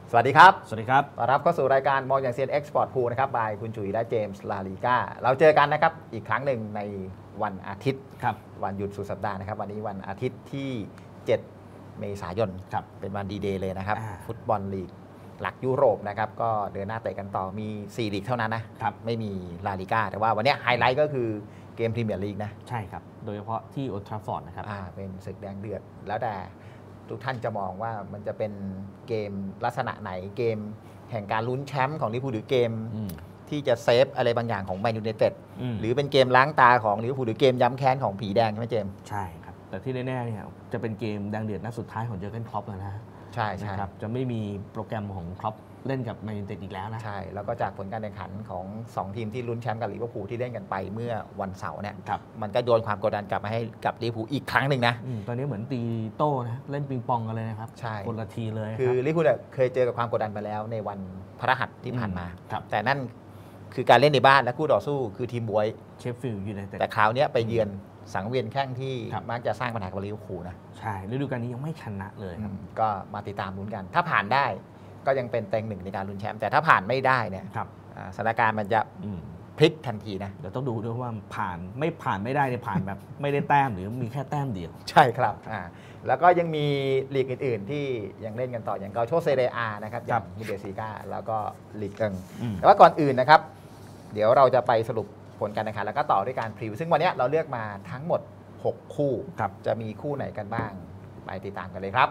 สวัสดีครับสวัสดีครับต้อนรับเข้าสู่รายการมองอย่างเซียนเอ็กซ์พอร์ตพูลนะครับบายคุณจุ๋ยและเจมส์ลาลีกาเราเจอกันนะครับอีกครั้งหนึ่งในวันอาทิตย์วันหยุดสุดสัปดาห์นะครับวันนี้วันอาทิตย์ที่ 7 เมษายนเป็นวันดีเดย์เลยนะครับฟุตบอลลีกหลักยุโรปนะครับก็เดินหน้าเตะกันต่อมี4ลีกเท่านั้นนะไม่มีลาลีกาแต่ว่าวันนี้ไฮไลท์ก็คือเกมพรีเมียร์ลีกนะใช่ครับโดยเฉพาะที่โอลด์แทราฟฟอร์ดนะครับเป็นศึกแดงเดือดแล้วแต่ทุกท่านจะมองว่ามันจะเป็นเกมลักษณะไหนเกมแห่งการลุ้นแชมป์ของลิเวอร์พูลหรือเกมที่จะเซฟอะไรบางอย่างของแมนยูไนเต็ดหรือเป็นเกมล้างตาของลิเวอร์พูลหรือเกมย้ำแค้นของผีแดงใช่ไหมเจมส์ใช่ครับแต่ที่แน่ๆเนี่ยจะเป็นเกมแดงเดือดนัดสุดท้ายของเจอร์เก้นคล็อปแล้วนะใช่ครับจะไม่มีโปรแกรมของคล็อปเล่นกับแมนยูไนเต็ดอีกแล้วนะใช่แล้วก็จากผลการแข่งขันของ2ทีมที่ลุ้นแชมป์กับลิเวอร์พูลที่เล่นกันไปเมื่อวันเสาร์เนี่ยมันก็โยนความกดดันกลับมาให้กับลิเวอร์พูลอีกครั้งหนึ่งนะตอนนี้เหมือนตีโต้นะเล่นปิงปองกันเลยนะครับใช่คนละทีเลยคือลิเวอร์พูลเคยเจอกับความกดดันไปแล้วในวันพฤหัสที่ผ่านมาแต่นั่นคือการเล่นในบ้านและคู่ต่อสู้คือทีมบวยเชฟฟิลด์ยูไนเต็ดแต่คราวนี้ไปเยือนสังเวียนแข้งที่มักจะสร้างปัญหากับลิเวอร์พูลนะใช่ฤดูกาลนี้ยังไม่ชนะเลยครับก็มาติดตามลุ้นกันถ้าผ่านได้ก็ยังเป็นเต็งหนึ่งในการลุ้นแชมป์แต่ถ้าผ่านไม่ได้เนี่ยสถานการณ์มันจะพลิกทันทีนะเดี๋ยวต้องดูด้วยว่าผ่านไม่ได้เนี่ยผ่านแบบไม่ได้แต้มหรือมีแค่แต้มเดียวใช่ครับแล้วก็ยังมีลีกอื่นๆที่ยังเล่นกันต่ออย่างเกาโชเซเรียอานะครับอย่างบุนเดสลีกาแล้วก็ลีกเอิงแต่ว่าก่อนอื่นนะครับเดี๋ยวเราจะไปสรุปผลการแข่งขันแล้วก็ต่อด้วยการพรีวิวซึ่งวันนี้เราเลือกมาทั้งหมด6คู่จะมีคู่ไหนกันบ้างไปติดตามกันเลยครับ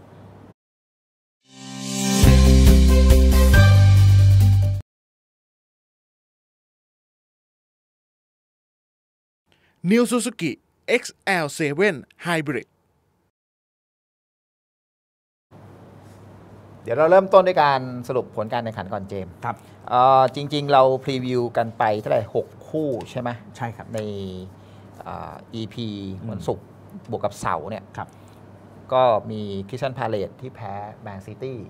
New Suzuki XL7 Hybrid เดี๋ยวเราเริ่มต้นด้วยการสรุปผลการแข่งขันก่อนเจมส์ครับจริงๆเราพรีวิวกันไปเท่าไหร่6คู่ใช่ไหมใช่ครับในEP วันศุกร์บวกกับเสาร์เนี่ยก็มีคริสตัลพาเลซที่แพ้แมนซิตี้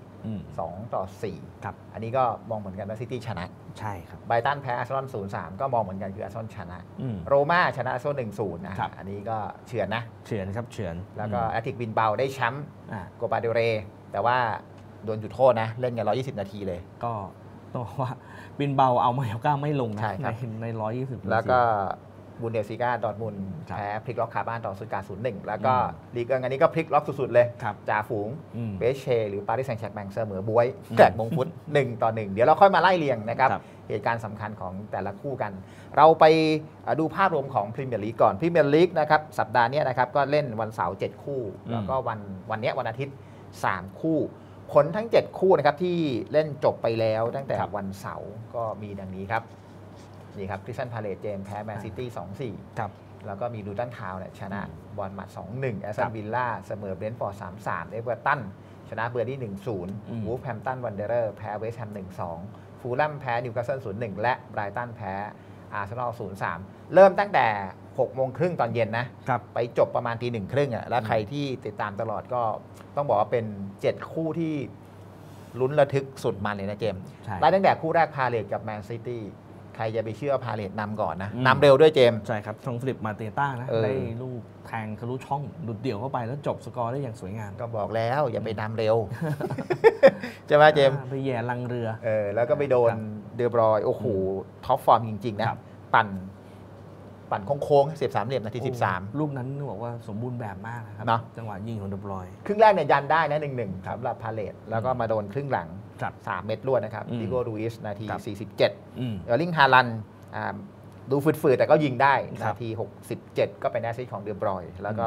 2-4 ครับอันนี้ก็มองเหมือนกันว่าซิตี้ชนะใช่ครับไบรตันแพ้อาร์เซนอล 0-3 ก็มองเหมือนกันคืออาร์เซนอลชนะโรม่าชนะอาร์เซนอล 1-0 นะอันนี้ก็เฉือนนะเฉือนครับเฉือนแล้วก็แอตติกบินเบาได้แชมป์โกปาเดเรแต่ว่าโดนจุดโทษนะเล่นกัน120 นาทีเลยก็ต้องว่าบินเบาเอามาเก้าไม่ลงนะใน120 นาทีแล้วก็บุนเดสลีกาดอร์ทมุนด์แพ้พลิกล็อกคาบ้านต่อสุดการ0-1แล้วก็ลีกเอิงอันนี้ก็พลิกล็อกสุดๆเลยจ่าฝูงเบเชหรือปารีสแซงต์แชร์กแมงเสมอบวยแกลกมงฟุต1-1เดี๋ยวเราค่อยมาไล่เรียงนะครับเหตุการณ์สำคัญของแต่ละคู่กันเราไปดูภาพรวมของพรีเมียร์ลีกก่อนพรีเมียร์ลีกนะครับสัปดาห์นี้นะครับก็เล่นวันเสาร์7คู่แล้วก็วันนี้วันอาทิตย์3คู่ผลทั้ง7คู่นะครับที่เล่นจบไปแล้วตั้งแต่วันเสาร์ก็มีดังนี้ครับนี่ครับคริสตัลพาเลซเจมแพ้แมนซิตี้ 2-4 ครับแล้วก็มีลูตันทาวน์เนี่ยชนะบอลมัด 2-1 แอสตันวิลล่าเสมอเบรนท์ฟอร์ด 3-3 เอเวอร์ตันชนะเบอร์ลี่ 1-0 วูฟแฮมป์ตันวันเดอร์แพ้เวสต์แฮม 1-2 ฟูลแลมแพ้นิวคาสเซิล 0-1 และไบรตันแพ้อาร์เซนอล 0-3 เริ่มตั้งแต่ 6:30 ตอนเย็นนะไปจบประมาณ 1:30 อ่ะแล้วใครที่ติดตามตลอดก็ต้องบอกว่าเป็น7คู่ที่ลุ้นระทึกสุดมันเลยนะเจมส์ไล่ตั้งแต่คู่แรกพาเลซกับแมนซิตี้ใครจะไปเชื่อพาเลซนำก่อนนะนำเร็วด้วยเจมใช่ครับทองฟิลิปมาเตต้านะได้ลูกแทงทะลุช่องดุดเดี่ยวเข้าไปแล้วจบสกอร์ได้อย่างสวยงามก็บอกแล้วอย่าไปนำเร็วใช่ไหมเจมไปแย่ลังเรือแล้วก็ไปโดนเดอบรอยโอ้โหท็อปฟอร์มจริงๆนะปั่นโค้งๆเสียบ3 เหลี่ยมนาที 13 ลูกนั้นบอกว่าสมบูรณ์แบบมากนะครับจังหวะยิงของเดอบรอยครึ่งแรกเนี่ยยันได้นะ 1-1 สำหรับพาเลซแล้วก็มาโดนครึ่งหลัง3 เม็ดรวดนะครับดิโก้ ลูอิสนาที 47เออร์ลิง ฮาลันด์ดูฝืดๆแต่ก็ยิงได้นาที 67 ก็เป็นแอสซิสต์ของเดอบรอยแล้วก็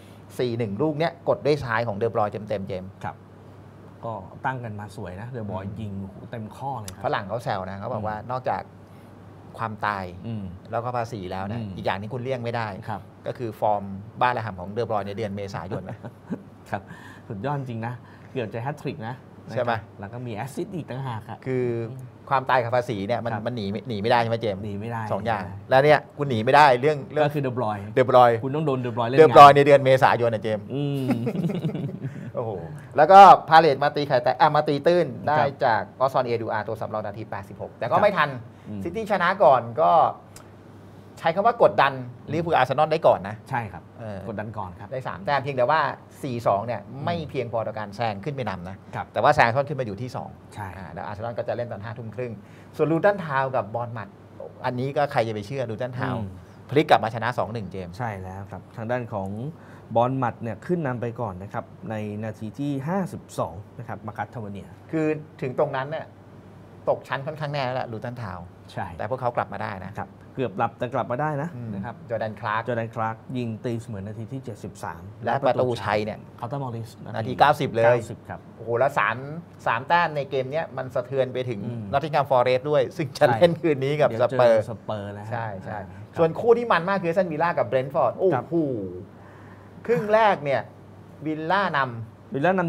4-1 ลูกเนี้ยกดด้วยซ้ายของเดอบรอยเต็มๆเจมครับก็ตั้งกันมาสวยนะเดอบรอยยิงเต็มข้อเลยฝรั่งเขาแซวนะเขาบอกว่านอกจากความตายแล้วก็ภาษีแล้วนะอีกอย่างนี้คุณเลี่ยงไม่ได้ก็คือฟอร์มบ้าระห่ำของเดอบรอยในเดือนเมษายนนะครับสุดยอดจริงนะเกือบจะแฮตทริกนะใช่ไหมแล้วก็มีแอสซิสต์อีกต่างหากคือความตายกับภาษีเนี่ยมันหนีไม่ได้ใช่ไหมเจมส์หนีไม่ได้ 2 อย่างแล้วเนี่ยคุณหนีไม่ได้เรื่องก็คือเดอบรอยคุณต้องโดนเดอบรอยเล่นเดอบรอยในเดือนเมษายนนะเจมส์โอ้โหแล้วก็พาเลซมาตีไข่แต่มาตีตื้นได้จากออซอนเอดูอาตัวสำรองนาที 86แต่ก็ไม่ทันซิตี้ชนะก่อนก็ใช้คำว่ากดดันลิเวอร์พูลอาร์เซนอลได้ก่อนนะใช่ครับกดดันก่อนครับได้3 แต้มเพียงแต่ว่า 4-2 เนี่ยไม่เพียงพอต่อการแซงขึ้นไปนำนะครับแต่ว่าแซงขึ้นมาอยู่ที่2 ใช่แล้วอาร์เซนอลก็จะเล่นตอน 5:30 ส่วนลูตันทาวน์กับบอร์นมัธอันนี้ก็ใครจะไปเชื่อลูตันทาวน์พลิกกลับมาชนะ 2-1 เจมส์ใช่แล้วครับทางด้านของบอลมัดเนี่ยขึ้นนำไปก่อนนะครับในนาทีที่ 52 นะครับมาคัตทาวเนียคือถึงตรงนั้นเนี่ยตกชั้นค่อนข้างแน่แล้วลูตันทาวน์ใช่แต่พวกเขากลับมาได้นะครับเกือบหลับแต่กลับมาได้นะครับจอร์แดนคลาร์กยิงตีเสมอนาทีที่ 73 และประตูชัยเนี่ยเคาน์เตอร์มอริสนาที 90 เลย 90ครับโอ้โหแล้ว3 แต้มในเกมนี้มันสะเทือนไปถึงนอตติงแฮมฟอเรสต์ด้วยซึ่งจะเล่นคืนนี้กับสเปอร์นะใช่ส่วนคู่ที่มันมากคือเอสตันวิลล่ากับเบรนท์ฟอร์ดโอ้โหครึ่งแรกเนี่ยวิลล่านำ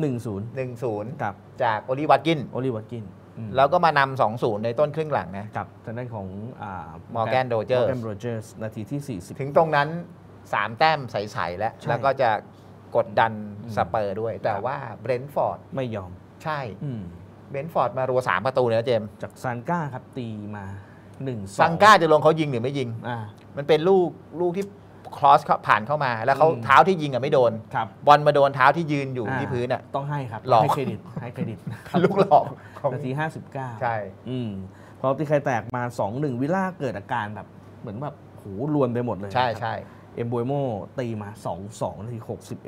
1-0 จากโอลิวัตกินแล้วก็มานำ 2-0 ในต้นครึ่งหลังนะกับทางด้านของมอร์แกนโรเจอร์สนาทีที่ 40 ถึงตรงนั้น3 แต้มใสๆแล้วก็จะกดดันสเปอร์ด้วยแต่ว่าเบรนท์ฟอร์ดไม่ยอมใช่เบรนท์ฟอร์ดมารัว3 ประตูเลยนะเจมส์จากซันก้าครับตีมา 1-2 ซันก้าจะลงเขายิงหรือไม่ยิงมันเป็นลูกที่ครอสผ่านเข้ามาแล้วเขาเท้าที่ยิงไม่โดนบอลมาโดนเท้าที่ยืนอยู่ที่พื้นอ่ะต้องให้ครับให้เครดิตลูกหลอกนาที 59 ใช่พอตีไข่แตกมา 2-1 วิลล่าเกิดอาการแบบเหมือนแบบโหรวนไปหมดเลยใช่เอ็มโบโมตีมา 2-2 นาที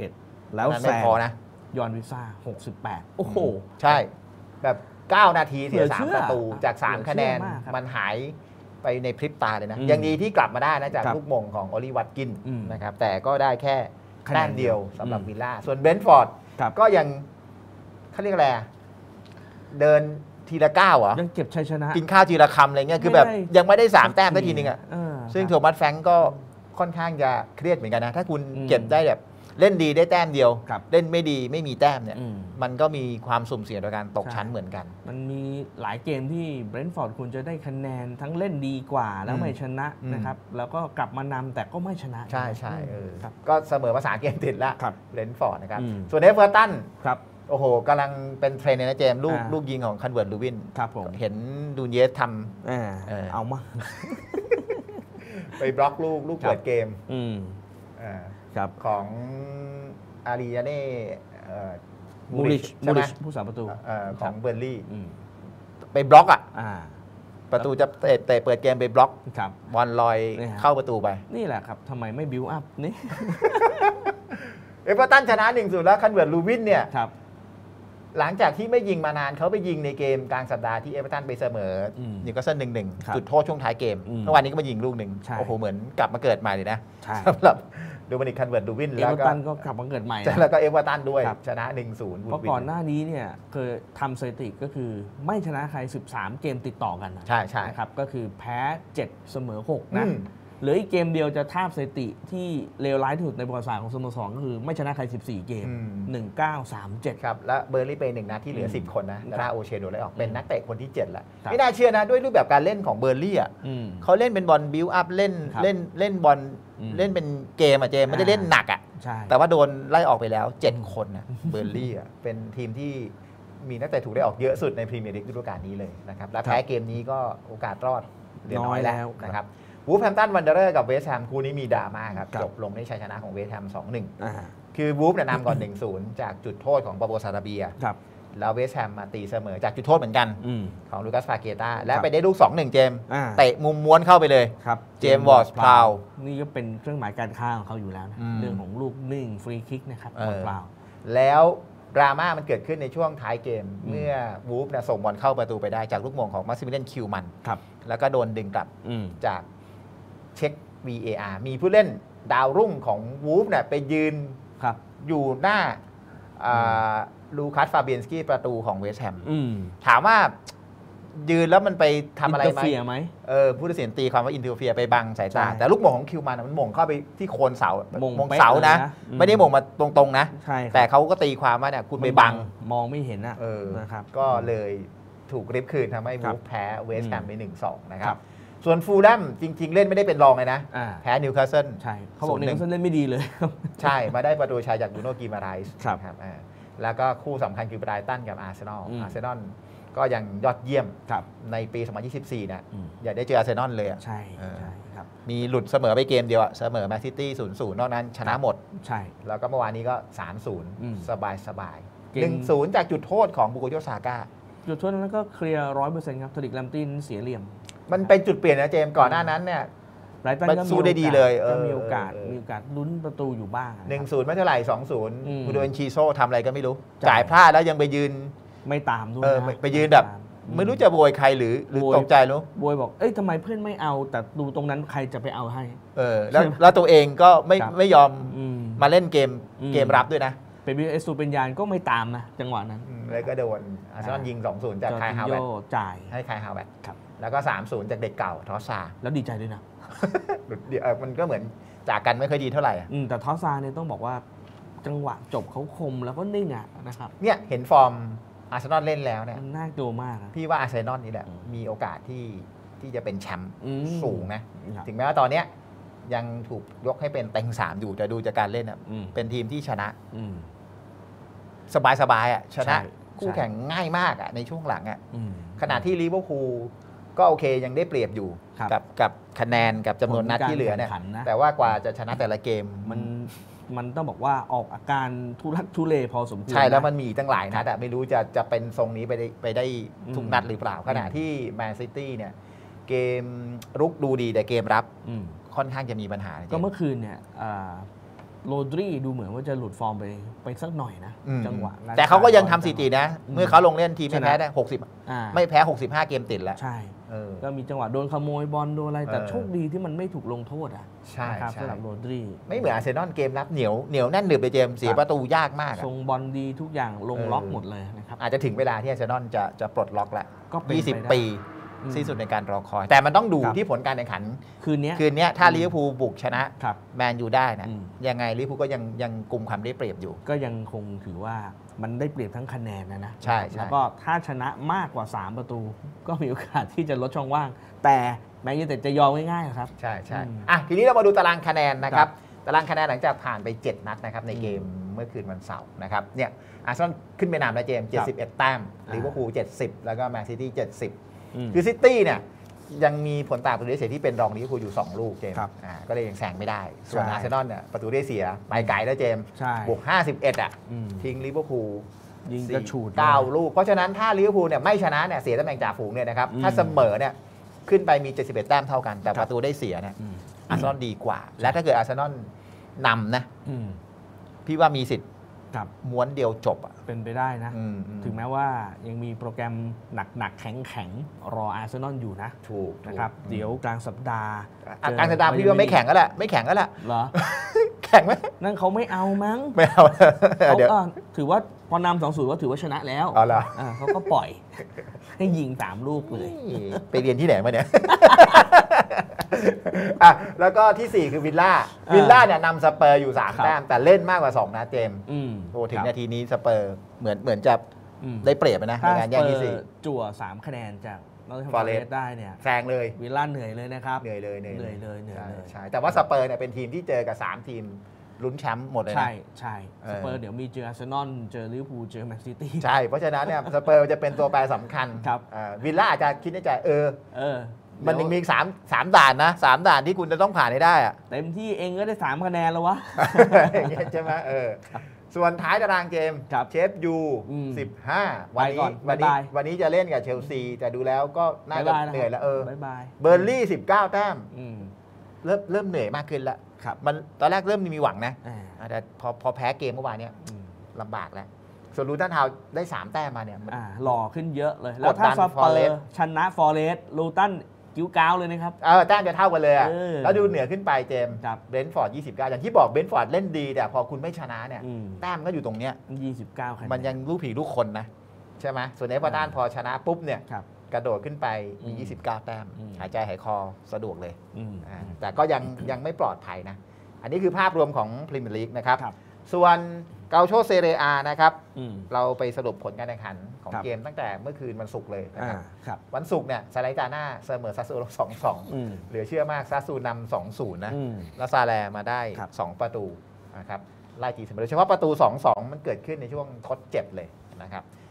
61แล้วแซงยอนวิซ่า68โอ้โหใช่แบบ9 นาทีเสีย3 ประตูจาก3 คะแนนมันหายไปในพริบตาเลยนะยังดีที่กลับมาได้นะจากลูกมงของโอลิวัตกินนะครับแต่ก็ได้แค่แต้มเดียวสำหรับวิลล่าส่วนเบรนท์ฟอร์ดก็ยังเขาเรียกอะไรเดินทีละก้าวเหรอยังเก็บชัยชนะกินข้าวทีละคำอะไรเงี้ยคือแบบยังไม่ได้3 แต้มได้ทีนึงอ่ะซึ่งโทมัสแฟรงก์ก็ค่อนข้างจะเครียดเหมือนกันนะถ้าคุณเก็บได้แบบเล่นดีได้แต้มเดียวเล่นไม่ดีไม่มีแต้มเนี่ยมันก็มีความสุ่มเสี่ยงต่อการตกชั้นเหมือนกันมันมีหลายเกมที่เบรนท์ฟอร์ดคุณจะได้คะแนนทั้งเล่นดีกว่าแล้วไม่ชนะนะครับแล้วก็กลับมานำแต่ก็ไม่ชนะใช่ก็เสมอมา3 เกมติดแล้วเบรนท์ฟอร์ดนะครับส่วนเอเวอร์ตันโอ้โหกำลังเป็นเทรนด์นะเจมส์ลูกยิงของคันเวิร์ตลูวินเห็นดูเยสทำเอามาไปบล็อกลูกเปิดเกมของอารียาเน่มูริชผู้สาประตูของเบอร์ลี่ไปบล็อกประตูจะเตะเปิดเกมไปบล็อกบอลลอยเข้าประตูไปนี่แหละครับทำไมไม่บิวอัพนี่เอเวอร์ตันชนะ 1-0 แล้วคันเวิร์ตลูวินเนี่ยหลังจากที่ไม่ยิงมานานเขาไปยิงในเกมกลางสัปดาห์ที่เอเวอร์ตันไปเสมอนิวคาสเซิล 1-1 จุดโทษช่วงท้ายเกมเมื่อวานนี้ก็มายิงลูกหนึ่งโอ้โหเหมือนกลับมาเกิดใหม่เลยนะสำหรับโดมินิกคันเวิร์ตลูวินแล้วก็กลับมาเกิดใหม่แล้วก็เอเวอร์ตันด้วยชนะ 1-0 เพราะก่อนหน้านี้เนี่ยเคยทำสถิติก็คือไม่ชนะใคร13 เกมติดต่อกันใช่ครับก็คือแพ้ 7 เสมอ 6 นะเหลืออีกเกมเดียวจะทาบสถิติที่เลวร้ายที่สุดในประวัติศาสตร์ของสโมสรก็คือไม่ชนะใคร14 เกม 19-37 ครับและเบอร์ลี่เป็น1 นัดที่เหลือ10 คนนะดาโอเชโดไล่ออกเป็นนักเตะคนที่7แล้วไม่น่าเชื่อนะด้วยรูปแบบการเล่นของเบอร์ลี่เขาเล่นเป็นบอลบิวอัพเล่นบอลเล่นเป็นเกมเจมไม่ได้เล่นหนักแต่ว่าโดนไล่ออกไปแล้ว7 คนนะเบอร์ลี่เป็นทีมที่มีนักเตะถูกได้ออกเยอะสุดในพรีเมียร์ลีกฤดูกาลนี้เลยนะครับและแพ้เกมนี้ก็โอกาสรอดเหลือน้อยแล้วนะครับวูฟแฮมตันวันเดอร์กับเวสต์แฮมคู่นี้มีดราม่าครับจบลงในชัยชนะของเวสต์แฮม 2-1 คือวูฟนำก่อน 1-0 จากจุดโทษของปาโบซาตาเบียแล้วเวสต์แฮมมาตีเสมอจากจุดโทษเหมือนกันของลูคัสฟาเกตาและไปได้ลูก 2-1 เจมเตะมุมม้วนเข้าไปเลยเจมวอร์สพลาวนี่ก็เป็นเครื่องหมายการค้าของเขาอยู่แล้วนะเรื่องของลูกนิ่งฟรีคิกนะครับพลาวแล้วดราม่ามันเกิดขึ้นในช่วงท้ายเกมเมื่อวูฟส่งบอลเข้าประตูไปได้จากลูกโมงของมาซิมิเลียนคิวมันแล้วก็โดนดึงกลับจากเช็ค VAR มีผู้เล่นดาวรุ่งของวูฟไปยืนอยู่หน้าลูคัสฟาเบียนสกี้ประตูของเวสต์แฮมถามว่ายืนแล้วมันไปทำอะไรไหมผู้ตัดสินตีความว่าอินเทอร์เฟียไปบังสายตาแต่ลูกโมงของคิวมันมันโมงเข้าไปที่โคนเสามงเสานะไม่ได้โมงมาตรงๆนะแต่เขาก็ตีความว่าเนี่ยคุณไปบังมองไม่เห็นนะครับก็เลยถูกริบคืนทำให้วูฟแพ้เวสต์แฮมไป 1-2 นะครับส่วนฟูลแลมจริงๆเล่นไม่ได้เป็นรองเลยนะแพ้นิวคาสเซิลใช่เขาบอกนิวคาสเซิลเล่นไม่ดีเลยใช่มาได้ประตูชัยจากบูโน่ กิมาไรส์ครับแล้วก็คู่สำคัญคือไบรตันกับอาร์เซนอลก็ยังยอดเยี่ยมครับในปี 2024เนี่ยอย่าได้เจออาร์เซนอลเลยอะใช่ครับมีหลุดเสมอไปเกมเดียวอะเสมอแมนซิตี้ 0-0 นอกนั้นชนะหมดใช่แล้วก็เมื่อวานนี้ก็ 3-0 สบายเก่ง 1-0 จากจุดโทษของบุโกโยซาก้าจุดโทษนั้นก็เคลียร์ 100% ครับทริกแลมตินเสียเหลี่ยมมันเป็นจุดเปลี่ยนนะเจมส์ก่อนหน้านั้นเนี่ยไบรตันมันก็สู้ได้ดีเลยก็มีโอกาสเออมีโอกาสลุ้นประตูอยู่บ้างนะครับ 1-0 ไม่เท่าไหร่ 2-0 คุณโดนชีโซ่ทำอะไรก็ไม่รู้จ่ายจ่ายพลาดแล้วยังไปยืนไม่ตามด้วยไปยืนแบบ ไม่รู้จะโวยใครหรือตกใจรู้บวยบอกเอ้ยทำไมเพื่อนไม่เอาแต่ดูตรงนั้นใครจะไปเอาให้แล้วตัวเองก็ครับไม่ยอมอืมมาเล่นเกมอืมเกมรับด้วยนะเป็นวิเอสซูเป็นยานก็ไม่ตามนะจังหวะนั้นแล้วก็โดนอาร์เซนอลยิง 2-0 จากจอคายร์จิฮาวโยเวร์จ่ายให้คายฮาวเวร์ครับแล้วก็ 3-0 จากเด็กเก่าทอสซาแล้วดีใจด้วยนะมันก็เหมือนจากกันไม่ค่อยดีเท่าไหร่อะแต่ทอสซาเนี่ยต้องบอกว่าจังหวะจบเขาคมแล้วก็นิ่งอ่ะนะครับเนี่ยเห็นฟอร์มอาร์เซนอลเล่นแล้วเนี่ยมันน่ากลัวมากนะพี่ว่าอาร์เซนอลนี่แหละมีโอกาสที่จะเป็นแชมป์อืมสูงนะครับถึงแม้ว่าตอนเนี้ยยังถูกยกให้เป็นเต็ง3อยู่แต่ดูจากการเล่นอะอืมเป็นทีมที่ชนะอืมสบายๆอ่ะชนะใช่คู่แข่งง่ายมากอ่ะในช่วงหลังอ่ะอืมขณะที่ลิเวอร์พูลก็โอเคยังได้เปรียบอยู่ครับกับคะแนนกับจำนวนนัดที่เหลือเนี่ยผลการแข่งขันนะแต่ว่ากว่าจะชนะแต่ละเกมมันต้องบอกว่าออกอาการทุรักทุเลพอสมควรใช่แล้วะมันมีอีกตั้งหลายนัดอะไม่รู้จะเป็นทรงนี้ไปได้ทุกอืมนัดหรือเปล่า ขณะที่แมนซิตี้เนี่ยเกมรุกดูดีแต่เกมรับอืมค่อนข้างจะมีปัญหาก็เมื่อคืนเนี่ยโรดรีดูเหมือนว่าจะหลุดฟอร์มไปสักหน่อยนะอืมจังหวะแต่เขาก็ยังทำสถิตินะอืมเมื่อเขาลงเล่นทีมไม่ชนะแพ้ได้อ่า 60 ไม่แพ้ 65 เกมติดแล้วใช่เออก็มีจังหวะโดนขโมยบอลโดนอะไรแต่เออโชคดีที่มันไม่ถูกลงโทษอ่ะใช่นะครับใช่สำหรับโรดรีไม่เหมือนอาร์เซนอลเกมรับเหนียวแน่นหนึบเลยเจมส์เสียครับประตูยากมากอะทรงบอลดีทุกอย่างลงล็อกหมดเลยนะครับอาจจะถึงเวลาที่อาร์เซนอลจะปลดล็อกแล้วก็เป็นไปได้ 20 ปีสิ้นสุดในการรอคอย แต่มันต้องดูครับที่ผลการแข่งขันคืนเนี้ยคืนนี้ถ้าลิเวอร์พูลบุกชนะครับ แมนยูได้นะอืมยังไงลิเวอร์พูลก็ยังกลุ่มความได้เปรียบอยู่ก็ยังคงถือว่ามันได้เปรียบทั้งคะแนนนะใช่แล้วก็ถ้าชนะมากกว่า 3 ประตู ก็มีโอกาสที่จะลดช่องว่าง แต่แมนยูแต่จะยอมง่ายๆครับใช่ใช่อืมอ่ะทีนี้เรามาดูตารางคะแนนนะคครัรับบ ตารางคะแนนหลังจากผ่านไป 7 นัดนะครับในเกมเมื่อคืนวันเสาร์นะครับเนี่ยอาร์เซนอลขึ้นไปนำนะเจมส์71 แต้มลิเวอร์พูล70 แล้วก็แมนซิตี้70 คือซิตี้เนี่ยยังมีผลต่างประตูได้เสียที่เป็นรองลิเวอร์พูลอยู่ 2 ลูกเจมส์ครับก็เลยยังแซงไม่ได้ ส่วนใช่อาร์เซนอลเนี่ยประตูได้เสียไปไกลแล้วเจมส์ใช่บวก51อ่ะอืมทิ้งลิเวอร์พูลยิงกระฉูด 9 ลูก เพราะฉะนั้นถ้าลิเวอร์พูลเนี่ยไม่ชนะเนี่ยเสียตำแหน่งจ่าฝูงเนี่ยนะครับอืมถ้าเสมอเนี่ยขึ้นไปมี 71 แต้มเท่ากัน แต่ครับประตูได้เสียเนี่ยอืมอาร์เซนอลดีกว่า และถ้าเกิดอาร์เซนอลนำนะอืมพี่ว่ามีสิทธิ์ครับม้วนเดียวจบอ่ะเป็นไปได้นะอืมถึงแม้ว่ายังมีโปรแกรมหนักๆ แข็งๆ รออาร์เซนอลอยู่นะถูกนะครับ เดี๋ยวกลางสัปดาห์กลางสัปดาห์พี่ว่าไม่แข่งก็แหละไม่แข่งก็แหละเหรอแข่งไหมนั่นเขาไม่เอามั้งไม่เอาเขาเดี๋ยวก็ถือว่าพอนำ2-0ว่าถือว่าชนะแล้วเอาเหรอเขาก็ปล่อย ให้ยิง3 ลูกเลยไปเรียนที่ไหนมาเนี่ย อ่ะแล้วก็ที่ 4 คือวิลล่าวิลล่าเนี่ยนำสเปอร์อยู่ 3 แต้มแต่เล่นมากกว่า 2 นะเจมส์อืมโอ้ถึงครับนาทีนี้สเปอร์เหมือนจะอืมได้เปรียบนะในถ้าการสแย่เปงอที่ร์ 4 จั่ว3 คะแนนจากนอตติงแฮม Forest ฟอเรสต์ได้เนี่ยแซงเลยวิลล่าเหนื่อยเลยนะครับเหนื่อยเลยเหนื่อยเลยเหนื่อยใช่เลยใช่แต่ว่าสเปอร์เนี่ยเป็นทีมที่เจอกับ 3 ทีมลุ้นแชมป์หมดเลยนะใช่ใช่เออสเปอร์เดี๋ยวมีเจออาร์เซนอลเจอลิเวอร์พูลเจอแมนซิตี้ใช่ เพราะฉะนั้นเนี่ยสเปอร์จะเป็นตัวแปรสำคัญครับวิลล่าอาจจะคิดในใจเออมันยังมีอีก3ด่านนะ3ด่านที่คุณจะต้องผ่านให้ได้อะเต็มที่เองก็ได้3 คะแนนแล้ววะอย่างเงี้ยใช่ไหมส่วนท้ายตารางเกมครับเชฟยูอืม 15 วันไปก่นี้อนวันนี้บ๊ายบายวันนี้จะเล่นกับเชลซี แต่ดูแล้วก็น่าจะบ๊ายบายเหนื่อยแล้วบ๊ายบายเบอร์ลี่19 แต้มอืมเริ่มเหนื่อยมากขึ้นแล้วครับมันตอนแรกเริ่มมีหวังนะ แต่พอแพ้เกมเมื่อวานเนี่ยอืมลำบากแล้ว ส่วนลูตันทาวน์ได้ 3 แต้มมาเนี่ยมันหล่อขึ้นเยอะเลย แล้วถ้ากดดันสเปอ Forest ร์ชนะฟอเรสต์ลูตันกิ้วก้าวเลยนะครับแต้มจะเท่ากันเลยอะเออแล้วดูเหนือขึ้นไปเจมส์ครับเบรนท์ฟอร์ด29 อย่างที่บอกเบรนท์ฟอร์ดเล่นดี แต่พอคุณไม่ชนะเนี่ยอืมแต้มก็อยู่ตรงเนี้ย 29 คะแนนมันยังลูกผีลูกคนนะ ใช่ไหมส่วนเอเวอร์ตันพอชนะปุ๊บเนี่ยครับกระโดดขึ้นไปมีอืม 29 แต้มอืมหายใจหายคอสะดวกเลยอืมแต่ก็ยังไม่ปลอดภัยนะ อันนี้คือภาพรวมของพรีเมียร์ลีกนะครับครับส่วนเกาโชเซเรียอานะครับอืมเราไปสรุปผลการแข่งขันของครับเกมตั้งแต่เมื่อคืนวันศุกร์เลยนะครับครับวันศุกร์เนี่ยซาไลตาน่าเสมอซาซูโรอืม 2-2 เหลือเชื่อมากซาซูนำ 2-0 นะอืมแล้วซาแลมาได้ครับ 2 ประตูนะครับไล่ตีเสมอโดยเฉพาะประตู 2-2 มันเกิดขึ้นในช่วงทดเจ็บเลยนะครับ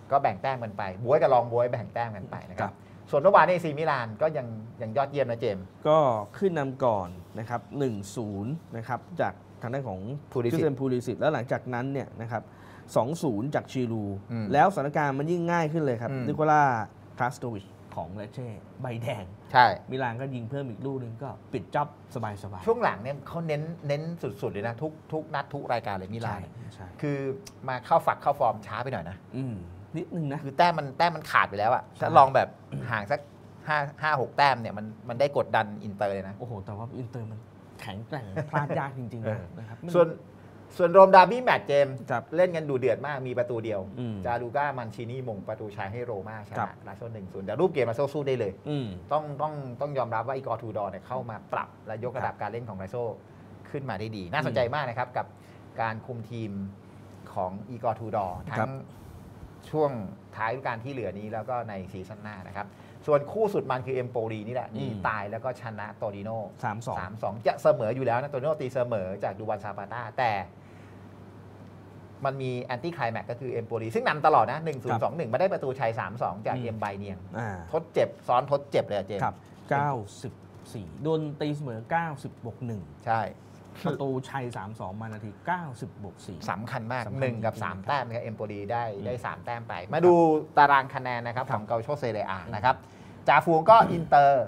ก็แบ่งแต้มกันไปบ๊วยกับรองบ๊วยแบ่งแต้มกันไปนะครับส่วนเมื่อวานนี้ซีมิลานก็ยังยอดเยี่ยมนะเจมส์ก็ขึ้นนำก่อนนะครับ 1-0 นะครับจากทางด้านของพูลิสิตแล้วหลังจากนั้นเนี่ยนะครับ 2-0 จากชิลูแล้วสถานการณ์มันยิ่งง่ายขึ้นเลยครับนิโคล่าคาสโตวิชของเลเช่ใบแดงใช่มิลานก็ยิงเพิ่มอีกลูกนึงก็ปิดจ็อบสบายช่วงหลังเนี่ยเขาเน้นสุดๆเลยนะทุกนัดทุกรายการเลยมิลานคือมาเข้าฝักเข้าฟอร์มช้าไปหน่อยนะนิดนึงนะคือแต้มมันขาดไปแล้วอะถ้าลองแบบห่างสัก5-6 แต้มเนี่ยมันได้กดดันอินเตอร์เลยนะโอ้โหแต่ว่าอินเตอร์มันแข็งแกร่งพลาดยากจริงๆนะครับส่วนโรมดาร์บี้แมตช์เจมเล่นกันดูเดือดมากมีประตูเดียวจารูก้ามันชินี่มงประตูชัยให้โรม่าชนะลาโซ่1-0แต่รูปเกมมาโซ่สู้ได้เลยต้องยอมรับว่าอีกอร์ทูดอร์เนี่ยเข้ามาปรับและยกระดับการเล่นของไรโซ่ขึ้นมาได้ดีน่าสนใจมากนะครับกับการคุมทีมของอีกอร์ทูดอร์ทั้งช่วงท้ายฤดูกาลที่เหลือนี้แล้วก็ในซีซั่นหน้านะครับส่วนคู่สุดมันคือเอมโปลีนี่แหละหนีตายแล้วก็ชนะโตริโน่ 3-2 จะเสมออยู่แล้วนะโตริโน่ตีเสมอจากดูวันซาปาต้าแต่มันมีแอนตี้ไคลแม็กก็คือเอมโปลีซึ่งนำตลอดนะ 1-0 2-1 มาได้ประตูชัย 3-2 จากเอ็มไบเนียงทดเจ็บซ้อนทดเจ็บเลยเจมส์94โดนตีเสมอ90+1 ใช่ประตูชัย 3-2 มานาที90+4 สำคัญมาก1กับ3แต้มนะครับเอมโปลีได้3แต้มไปมาดูตารางคะแนนนะครับของเกาโชเซเรียอานะครับจ่าฝูงก็อินเตอร์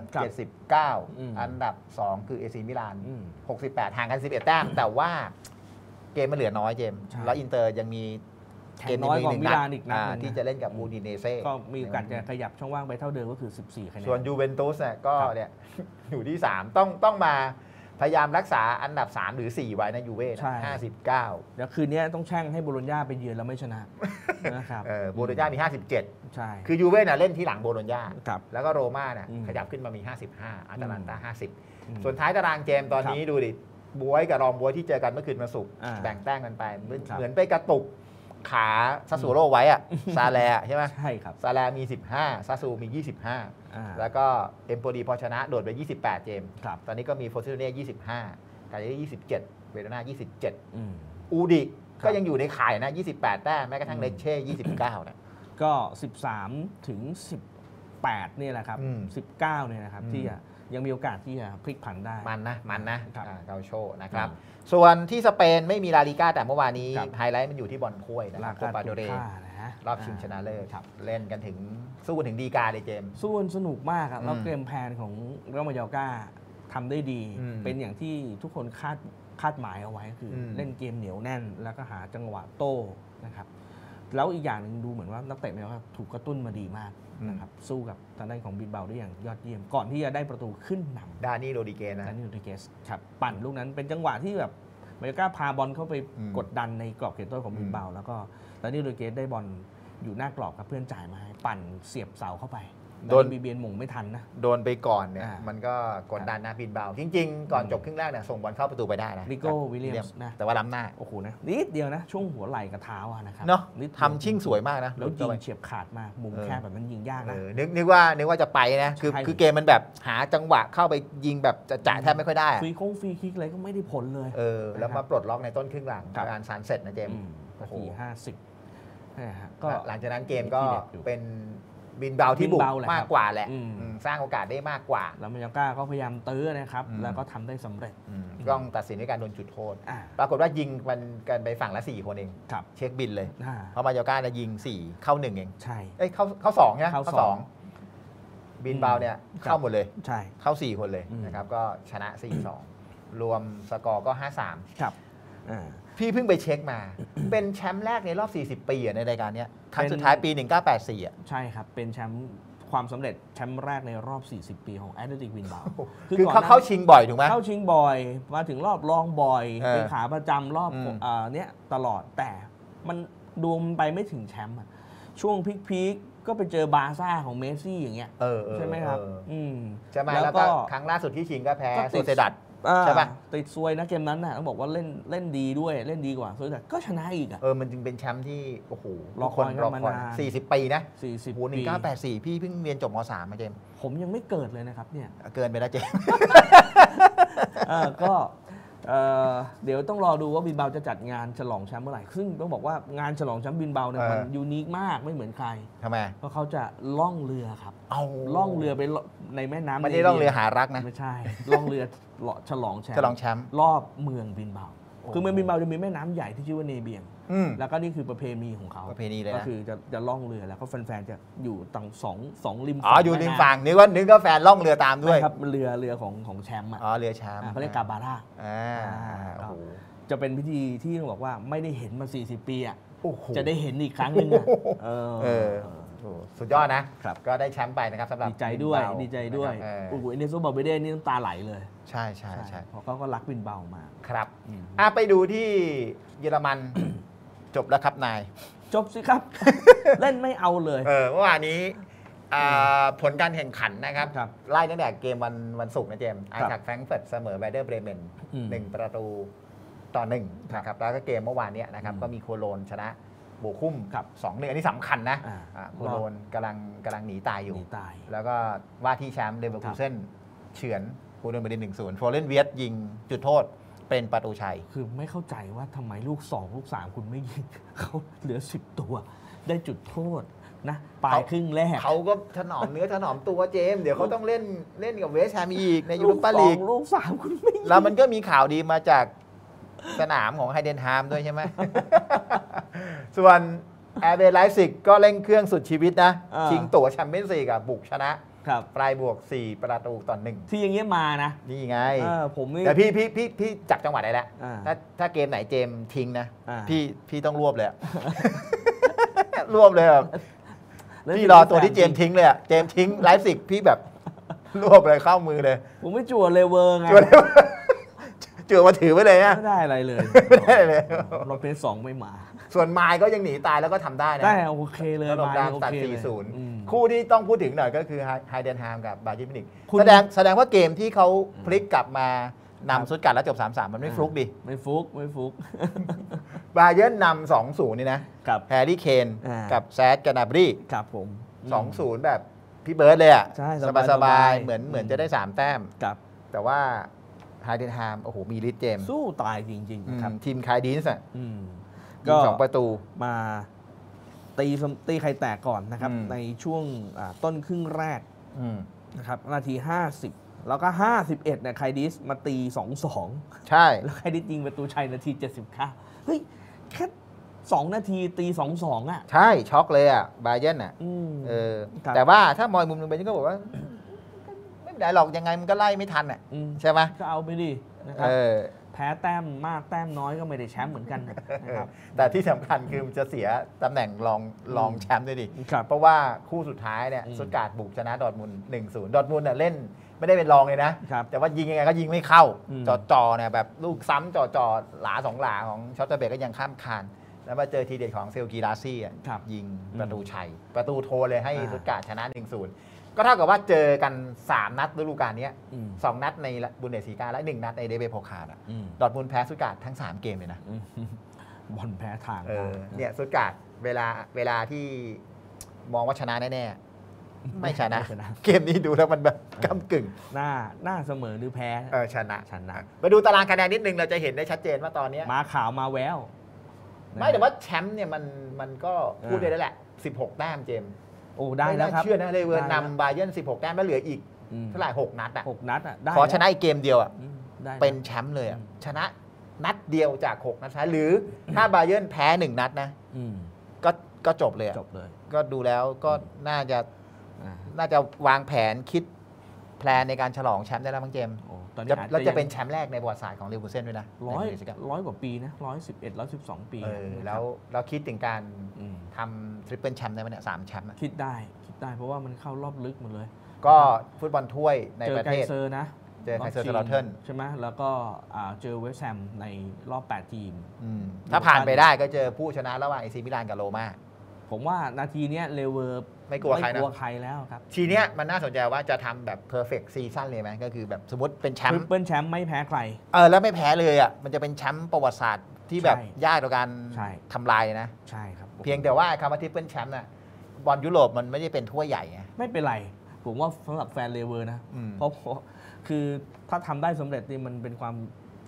79อันดับ2คือเอซีมิลาน68ห่างกัน11แต้มแต่ว่าเกมมันเหลือน้อยเจมแล้วอินเตอร์ยังมีเกมน้อยกว่ามิลานอีกนัดที่จะเล่นกับอูดิเนเซ่ก็มีโอกาสจะขยับช่องว่างไปเท่าเดิมก็คือ14คะแนนส่วนยูเวนตุสเนี่ยก็เนี่ยอยู่ที่3ต้องมาพยายามรักษาอันดับ3หรือ4ไว้นะยูเว่59เดี๋ยวคืนนี้ต้องแช่งให้โบโลญญาไปเยือนแล้วไม่ชนะนะครับโบโลญญามี57 ใช่คือยูเว่เล่นที่หลังโบโลญญาแล้วก็โรม่าเนี่ยขยับขึ้นมามี55อาตาลันตา50ส่วนท้ายตารางเกมตอนนี้ดูดิบวยกับรองบวยที่เจอกันเมื่อคืนวันศุกร์แบ่งแต้มกันไปเหมือนไปกระตุกขาซาซูโร่ไว้อะซาแลใช่ไหมใช่ครับซาแลมี15ซาซูมี25แล้วก็เอมโปลีพอชนะโดดไป28เจมตอนนี้ก็มีโฟซิโลเน่25กาเย27เวโรนา27อูดิก็ยังอยู่ในข่ายนะ28แต้มแม้กระทั่งเลเช่29นะก็13ถึง18นี่แหละครับ19เนี่ยนะครับที่ยังมีโอกาสที่จะพลิกผันได้มันนะเกาโชนะครับส่วนที่สเปนไม่มีลาลิก้าแต่เมื่อวานนี้ไฮไลท์มันอยู่ที่บอลถ้วยนะครับโคปาโดเรรอบชิงชนะเลิศเล่นกันถึงสู้ถึงดีกาเลยเจมสู้สนุกมากครับแล้วเกมแพนของเรอัลมาดริดทำได้ดีเป็นอย่างที่ทุกคนคาดหมายเอาไว้คือเล่นเกมเหนียวแน่นแล้วก็หาจังหวะโต้นะครับแล้วอีกอย่างนึงดูเหมือนว่านักเตะเนี่ยถูกกระตุ้นมาดีมากนะครับสู้กับทางด้านของบิลเบาได้อย่างยอดเยี่ยมก่อนที่จะได้ประตูขึ้นนำดานี่โรดิเกสครับปั่นลูกนั้นเป็นจังหวะที่แบบมาริก้าพาบอลเข้าไปกดดันในกรอบเขตโทษของบิลเบาแล้วก็ดานี่โรดิเกสได้บอลอยู่หน้ากรอบครับเพื่อนจ่ายมาให้ปั่นเสียบเสาเข้าไปโดนบีเบียนหม่งไม่ทันนะโดนไปก่อนเนี่ยมันก็กดดันนะบิลเบาจริงๆก่อนจบครึ่งแรกเนี่ยส่งบอลเข้าประตูไปได้นะริโก้วิลเลียมส์นะแต่ว่าล้ำหน้าโอ้โหนะนิดเดียวนะช่วงหัวไหล่กับเท้านะครับเนาะทำชิ่งสวยมากนะแล้วยิงเฉียบขาดมากมุมแคบแบบนั้นยิงยากนะนึกว่าจะไปนะคือเกมมันแบบหาจังหวะเข้าไปยิงแบบจะจ่ายแทบไม่ค่อยได้ฟรีคิกอะไรก็ไม่ได้ผลเลยแล้วมาปลดล็อกในต้นครึ่งหลังการซันเซ็ตนะเจมโอ้โห50 ก็หลังจากนั้นเกมก็เป็นบินเบาที่บุกมากกว่าแหละสร้างโอกาสได้มากกว่าแล้วมาริก้าก็พยายามตื้อนะครับแล้วก็ทำได้สำเร็จต้องตัดสินด้วยการโดนจุดโทษปรากฏว่ายิงกันไปฝั่งละ4คนเองเช็คบินเลยเพราะมาริก้าเนี่ยยิง4เข้า1เองใช่เข้า2ใช่ไหมเข้า2บินเบาเนี่ยเข้าหมดเลยใช่เข้า4คนเลยนะครับก็ชนะ 4-2 รวมสกอร์ก็ 5-3 ครับพี่เพิ่งไปเช็คมา เป็นแชมป์แรกในรอบ40ปีในรายการนี้ครั้งสุดท้ายปี1984 ใช่ครับเป็นแชมป์ความสำเร็จแชมป์แรกในรอบ40ปีของแอตเลติกบิลเบาคือเขาเข้าชิงบ่อยถูกไหมเข้าชิงบ่อยมาถึงรอบรองบ่อยเป็นขาประจำรอบเนี้ยตลอดแต่มันดูมันไปไม่ถึงแชมป์ช่วงพีคก็ไปเจอบาร์ซ่าของเมสซี่อย่างเงี้ยใช่ไหมครับใช่ไหมแล้วก็ครั้งล่าสุดที่ชิงก็แพ้โซเซดัดใช่ป่ะติดซวยนะเกมนั้นน่ะต้องบอกว่าเล่นดีด้วยเล่นดีกว่าสุดแต่ก็ชนะอีกมันจึงเป็นแชมป์ที่โอ้โหรอคอยมานาน 40 ปีนะ 40 ปี1984พี่เพิ่งเรียนจบม.3 มาเจมผมยังไม่เกิดเลยนะครับเนี่ยเกินไปแล้วเจมก็เดี๋ยวต้องรอดูว่าบินเบาจะจัดงานฉลองแชมป์เมื่อไหร่ซึ่งต้องบอกว่างานฉลองแชมป์บินเบาเนี่ยมันยูนิคมากไม่เหมือนใครทำไมเพราะเขาจะล่องเรือครับล่องเรือไปในแม่น้ำไม่ได้ล่องเรือหารักนะไม่ใช่ล่องเรือฉลองแชมป์รอบเมืองบินเบาคือเมืองบินเบาจะมีแม่น้ำใหญ่ที่ชื่อว่าเนเบียงแล้วก็นี่คือประเพณีของเขาประเพณีเลยนะก็คือจะล่องเรือแล้วก็แฟนๆจะอยู่ต่างสองริมอยู่ริมฝั่งนึกว่าแฟนล่องเรือตามด้วยครับเรือของแชมป์เรือแชมป์เขาเรียกกาบาร่าจะเป็นพิธีที่ต้องบอกว่าไม่ได้เห็นมา40 ปีอ่ะจะได้เห็นอีกครั้งหนึ่งสุดยอดนะก็ได้แชมป์ไปนะครับสำหรับดีใจด้วยโอ้โหเอเนโซบาเบเด้นี่น้ำตาไหลเลยใช่เพราะเขาก็รักบินเบามากครับไปดูที่เยอรมันจบแล้วครับนายจบสิครับเล่นไม่เอาเลยเมื่อวานนี้ผลการแข่งขันนะครับไล่ตั้งแต่เกมวันศุกร์นะเจมส์ไอแท็กแฟรงก์เฟิร์ตเสมอไวเดอร์เบรเมน1-1นะครับแล้วก็เกมเมื่อวานนี้นะครับก็มีโคโลนชนะโบคุ้ม2-1อันนี้สำคัญนะโคโลนกำลังหนีตายอยู่แล้วก็ว่าที่แชมป์เลเวอร์คูเซ่นเฉือนโคโลนไปได้ 1-0 โฟเรนเวียสยิงจุดโทษเป็นประตูชัยคือไม่เข้าใจว่าทำไมลูก2ลูก3คุณไม่ยิงเขาเหลือ10ตัวได้จุดโทษนะปลายครึ่งแรกเขาก็ถนอมเนื้อถนอมตัวเจมเดี๋ยวเขาต้องเล่นกับเวสต์แฮมอีกในยูโรปาลีกลูก3คุณไม่แล้วมันก็มีข่าวดีมาจากสนามของไฮเดนฮามด้วยใช่ไหม ส่วนแอร์เบย์ไลฟ์ซิกก็เร่งเครื่องสุดชีวิตนะชิงตั๋วแชมเปี้ยนส์ลีกบุกชนะปลายบวก4-1 ที่อย่างเงี้ยมานะนี่ไงผมแต่พี่จักจังหวัดไหนแหละถ้าเกมไหนเจมทิ้งนะพี่ต้องรวบเลยรวบเลยแบบพี่รอตัวที่เจมทิ้งเลยเจมทิ้งไลฟ์ซิกพี่แบบรวบเลยเข้ามือเลยผมไม่จั่วเลเวอร์ไงจั่วมาถือไว้เลยนะไม่ได้อะไรเลยไม่ได้เลยเราเป็น2ไม่มาส่วนไมล์ก็ยังหนีตายแล้วก็ทำได้นะได้โอเคเลยไมล์ตัด 4-0 คู่ที่ต้องพูดถึงหน่อยก็คือไฮเดนฮามกับบาเยิร์นมิวนิกแสดงว่าเกมที่เขาพลิกกลับมานำสุดกัดแล้วจบ 3-3 มันไม่ฟลุกดิไม่ฟลุกบาเยิร์นนำ 2-0 นี่นะแฮร์รี่เคนกับแซดกานาบรีครับผม 2-0 แบบพี่เบิร์ดเลยอ่ะสบายๆเหมือนจะได้3แต้มแต่ว่าไฮเดนฮามโอ้โหมีฤทธิ์เจมสู้ตายจริงๆครับทีมคายดีนส์ก็2ประตูมาตีใครแตกก่อนนะครับในช่วงต้นครึ่งแรกนะครับนาที50แล้วก็51เนี่ยไคดิสมาตี 2-2 ใช่แล้วไคดิสยิงประตูชัยนาที79เฮ้ยแค่2นาทีตี 2-2 อ่ะใช่ช็อกเลยอ่ะบาเยิร์นอ่ะแต่ว่าถ้ามองมุมนึงไปก็บอกว่าไม่ได้หรอกยังไงมันก็ไล่ไม่ทันอ่ะใช่ไหมก็เอาไปดินะครับแพ้แต้มมากแต้มน้อยก็ไม่ได้แชมป์เหมือนกันนะครับแต่ที่สำคัญคือมันจะเสียตำแหน่งรองแชมป์ด้วยดิเพราะว่าคู่สุดท้ายเนี่ยสตุตการ์ดบุกชนะดอร์ทมุนด์ 1-0 ดอร์ทมุนด์เล่นไม่ได้เป็นรองเลยนะแต่ว่ายิงยังไงก็ยิงไม่เข้าจ่อเนี่ยแบบลูกซ้ำจ่อหลา2หลาของช็อตเตอร์เบกก็ยังข้ามคานแล้วมาเจอทีเด็ดของเซลกีราซี่ยิงประตูชัยประตูโทเลยให้สตุตการ์ดชนะ 1-0 ก็เท่ากับว่าเจอกัน3นัดฤดูกาลนี้2นัดในบุนเดสลีกาและ1นัดในเดเบโพคาร์ดอร์ทมุนด์แพ้สตุตการ์ดทั้ง3เกมเลยนะบอลแพ้ทางเนี่ยสตุตการ์ดเวลาที่มองว่าชนะแน่ๆไม่ชนะเกมนี้ดูแล้วมันแบบก้ำกึ่งหน้าเสมอหรือแพ้ชนะไปดูตารางคะแนนนิดนึงเราจะเห็นได้ชัดเจนว่าตอนนี้มาขาวมาแววไม่แต่ว่าแชมป์เนี่ยมันก็พูดได้แล้วแหละ16แต้มเจมโอ้ได้แล้วครับเชื่อนะเลเวอร์นำบาเยิร์น16แต้มแล้วเหลืออีกเท่าไหร่6นัดได้ขอชนะอีกเกมเดียวเป็นแชมป์เลยชนะนัดเดียวจาก6นัดท้ายหรือถ้าบาเยิร์นแพ้1นัดนะก็จบเลยก็ดูแล้วก็น่าจะวางแผนคิดแพลนในการฉลองแชมป์ได้แล้วมั้งเจมแล้วจะเป็นแชมป์แรกในประวัติศาสตร์ของเลเวอร์คูเซ่นด้วยนะ 100 กว่าปีนะ111 112 ปีแล้วคิดถึงการทำทริปเปิลแชมป์ได้ไหมเนี่ย3แชมป์คิดได้เพราะว่ามันเข้ารอบลึกหมดเลยก็ฟุตบอลถ้วยในประเทศเจอไกเซอร์นะเจอไคเซอร์สลอเทิร์นใช่ไหมแล้วก็เจอเวสต์แฮมในรอบ8ทีมถ้าผ่านไปได้ก็เจอผู้ชนะระหว่างเอซีมิลานกับโรม่าผมว่านาทีนี้เลเวอร์ไม่กลัวใครแล้วครับทีเนี้ยมันน่าสนใจว่าจะทำแบบ perfect season เลยไหมก็คือแบบสมมติเป็นแชมป์ไม่แพ้ใครแล้วไม่แพ้เลยอ่ะมันจะเป็นแชมป์ประวัติศาสตร์ที่แบบยากต่อการทำลายนะใช่ครับเพียงแต่ว่าคำว่าทริปเปิลแชมป์น่ะบอลยุโรปมันไม่ได้เป็นถ้วยใหญ่ไงไม่เป็นไรผมว่าสำหรับแฟนเลเวอร์นะเพราะคือถ้าทำได้สำเร็จนี่มันเป็นความ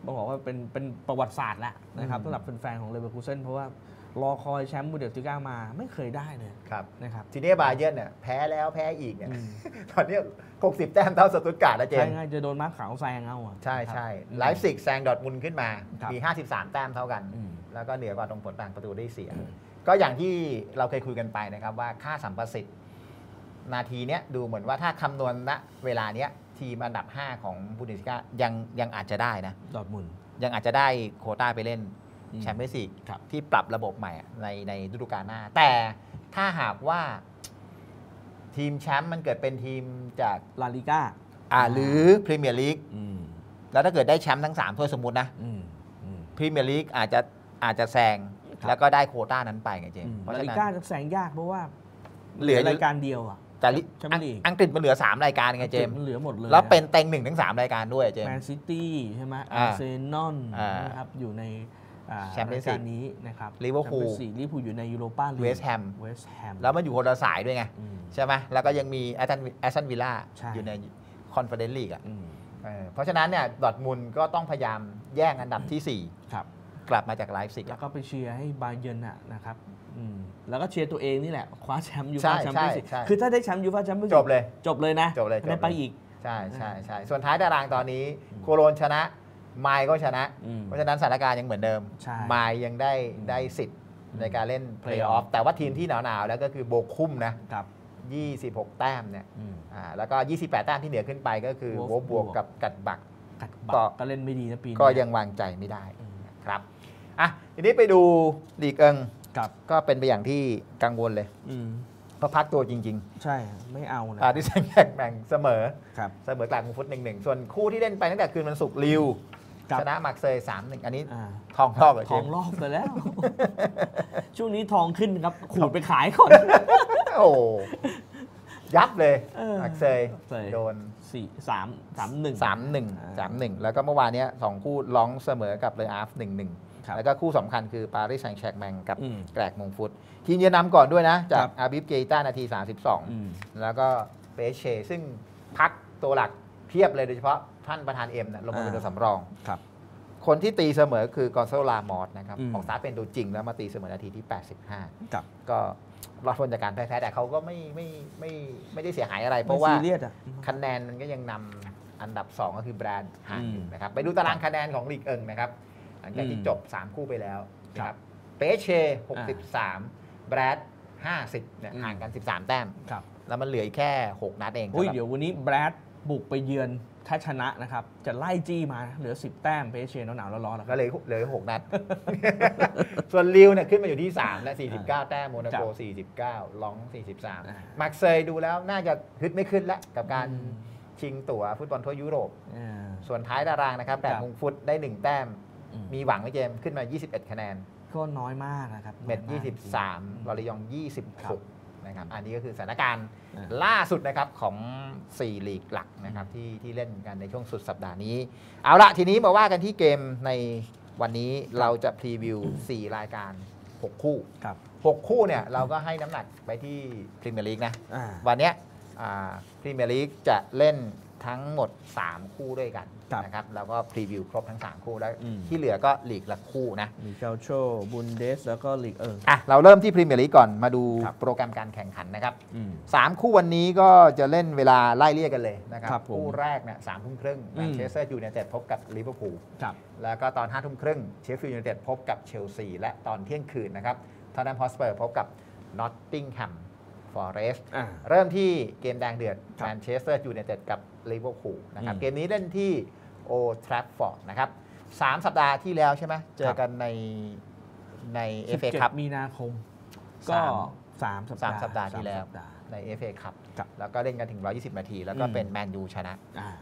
ต้องบอกว่าเป็นประวัติศาสตร์แล้วนะครับสำหรับแฟนๆของเลเวอร์คูเซ่นเพราะว่ารอคอยแชมป์บูเดสลิก้ามาไม่เคยได้เลยนะครับทีนี้บาเยิร์นเนี่ยแพ้แล้วแพ้อีกเนี่ยตอนนี้60 แต้มเท่าสตุตการ์ดนะเจมส์ใช่จะโดนมาร์คขาวแซงเอาใช่ไลฟ์ซิกแซงดอร์ทมุนด์ขึ้นมามี53 แต้มเท่ากันแล้วก็เหนือกว่าตรงผลต่างประตูได้เสียก็อย่างที่เราเคยคุยกันไปนะครับว่าค่าสัมประสิทธิ์นาทีเนี้ยดูเหมือนว่าถ้าคำนวณณเวลาเนี้ยทีมอันดับ5ของบูเดสลิก้ายังอาจจะได้นะดอร์ทมุนด์ยังอาจจะได้โควต้าไปเล่นแชมเปี้ยนส์ลีกที่ปรับระบบใหม่ในฤดูกาลหน้าแต่ถ้าหากว่าทีมแชมป์มันเกิดเป็นทีมจากลาลิก้าหรือพรีเมียร์ลีกแล้วถ้าเกิดได้แชมป์ทั้ง3ถ้วยสมมุตินะพรีเมียร์ลีกอาจจะแซงแล้วก็ได้โควต้านั้นไปไงเจมส์ลาลิก้าจะแซงยากเพราะว่าเหลือรายการเดียวแต่อังกฤษมันเหลือ3รายการไงเจมส์เหลือหมดเลยแล้วเป็นเต็ง1 ถึง 3รายการด้วยเจมส์แมนซิตี้ใช่ไหมอาร์เซนอลนะครับอยู่ในแชมเปี้ยนส์ลีกนี้นะครับลิเวอร์พูลอยู่ในยูโรปาลีกเวสต์แฮมแล้วมันอยู่คนละสายด้วยไงใช่ไหมแล้วก็ยังมีแอสตันวิลล่าอยู่ในคอนเฟอเรนซ์ลีกเพราะฉะนั้นเนี่ยดอร์ทมุนด์ก็ต้องพยายามแย่งอันดับที่4กลับมาจากไลฟ์ซิกแล้วก็ไปเชียร์ให้บาเยิร์นนะครับแล้วก็เชียร์ตัวเองนี่แหละคว้าแชมป์ยูฟ่าแชมเปี้ยนส์ลีกคือถ้าได้แชมป์ยูฟ่าแชมเปี้ยนส์ลีกจบเลยนะได้ไปอีกใช่ส่วนท้ายตารางตอนนี้โคโลนชนะไมล์ก็ชนะเพราะฉะนั้นสถานการณ์ยังเหมือนเดิมไมล์ยังได้สิทธิ์ในการเล่นเพลย์ออฟแต่ว่าทีมที่หนาวๆแล้วก็คือโบคุ้มนะ26 แต้มเนี่ยแล้วก็28 แต้มที่เหนือขึ้นไปก็คือโวบวกกับกัดบักก็เล่นไม่ดีนะปีนี้ก็ยังวางใจไม่ได้ครับทีนี้ไปดูลีกเอิงก็เป็นไปอย่างที่กังวลเลยเพราะพักตัวจริงๆใช่ไม่เอานะที่แซงแบ่งเสมอกลางฟุต 1-1 ส่วนคู่ที่เล่นไปตั้งแต่คืนวันศุกร์ลิวชนะมาร์เซย์ 3-1 อันนี้ทองรอบทองรอบไปแล้ว ช่วงนี้ทองขึ้นครับขูดไปขายก่อนโอ้ยับเลยมาร์เซย์โดน 3-1 แล้วก็เมื่อวานนี้2คู่ล้องเสมอกับเลอาฟ 1-1 แล้วก็คู่สำคัญคือปารีสแซงต์แชร์กแมงกับแกรกมงฟุตทีมเยือนนำก่อนด้วยนะจากอาบิฟเกต้านาที32แล้วก็เปเช่ซึ่งพักตัวหลักเพียบเลยโดยเฉพาะท่านประธานเอ็มลงมาเป็นตัวสำรองคนที่ตีเสมอคือกอนโซลามอสนะครับของสตาร์เป็นตัวจริงแล้วมาตีเสมอนาทีที่85ก็รอดพ้นจากการแพ้แต่เขาก็ไม่ได้เสียหายอะไรเพราะว่าคะแนนมันก็ยังนำอันดับ2ก็คือแบรนด์ห่างนะครับไปดูตารางคะแนนของลีกเอิงนะครับหลังจากที่จบ3คู่ไปแล้วนะครับเปเช่63แบรด50เนี่ยห่างกัน13 แต้มแล้วมันเหลือแค่6นัดเองเดี๋ยววันนี้แบรดบุกไปเยือนถ้าชนะนะครับจะไล่จี้มาเหลือ10 แต้มเปเช่หนาวๆร้อนๆก็เลย6 นัด ส่วนลิวเนี่ยขึ้นมาอยู่ที่3และ49 แต้มโมนาโก49ลอง43มาร์เซย์ดูแล้วน่าจะฮึดไม่ขึ้นแล้วกับการชิงตั๋วฟุตบอลทั่วยุโรปส่วนท้ายตารางนะครับแต่มงฟุตได้1 แต้มมีหวังไหมเจมขึ้นมา21 คะแนนก็น้อยมากนะครับเม็ด23ลอริยอง26นะครับอันนี้ก็คือสถานการณ์ล่าสุดนะครับของ4ลีกหลักนะครับที่เล่นกันในช่วงสุดสัปดาห์นี้เอาละทีนี้มาว่ากันที่เกมในวันนี้เราจะพรีวิว4รายการ6คู่6คู่เนี่ยเราก็ให้น้ำหนักไปที่พรีเมียร์ลีกนะวันนี้พรีเมียร์ลีกจะเล่นทั้งหมด3คู่ด้วยกันนะครับแล้วก็พรีวิวครบทั้ง3คู่แล้วที่เหลือก็ลีกละคู่นะมีเกาโชบุนเดสแล้วก็ลีกเราเริ่มที่พรีเมียร์ลีกก่อนมาดูโปรแกรมการแข่งขันนะครับ3คู่วันนี้ก็จะเล่นเวลาไล่เลี่ยกันเลยนะครับคู่แรกเนี่ย3:30แมนเชสเตอร์ยูไนเต็ดพบกับลิเวอร์พูลแล้วก็ตอน 5:30เชฟฟิลด์ยูไนเต็ดพบกับเชลซีและตอนเที่ยงคืนนะครับท็อตแนมฮอตสเปอร์พบกับนอตติงแฮมฟอเรสต์เริ่มที่เกมแดงเดือดแมนเชสเตอร์ยูไนเต็ดกับลิเวอร์พูลนะครับเกมนี้เล่นที่โอแทรฟฟอร์ดนะครับ3 สัปดาห์ที่แล้วใช่ไหมเจอกันใน FA คัพมีนาคมก็3 สัปดาห์ที่แล้วใน FA คัพแล้วก็เล่นกันถึง120 นาทีแล้วก็เป็นแมนยูชนะ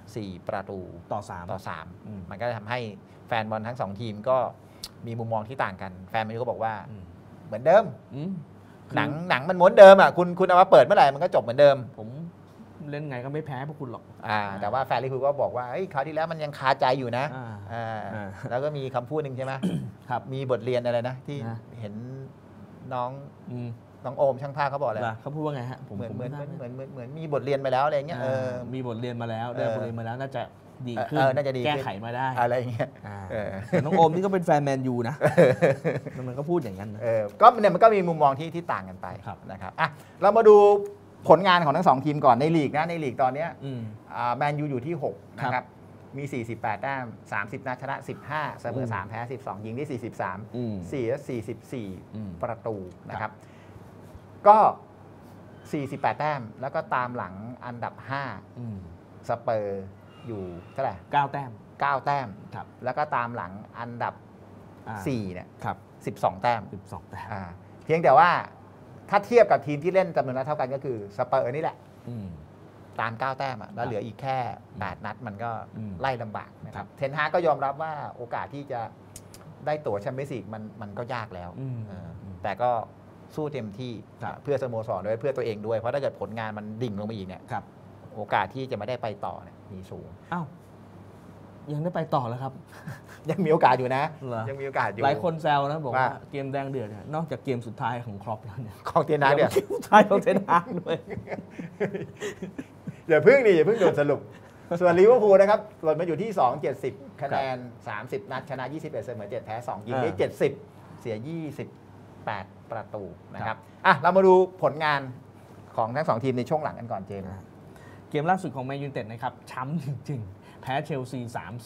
4-3มันก็ทำให้แฟนบอลทั้ง2ทีมก็มีมุมมองที่ต่างกันแฟนแมนยูก็บอกว่าเหมือนเดิมหนังมันม้วนเดิมอ่ะคุณเอามาเปิดเมื่อไหร่มันก็จบเหมือนเดิมผมเล่นไงก็ไม่แพ้พวกคุณหรอกแต่ว่าแฟนลิเวอร์พูลก็บอกว่าคราวที่แล้วมันยังคาใจอยู่นะแล้วก็มีคำพูดหนึ่งใช่ไหมครับมีบทเรียนอะไรนะที่เห็นน้องโอมช่างภาพเขาบอกอะไรเขาพูดว่าไงฮะเหมือนมีบทเรียนมาแล้วอะไรเงี้ยมีบทเรียนมาแล้วได้บทเรียนมาแล้วน่าจะดีขึ้นน่าจะดีขึ้นแก้ไขมาได้อะไรอย่างเงี้ยแต่น้องโอมนี่ก็เป็นแฟนแมนยูนะมันก็พูดอย่างนั้นนะก็เนี่ยมันก็มีมุมมองที่ต่างกันไปนะครับอ่ะเรามาดูผลงานของทั้ง2ทีมก่อนในลีกนะในลีกตอนนี้แมนยูอยู่ที่6นะครับมี48แต้ม30นัดชนะ15เสมอ3แพ้12ยิงได้43 4และ44ประตูนะครับก็48แต้มแล้วก็ตามหลังอันดับ5สเปอร์อยู่เท่าไหร่ 9แต้ม 9แต้มแล้วก็ตามหลังอันดับ4เนี่ย12แต้มเพียงแต่ว่าถ้าเทียบกับทีมที่เล่นจำนวนนัดเท่ากันก็คือสเปอร์นี่แหละตาม9แต้มแล้วเหลืออีกแค่8นัดมันก็ไล่ลำบากนะครับเทนฮากก็ยอมรับว่าโอกาสที่จะได้ตั๋วแชมเปี้ยนส์ลีกมันก็ยากแล้วแต่ก็สู้เต็มที่เพื่อสโมสรด้วยเพื่อตัวเองด้วยเพราะถ้าเกิดผลงานมันดิ่งลงมาอีกเนี่ยโอกาสที่จะไม่ได้ไปต่อเนี่ยมีสูงอ้าวยังได้ไปต่อแล้วครับยังมีโอกาสอยู่นะยังมีโอกาสอยู่หลายคนแซวนะบอกว่าเกมแดงเดือดเนี่ยนอกจากเกมสุดท้ายของครอปแล้วเนี่ยของเทนฮากเนี่ยเกมสุดท้ายของเทนฮากด้วยอย่าเพิ่งโดนสรุปส่วนลิเวอร์พูลนะครับหล่นมาอยู่ที่270คะแนน30นัดชนะ21เสมอ7แพ้2ยิงได้70เสีย28ประตูนะครับอ่ะเรามาดูผลงานของทั้ง2ทีมในช่วงหลังกันก่อนเจมส์เกมล่าสุดของแมนยูไนเต็ดนะครับช้ำจริงๆแพ้เชลซี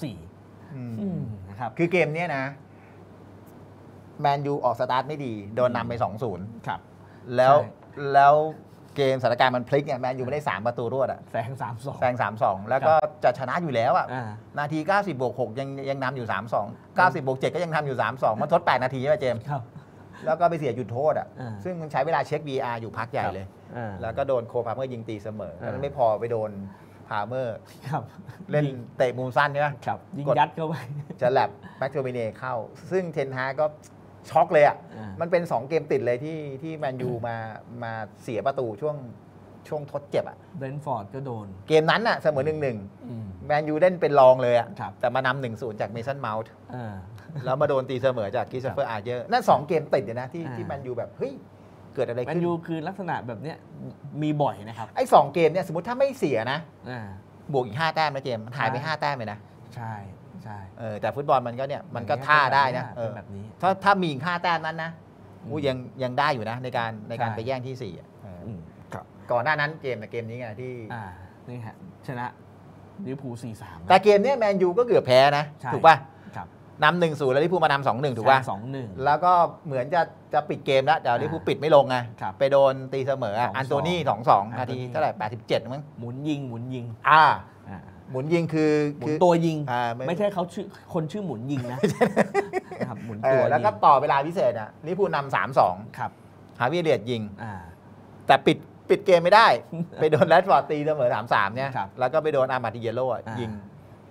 3-4นะครับคือเกมนี้นะแมนยูออกสตาร์ทไม่ดีโดนนำไป 2-0 ครับแล้วเกมสถานการณ์มันพลิกเนี่ยแมนยูไม่ได้3ประตูรวดอ่ะแซง 3-2แล้วก็จะชนะอยู่แล้วอ่ะนาที90+6ยังนำอยู่ 3-2 90+7ก็ยังทำอยู่ 3-2มันทด8นาทีใช่ไหมเจมส์แล้วก็ไปเสียจุดโทษอ่ะซึ่งมันใช้เวลาเช็ค VR อยู่พักใหญ่เลยแล้วก็โดนโคพาเมอร์ยิงตีเสมอแล้วไม่พอไปโดนพาเมอร์เล่นเตะมุมสั้นใช่ไหมยิงยัดเข้าไปจะแลบแม็กโทมิเน่เข้าซึ่งเทนฮากก็ช็อกเลยอ่ะมันเป็น2เกมติดเลยที่แมนยูมาเสียประตูช่วงทดเจ็บอ่ะเบรนท์ฟอร์ดก็โดนเกมนั้นอ่ะเสมอ 1-1 แมนยูเล่นเป็นรองเลยอ่ะแต่มานำ 1-0 จากเมสันเมาท์แล้วมาโดนตีเสมอจากคริสโตเฟอร์อาร์เจอร์นั่น2เกมติดเลยนะที่แมนยูแบบเฮ้ยเกิดอะไรขึ้นแมนยูคือลักษณะแบบเนี้ยมีบ่อยนะครับไอ้2เกมเนี่ยสมมติถ้าไม่เสียนะบวกอีก5แต้มนะเจมส์หายไป5แต้มเลยนะใช่แต่ฟุตบอลมันก็เนี่ยมันก็ท่าได้นะแบบนี้ถ้ามีอีก5แต้มนั้นนะยังได้อยู่นะในการไปแย่งที่4ก่อนหน้านั้นเกมนี้ไงที่นี่ฮะชนะลิเวอร์พูล 4-3 แต่เกมนี้แมนยูก็เกือบแพ้นะถูกป่ะนำ 1-0 แล้วลิเวอร์พูลมานำ 2-1 ถูกป่ะ 2-1 แล้วก็เหมือนจะปิดเกมแล้วแต่ลิเวอร์พูลปิดไม่ลงไงไปโดนตีเสมออันโตนี่ 2-2 นาทีเท่าไหร่87มั้งหมุนยิงหมุนยิงคือตัวยิงไม่ใช่เขาคนชื่อหมุนยิงนะครับหมุนตัวแล้วก็ต่อเวลาพิเศษลิเวอร์พูลนำ 3-2 ครับฮาวิเลียดยิงแต่ปิดเกมไม่ได้ไปโดนแรดฟอร์ดตีเสมอ 3-3 เนี่ยแล้วก็ไปโดนอาร์มาติเยโร่ยิง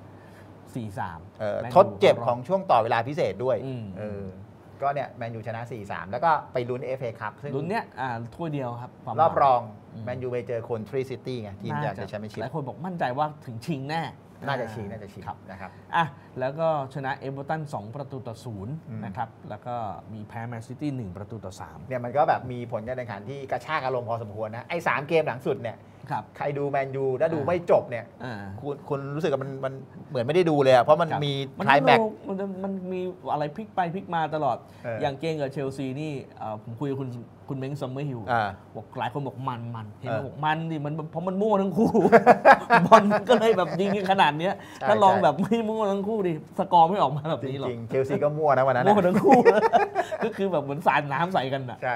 4-3 ทดเจ็บของช่วงต่อเวลาพิเศษด้วยก็เนี่ยแมนยูชนะ 4-3 แล้วก็ไปลุ้น FA คัพซึ่งลุ้นเนี้ยถ้วยเดียวครับรอบรองแมนยูไปเจอคนทรีซิตี้ไงทีมจากแชมเปี้ยนชิพหลายคนบอกมั่นใจว่าถึงชิงแน่น่าจะชิงนะครับแล้วก็ชนะเอเวอร์ตัน2-0นะครับแล้วก็มีแพ้แมนซิตี้1-3 เนี่ยมันก็แบบมีผลการแข่งขันที่กระชากอารมณ์พอสมควรนะไอ้3เกมหลังสุดเนี่ยใครดูแมนยูถ้าดูไม่จบเนี่ยคุณรู้สึกว่ามันเหมือนไม่ได้ดูเลยเพราะมันมีไคลแม็กซ์มันมีอะไรพลิกไปพลิกมาตลอดอย่างเกมกับเชลซีนี่ผมคุยกับคุณเม้งซัมเมอร์ฮิลบอกหลายคนบอกมันเห็นบอกมันดิมันเพราะมันมั่วทั้งคู่บอลก็เลยแบบยิงขนาดนี้ถ้าลองแบบไม่มั่วทั้งคู่ดิสกอร์ไม่ออกมาแบบนี้หรอกจริงเชลซีก็มั่วนะวันนั้นมั่วทั้งคู่ก็คือแบบเหมือนสาดน้ำใส่กันใช่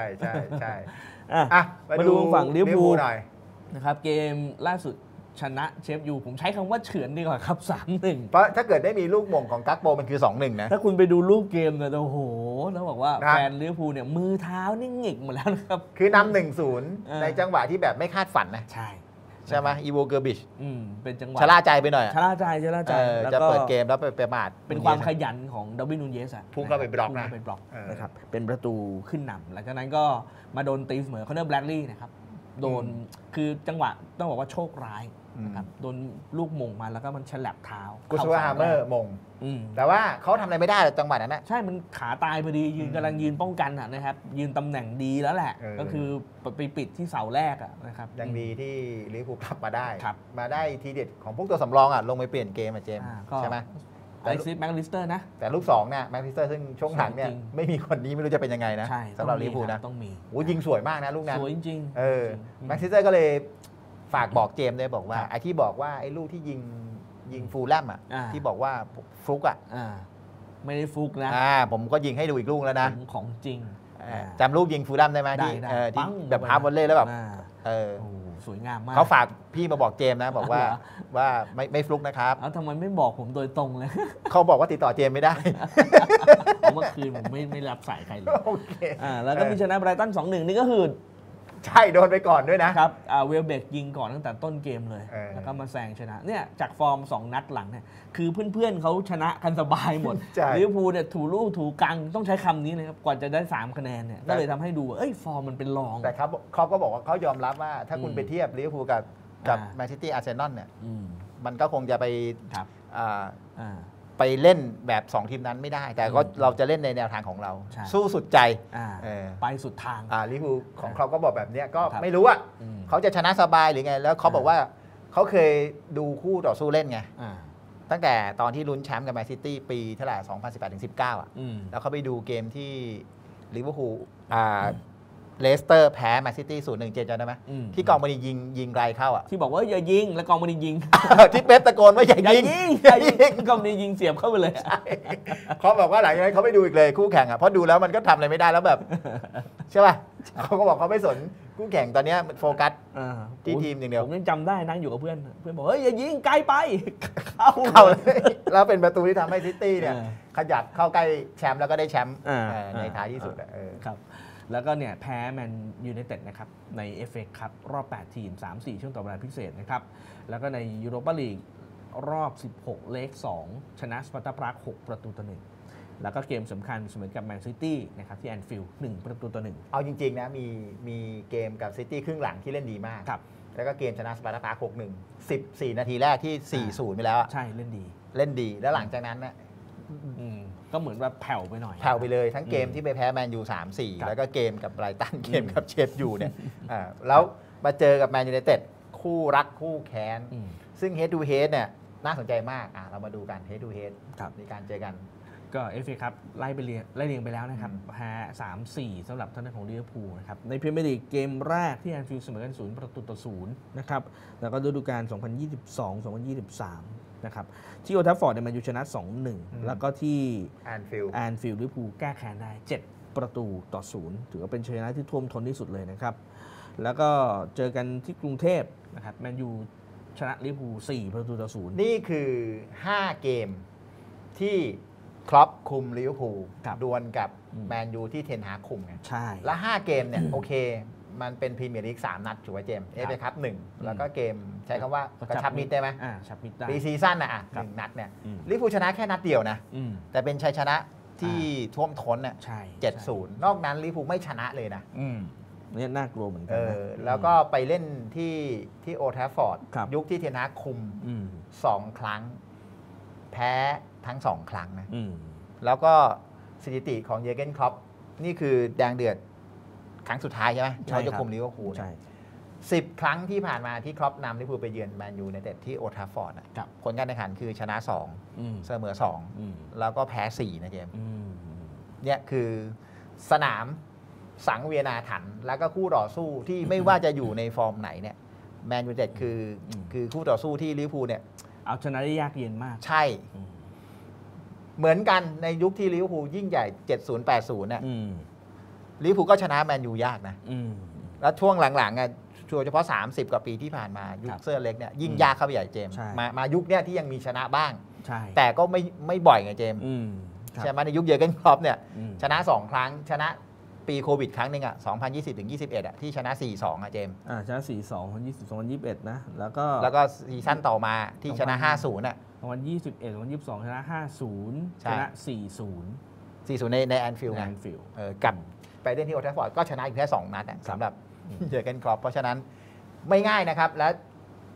มาดูฝั่งลิเวอร์พูลนะครับเกมล่าสุดชนะเชฟยูผมใช้คำว่าเฉือนดีกว่าครับ 3-1 เพราะถ้าเกิดได้มีลูกมงของกักโปมันคือ 2-1 นะถ้าคุณไปดูรูปเกมเนี่ยโอ้โหแล้วบอกว่าแฟนลิเวอร์พูลเนี่ยมือเท้านี่หงิกหมดแล้วนะครับคือนำ 1-0 ในจังหวะที่แบบไม่คาดฝันนะใช่ไหมอีโวเกอร์บิชเป็นจังหวะชะล่าใจไปหน่อยชะล่าใจจะเปิดเกมแล้วไปประมาทเป็นความขยันของดาร์วินนูเยสพุ่งเข้าไปบล็อกนะครับเป็นประตูขึ้นนำหลังจากนั้นก็มาโดนตีเสมอคอนเนอร์แบล็กลีย์นะครับโดนคือจังหวะต้องบอกว่าโชคร้ายนะครับโดนลูกมงมาแล้วก็มันฉลับเท้ากุสวาฮาเมอร์มงแต่ว่าเขาทำอะไรไม่ได้จังหวะนั้นนะใช่มันขาตายพอดีกำลังยืนป้องกันนะครับยืนตำแหน่งดีแล้วแหละก็คือไปปิดที่เสาแรกนะครับยังดีที่ลิเวอร์พูลกลับมาได้มาได้ทีเด็ดของพวกตัวสำรองลงไปเปลี่ยนเกมเจมส์ใช่ไหมไอซิสแม็กลิสเตอร์นะแต่ลูก2เนี่ยแม็กลิสเตอร์ซึ่งช่วงหลังเนี่ยไม่มีคนนี้ไม่รู้จะเป็นยังไงนะสำหรับลิเวอร์พูลนะต้องมียิงสวยมากนะลูกนั้นสวยจริงแม็กลิสเตอร์ก็เลยฝากบอกเจมส์เลยบอกว่าไอ้ที่บอกว่าไอ้ลูกที่ยิงฟูลแลมที่บอกว่าฟลุกไม่ได้ฟลุกนะผมก็ยิงให้ดูอีกลูกแล้วนะของจริงจำลูกยิงฟูลแลมได้ไหมที่แบบพาบอลเล่แล้วแบบสวยงามมากเขาฝากพี่มาบอกเจมส์นะบอกว่าไม่ฟลุกนะครับแล้วทำไมไม่บอกผมโดยตรงเลยเขาบอกว่าติดต่อเจมส์ไม่ได้เมื่อคืนผมไม่รับสายใครเลยแล้วก็มีชนะไบรตัน 2-1 นี่ก็คือใช่โดนไปก่อนด้วยนะครับเวลเบกยิงก่อนตั้งแต่ต้นเกมเลยแล้วก็มาแซงชนะเนี่ยจากฟอร์ม2นัดหลังเนี่ยคือเพื่อนๆเขาชนะกันสบายหมดลิเวอร์พูลเนี่ยถูลู่ถูกังต้องใช้คำนี้เลยครับกว่าจะได้3คะแนนเนี่ยก็เลยทำให้ดูฟอร์มมันเป็นรองแต่ครับเขาก็บอกว่าเขายอมรับว่าถ้าคุณไปเทียบลิเวอร์พูลกับแมนซิตี้อาร์เซนอลเนี่ยมันก็คงจะไปเล่นแบบ2ทีมนั้นไม่ได้แต่ก็เราจะเล่นในแนวทางของเราสู้สุดใจไปสุดทางลิเวอร์พูลของเขาก็บอกแบบนี้ก็ไม่รู้ว่าเขาจะชนะสบายหรือไงแล้วเขาบอกว่าเขาเคยดูคู่ต่อสู้เล่นไงตั้งแต่ตอนที่ลุ้นแชมป์กับแมนซิตี้ปีเท่าไหร่2018-19แล้วเขาไปดูเกมที่ลิเวอร์พูลเลสเตอร์แพ้แมนซิตี้0-1เจนจำได้ไหมที่กองมณียิงไกลเข้าที่บอกว่าอย่ายิงแล้วกองมณียิงที่เป๊ปตะโกนว่าอย่ายิงกองมณียิงเสียบเข้าไปเลยเขาบอกว่าหลังจากนั้นเขาไม่ดูอีกเลยคู่แข่งเพราะดูแล้วมันก็ทำอะไรไม่ได้แล้วแบบใช่ป่ะเขาก็บอกเขาไม่สนคู่แข่งตอนนี้โฟกัสที่ทีมอย่างเดียวผมยังจำได้นั่งอยู่กับเพื่อนบอกเฮ้ยอย่ายิงไกลไปเข้าแล้วเป็นประตูที่ทำให้ซิตี้เนี่ยขยับเข้าใกล้แชมป์แล้วก็ได้แชมป์ในท้ายที่สุดครับแล้วก็เนี่ยแพ้แมนยูไนเต็ดนะครับใน FA ครับรอบ8ทีม 3-4 ช่วงต่อเวลาพิเศษนะครับแล้วก็ในยูโรปาลีกรอบ16เลข2ชนะสปาร์ตาปราก6-1แล้วก็เกมสำคัญเสมอกับแมนซิตี้นะครับที่แอนฟิลด์1-1 เอาจริงๆนะมีเกมกับซิตี้ครึ่งหลังที่เล่นดีมากแล้วก็เกมชนะสปาร์ตาปราก6-1 14นาทีแรกที่4-0ไปแล้วใช่เล่นดีแล้วหลังจากนั้นนะก็เหมือนว่าแผ่วไปหน่อยแผ่วไปเลยทั้งเกมที่ไปแพ้แมนยู 3-4 แล้วก็เกมกับไบรตันเกมกับเชฟยูเนี่ยแล้วมาเจอกับแมนยูไนเต็ดคู่รักคู่แค้นซึ่ง head to head เนี่ยน่าสนใจมากเรามาดูกัน head to head ในการเจอกันก็เอฟเอครับไล่เรียงไปแล้วนะครับแพ้ 3-4 สำหรับท่านของลิเวอร์พูลนะครับในพรีเมียร์ลีกเกมแรกที่แอนฟิลด์เสมอกัน0-0นะครับแล้วก็ฤดูกาล 2022-2023 นะครับที่โอลด์แทราฟฟอร์ดเนี่ยแมนยูชนะ 2-1 แล้วก็ที่แอนฟิลด์ลิเวอร์พูลแก้แค้นได้7-0 ถือว่าเป็นชัยชนะที่ท่วมท้นที่สุดเลยนะครับแล้วก็เจอกันที่กรุงเทพนะครับแมนยูชนะลิเวอร์พูล4-0 นี่คือ5เกมที่คล็อปคุมลิเวอร์พูลดวลกับแมนยูที่เทนฮากคุมไงใช่และ5เกมเนี่ยโอเคมันเป็นพรีเมียร์ลีก3นัดถูกไหมเจมส์เอฟเอคัพ1แล้วก็เกมใช้คำว่ากระชับมิตรได้ไหมชับมิตรได้ปีซีซั่น1นัดเนี่ยลิเวอร์พูลชนะแค่นัดเดียวนะแต่เป็นชัยชนะที่ท่วมท้นน่ะ7-0นอกนั้นลิเวอร์พูลไม่ชนะเลยนะนี่น่ากลัวเหมือนกันแล้วก็ไปเล่นที่โอลด์แทราฟฟอร์ดยุคที่เทนฮากคุม2 ครั้งแพ้ทั้ง2 ครั้งนะแล้วก็สถิติของเยอร์เกนคล็อปนี่คือแดงเดือดครั้งสุดท้ายใช่ไหมเขาจะคุมลิเวอร์พูล10 ครั้งที่ผ่านมาที่คล็อปนำลิเวอร์พูลไปเยือนแมนยูไนเต็ดที่โอลด์แทราฟฟอร์ดผลการแข่งขันคือชนะ2เสมอ2แล้วก็แพ้4นะเจมส์เนี่ยคือสนามสังเวียนอาถรรพ์แล้วก็คู่ต่อสู้ที่ไม่ว่าจะอยู่ในฟอร์มไหนเนี่ยแมนยูไนเต็ดคือคู่ต่อสู้ที่ลิเวอร์พูลเนี่ยเอาชนะได้ยากเย็นมากใช่เหมือนกันในยุคที่ลิเวอร์พูลยิ่งใหญ่70-80เนี่ยลิเวอร์พูลก็ชนะแมนยูยากนะแล้วช่วงหลังๆโดยเฉพาะ30กว่าปีที่ผ่านมายุคเสื้อเล็กเนี่ยยิ่งยากเข้าไปใหญ่เจมส์มายุคเนี้ยที่ยังมีชนะบ้างแต่ก็ไม่บ่อยไงเจมส์ใช่ไหมในยุคเยอร์เกนคล็อปเนี่ยชนะ2 ครั้งชนะปีโควิดครั้งหนึ่ง2020-21ที่ชนะ 4-2เจมส์ชนะ 4-2 2021นะแล้วก็ซีซั่นต่อมาที่ชนะ 5-0 2021-22 ชนะ 5-0 ชนะ 4-0 ในแอนฟิลด์กับไปเล่นที่โอลด์แทราฟฟอร์ดก็ชนะอยู่แค่2 นัดสำหรับเจอร์เกนคล็อปเพราะฉะนั้นไม่ง่ายนะครับและ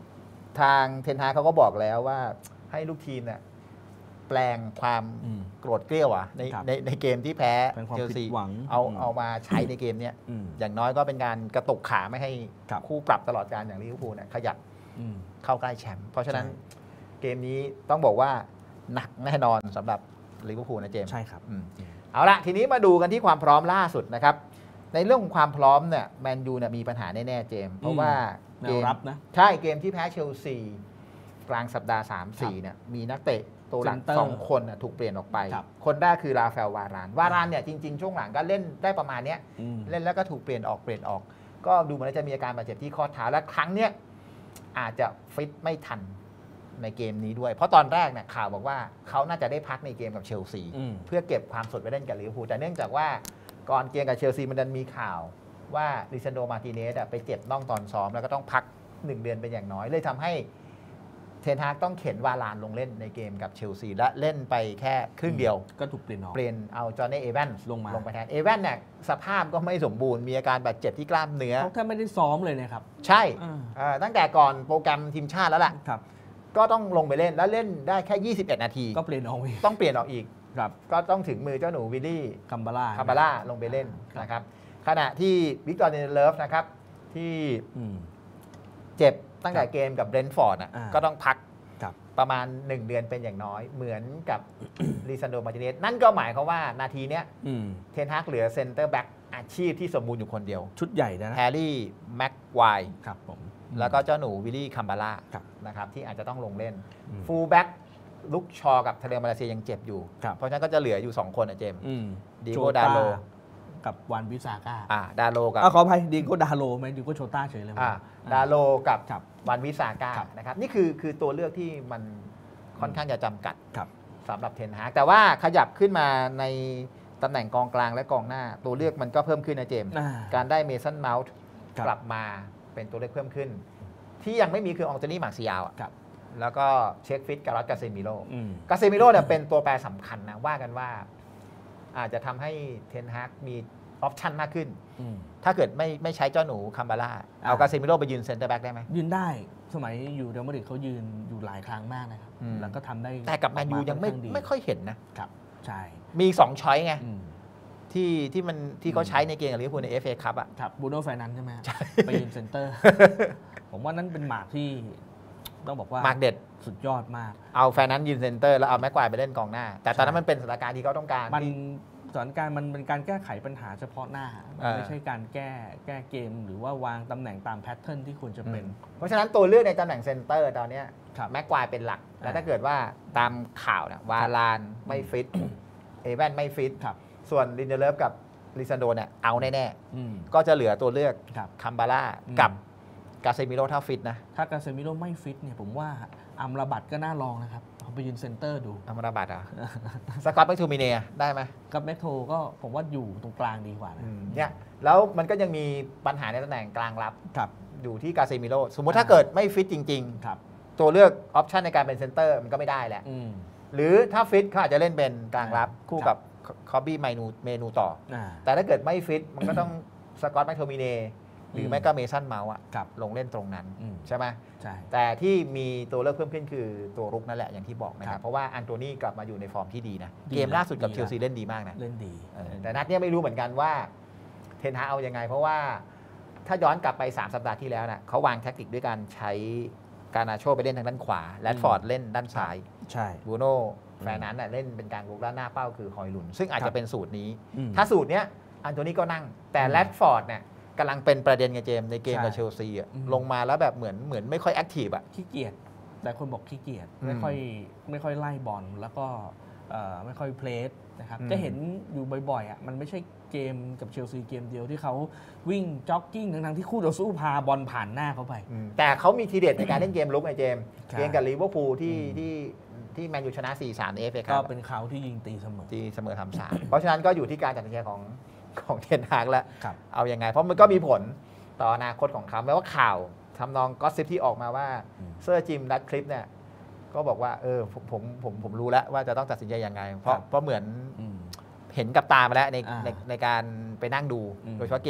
ทางเทนฮากเขาก็บอกแล้วว่าให้ลูกทีมเนี่ยแปลงความโกรธเกรี้ยวในเกมที่แพ้เชลซีเอามาใช้ในเกมนี้อย่างน้อยก็เป็นการกระตุกขาไม่ให้คู่ปรับตลอดการอย่างลิเวอร์พูลเนี่ยขยับเข้าใกล้แชมป์เพราะฉะนั้นเกมนี้ต้องบอกว่าหนักแน่นอนสำหรับลิเวอร์พูลนะเจมส์ใช่ครับเอาละทีนี้มาดูกันที่ความพร้อมล่าสุดนะครับในเรื่องของความพร้อมเนี่ยแมนยูเนี่ยมีปัญหาแน่ๆเจมส์เพราะว่าเกมรับนะใช่เกมที่แพ้เชลซีกลางสัปดาห์ 3-4 เนี่ยมีนักเตะตัวหลัก2 คนถูกเปลี่ยนออกไป คนแรกคือราฟาเอลวารานเนี่ยจริงๆช่วงหลังก็เล่นได้ประมาณนี้เล่นแล้วก็ถูกเปลี่ยนออกก็ดูเหมือนจะมีอาการบาดเจ็บที่ข้อเท้าและครั้งเนี้ยอาจจะฟิตไม่ทันในเกมนี้ด้วยเพราะตอนแรกเนี่ยข่าวบอกว่าเขาน่าจะได้พักในเกมกับเชลซีเพื่อเก็บความสดไว้เล่นกับลิเวอร์พูลแต่เนื่องจากว่าก่อนเกมกับเชลซีมันดันมีข่าวว่าลิซันโด มาร์ติเนสไปเจ็บน่องตอนซ้อมแล้วก็ต้องพัก1 เดือนเป็นอย่างน้อยเลยทำให้เทนฮากต้องเข็นวาลานลงเล่นในเกมกับเชลซีและเล่นไปแค่ครึ่งเดียวก็ถูกเปลี่ยนออกเอาจอห์นนี่เอแวนส์ลงไปแทนเอแวนส์เนี่ยสภาพก็ไม่สมบูรณ์มีอาการบาดเจ็บที่กล้ามเนื้อเขาแทบไม่ได้ซ้อมเลยนะครับใช่ตั้งแต่ก่อนโปรแกรมทีมชาติแล้วล่ะก็ต้องลงไปเล่นแล้วเล่นได้แค่21 นาทีก็เปลี่ยนออกอีกต้องเปลี่ยนออกอีกก็ต้องถึงมือเจ้าหนูวิลลี่คัมบาร่าลงไปเล่นนะครับขณะที่วิกตอร์ ลินเดเลฟนะครับที่เจ็บตั้งแต่เกมกับเบรนท์ฟอร์ดก็ต้องพักประมาณ1 เดือนเป็นอย่างน้อยเหมือนกับลิซันโด มาร์ติเนสนั่นก็หมายความว่านาทีเนี้ยเทนฮากเหลือเซนเตอร์แบ็กอาชีพที่สมบูรณ์อยู่คนเดียวชุดใหญ่นะแฮร์รี่แม็กไกวร์ครับผมแล้วก็เจ้าหนูวิลลี่คัมบาร่านะครับที่อาจจะต้องลงเล่นฟูลแบ็กลุกชอกับทะเลมาเลเซียยังเจ็บอยู่เพราะฉะนั้นก็จะเหลืออยู่2 คนเจมส์ดิโก้ดาโลกับวันวิสาก้าดาโลกับขออภัยดิโก้ดาโลไหมดิโก้โชต้าเฉยเลยดาโลกับวันวิสาก้านะครับนี่คือตัวเลือกที่มันค่อนข้างจะจำกัดสำหรับเทนฮากแต่ว่าขยับขึ้นมาในตำแหน่งกองกลางและกองหน้าตัวเลือกมันก็เพิ่มขึ้นนะเจมส์การได้เมสันเมาส์กลับมาเป็นตัวเลือกเพิ่มขึ้นที่ยังไม่มีคืออองโตนี่มาร์ซิยาลแล้วก็เช็คฟิตกับกาเซมิโร่เนี่ยเป็นตัวแปรสำคัญนะว่ากันว่าอาจจะทำให้เทนฮากมีออปชั่นมากขึ้นถ้าเกิดไม่ใช้เจ้าหนูคัมบาร่าเอากาเซมิโร่ไปยืนเซนเตอร์แบ็กได้ไหมยืนได้สมัยอยู่เรอัลมาดริดเขายืนอยู่หลายครั้งมากนะครับแล้วก็ทำได้แต่กับแมนยูยังไม่ค่อยเห็นนะครับใช่มี2 ช้อยไงที่เขาใช้ในเกมกับลิเวอร์พูลใน FA คัพอ่ะครับบูโน่ไฟนันใช่ไหมไปยืนเซนเตอร์ผมว่านั้นเป็นหมากที่ต้องบอกว่าหมากเด็ดสุดยอดมากเอาแฟนนั้นยืนเซนเตอร์แล้วเอาแม็กไกวร์ไปเล่นกองหน้าแต่ตอนนั้นมันเป็นสถานการณ์ที่เขาต้องการสถานการณ์มันเป็นการแก้ไขปัญหาเฉพาะหน้าไม่ใช่การแก้เกมหรือว่าวางตำแหน่งตามแพทเทิร์นที่ควรจะเป็นเพราะฉะนั้นตัวเลือกในตำแหน่งเซนเตอร์ตอนนี้แม็กไกวร์เป็นหลักแล้วถ้าเกิดว่าตามข่าววาลานไม่ฟิตเอแวนไม่ฟิตส่วนลินเดเลฟกับลิซันโดเนี่ยเอาแน่ๆก็จะเหลือตัวเลือกคัมบาร่ากับกาเซมิโร่ถ้าฟิตนะถ้ากาเซมิโร่ไม่ฟิตเนี่ยผมว่าอัมราบัตก็น่าลองนะครับเอาไปยืนเซนเตอร์ดูอัมราบัตสกอตแม็กโทมิเนียได้ไหมกับแม็กโทก็ผมว่าอยู่ตรงกลางดีกว่าเนี่ยแล้วมันก็ยังมีปัญหาในตำแหน่งกลางรับอยู่ที่กาเซมิโร่สมมติถ้าเกิดไม่ฟิตจริงๆตัวเลือกออปชันในการเป็นเซนเตอร์มันก็ไม่ได้แหละหรือถ้าฟิตเขาอาจจะเล่นเป็นกลางรับคู่กับคอบบี้เมนูต่อแต่ถ้าเกิดไม่ฟิตมันก็ต้องสกอตแม็กโทมิเนียหรือไม่ก็เมสันเมาส์ลงเล่นตรงนั้นใช่ไหมใช่แต่ที่มีตัวเลือกเพิ่มขึ้นคือตัวรุกนั่นแหละอย่างที่บอกนะครับเพราะว่าอันโตนี่กลับมาอยู่ในฟอร์มที่ดีนะเกมล่าสุดกับเชลซีเล่นดีมากนะเล่นดีแต่นัดนี้ไม่รู้เหมือนกันว่าเทนฮากเอายังไงเพราะว่าถ้าย้อนกลับไป3 สัปดาห์ที่แล้วนะเขาวางแทคติกด้วยการใช้การนาโชไปเล่นทางด้านขวาแรดฟอร์ดเล่นด้านซ้ายใช่บูโน่แฟนนั้นเล่นเป็นการลุกด้านหน้าเป้าคือฮอยลุนซึ่งอาจจะเป็นสูตรนี้ถ้าสูตรนี้อันโตนี่ก็นั่งแต่แรดฟอร์ดเนี่ยกำลังเป็นประเด็นกับเจมในเกมกับเชลซีลงมาแล้วแบบเหมือนไม่ค่อยแอคทีฟขี้เกียจแต่คนบอกขี้เกียจไม่ค่อยไล่บอลแล้วก็ไม่ค่อยเพลสนะครับจะเห็นอยู่บ่อยๆมันไม่ใช่เกมกับเชลซีเกมเดียวที่เขาวิ่งจ็อกกิ้งทั้งที่คู่ต่อสู้พาบอลผ่านหน้าเขาไปแต่เขามีทีเด็ดในการเล่นเกมลุกไงเจมเกมกับลิเวอร์พูลที่แมนยูชนะ 4-3 ใน FA ก็เป็นเขาที่ยิงตีเสมอทำ3เพราะฉะนั้นก็อยู่ที่การตัดสินใจของเทนฮากแล้วเอายังไงเพราะมันก็มีผลต่ออนาคตของเขาแม้ว่าข่าวทำนองก็ซิปที่ออกมาว่าเซอร์จิมรัดคลิปเนี่ยก็บอกว่าผมรู้แล้วว่าจะต้องตัดสินใจยังไงเพราะเหมือนเห็นกับตามาแล้วในการไปนั่งดูโดยเฉพาะเกม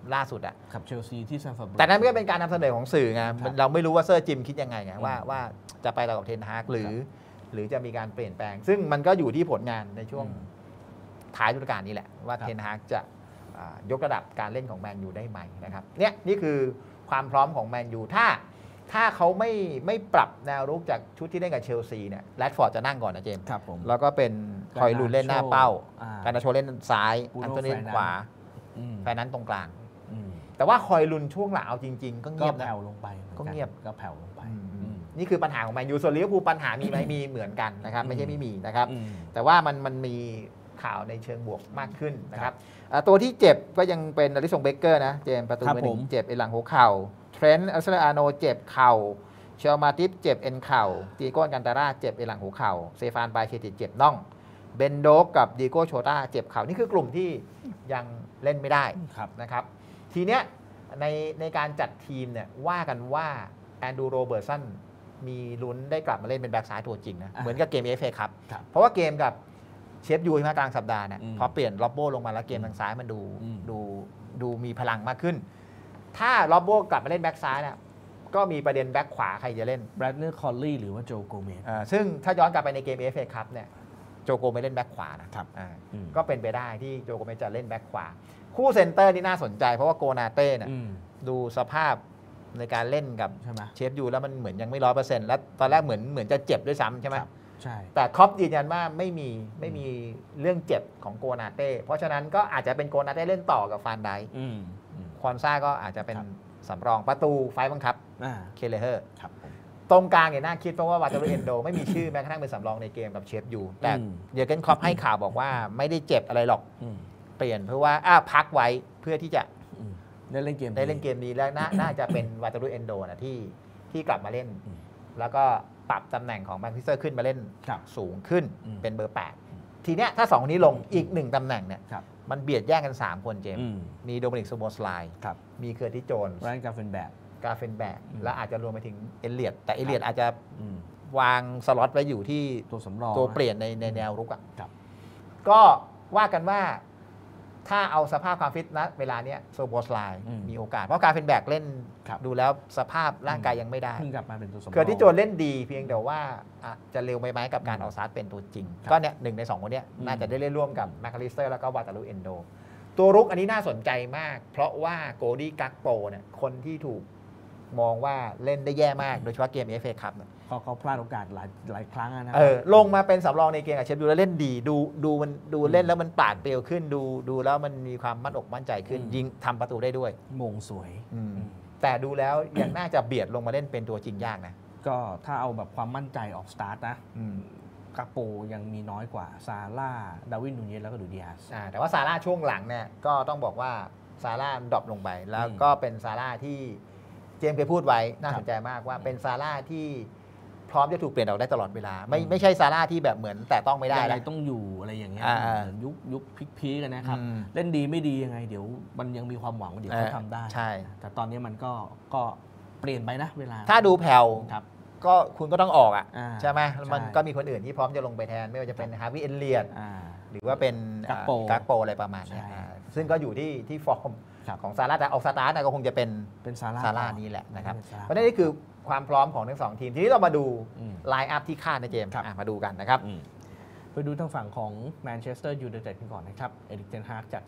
ล่าสุดอะกับเชลซีที่แซมฟอร์ดแต่นั้นก็เป็นการนำเสนอของสื่อไงเราไม่รู้ว่าเซอร์จิมคิดยังไงว่าจะไปต่อกับเทนฮากหรือจะมีการเปลี่ยนแปลงซึ่งมันก็อยู่ที่ผลงานในช่วงท้ายฤดูกาลนี้แหละว่าเทนฮากจะยกระดับการเล่นของแมนยูได้ไหมนะครับนี่คือความพร้อมของแมนยูถ้าเขาไม่ปรับแนวรุกจากชุดที่เล่นกับเชลซีเนี่ยแรดฟอร์ดจะนั่งก่อนนะเจมส์แล้วก็เป็นคอยลูนเล่นหน้าเป้าการนาโชเล่นซ้ายอันโตนิเล่นขวาแฟนนั้นตรงกลางแต่ว่าคอยลุนช่วงหลังเอาจริงๆก็เงียบนะแผ่วลงไปก็เงียบก็แผ่วลงไปนี่คือปัญหาของแมนยูส่วนลิเวอร์พูลปัญหามีไหมมีเหมือนกันนะครับไม่ใช่ไม่มีนะครับแต่ว่ามันมีข่าวในเชิงบวกมากขึ้นนะครับตัวที่เจ็บก็ยังเป็นอลิสันเบเกอร์นะเจมส์ประตูมือหนึ่งเจ็บหลังหัวเข่าเทรนต์อัลเซอร์อาโนเจ็บเข่าเชลมาติฟเจ็บเอ็นเข่าตีโก้กันตาร่าเจ็บหลังหัวเข่าเซฟานบายเคติเจ็บน่องเบนโดกกับดีโก้โชต้าเจ็บเข่านี่คือกลุ่มที่ยังเล่นไม่ได้นะครับทีเนี้ยในการจัดทีมเนี่ยว่ากันว่าแอนดูโรเบิร์ตสันมีลุ้นได้กลับมาเล่นเป็นแบ็กซ้ายตัวจริงนะเหมือนกับเกม FA ครับเพราะว่าเกมกับเชฟยูมากลางสัปดาห์เนี่ยพอเปลี่ยนล็อบโบลงมาแล้วเกมทางซ้ายมันดูมีพลังมากขึ้นถ้าล็อบโบกลับมาเล่นแบ็กซ้ายเนี่ยก็มีประเด็นแบ็กขวาใครจะเล่นแบรดเนอร์คอลลี่หรือว่าโจโกเมสซึ่งถ้าย้อนกลับไปในเกม FA ครับเนี่ยโจโกเมสเล่นแบ็กขวานะครับก็เป็นไปได้ที่โจโกเมสจะเล่นแบ็กขวาคู่เซนเตอร์นี่น่าสนใจเพราะว่าโกนาเต้เนี่ยดูสภาพในการเล่นกับเชฟยูแล้วมันเหมือนยังไม่100%แล้วตอนแรกเหมือนจะเจ็บด้วยซ้ำใช่ไหมใช่แต่ครอปยืนยันว่าไม่มีเรื่องเจ็บของโกนาเต้เพราะฉะนั้นก็อาจจะเป็นโกนาเต้เล่นต่อกับฟานไดควอนซ่าก็อาจจะเป็นสำรองประตูไฟบังคับเคเลเฮอร์ตรงกลางเนี่ยน่าคิดเพราะว่าวาตารุเอนโดไม่มีชื่อแม้กระทั่งเป็นสำรองในเกมกับเชฟยูแต่เยอร์เกนคล็อปให้ข่าวบอกว่าไม่ได้เจ็บอะไรหรอกเปลี่ยนเพราะว่าพักไว้เพื่อที่จะได้เล่นเกมนี้แล้วน่าจะเป็นวาตารุเอนโดนะที่กลับมาเล่นแล้วก็ปรับตำแหน่งของแมนเชสเตอร์ขึ้นมาเล่นสูงขึ้นเป็นเบอร์8ทีเนี้ยถ้า2นี้ลงอีก1ตำแหน่งเนี่ยมันเบียดแย่งกัน3คนเจมมีโดมินิก โซโบสไลน์มีเคอร์ติส โจนส์แรนกาเฟนแบกแล้วอาจจะรวมไปถึงเอเลียดแต่เอเลียดอาจจะวางสล็อตไว้อยู่ที่ตัวสำรองตัวเปลี่ยนในแนวรุกอ่ะก็ว่ากันว่าถ้าเอาสภาพความฟิตนะเวลาเนี้ยโซโบสไลน์มีโอกาสเพราะการเป็นแบกเล่นดูแล้วสภาพร่างกายยังไม่ได้เพิ่งกลับมาเป็นตัวสำรองเกิดที่โจนเล่นดีเพียงแต่ว่าจะเร็วไหมกับการเอาซาร์เป็นตัวจริงก็เนี่ย1 ใน 2คนเนี้ยน่าจะได้เล่นร่วมกับแมคคาลิสเตอร์แล้วก็วาตารุเอนโดตัวรุกอันนี้น่าสนใจมากเพราะว่าโกดี้กักโปเนี่ยคนที่ถูกมองว่าเล่นได้แย่มากโดยเฉพาะเกม FA คัพเขาพลาดโอกาสหลายครั้งนะลงมาเป็นสำรองในเกมกับเชฟยูแล้วเล่นดีดูเล่นแล้วมันปราดเปรียวขึ้นดูแล้วมันมีความมั่นอกมั่นใจขึ้นยิงทำประตูได้ด้วยมงสวยแต่ดูแล้วยังน่าจะเบียดลงมาเล่นเป็นตัวจริงยากนะก็ถ้าเอาแบบความมั่นใจออกสตาร์ทนะกักโปยังมีน้อยกว่าซาร่าดาวิน นูเยสแล้วก็ดูดิอาสแต่ว่าซาร่าช่วงหลังเนี่ยก็ต้องบอกว่าซาร่าดรอปลงไปแล้วก็เป็นซาร่าที่เจมส์เคยพูดไว้น่าสนใจมากว่าเป็นซาร่าที่พร้อมจะถูกเปลี่ยนออกได้ตลอดเวลาไม่ใช่ซาร่าที่แบบเหมือนแต่ต้องไม่ได้อะไรต้องอยู่อะไรอย่างเงี้ยยุคพีคๆกันนะครับเล่นดีไม่ดียังไงเดี๋ยวมันยังมีความหวังว่าเดี๋ยวเขาทำได้ใช่แต่ตอนนี้มันก็เปลี่ยนไปนะเวลาถ้าดูแผ่วก็คุณก็ต้องออกใช่ไหมมันก็มีคนอื่นที่พร้อมจะลงไปแทนไม่ว่าจะเป็นฮาร์วีเอเลียดหรือว่าเป็นกักโปอะไรประมาณนี้ซึ่งก็อยู่ที่ฟอร์มของซาร่าแต่ออกสตาร์ทก็คงจะเป็นซาร่านี่แหละนะครับเพราะนี่คือความพร้อมของทั้ง2ทีมทีนี้เรามาดูไลน์อัพที่คาดนะเจมส์มาดูกันนะครับไปดูทางฝั่งของแมนเชสเตอร์ยูไนเต็ดกันก่อนนะครับเอริก เทนฮากจัด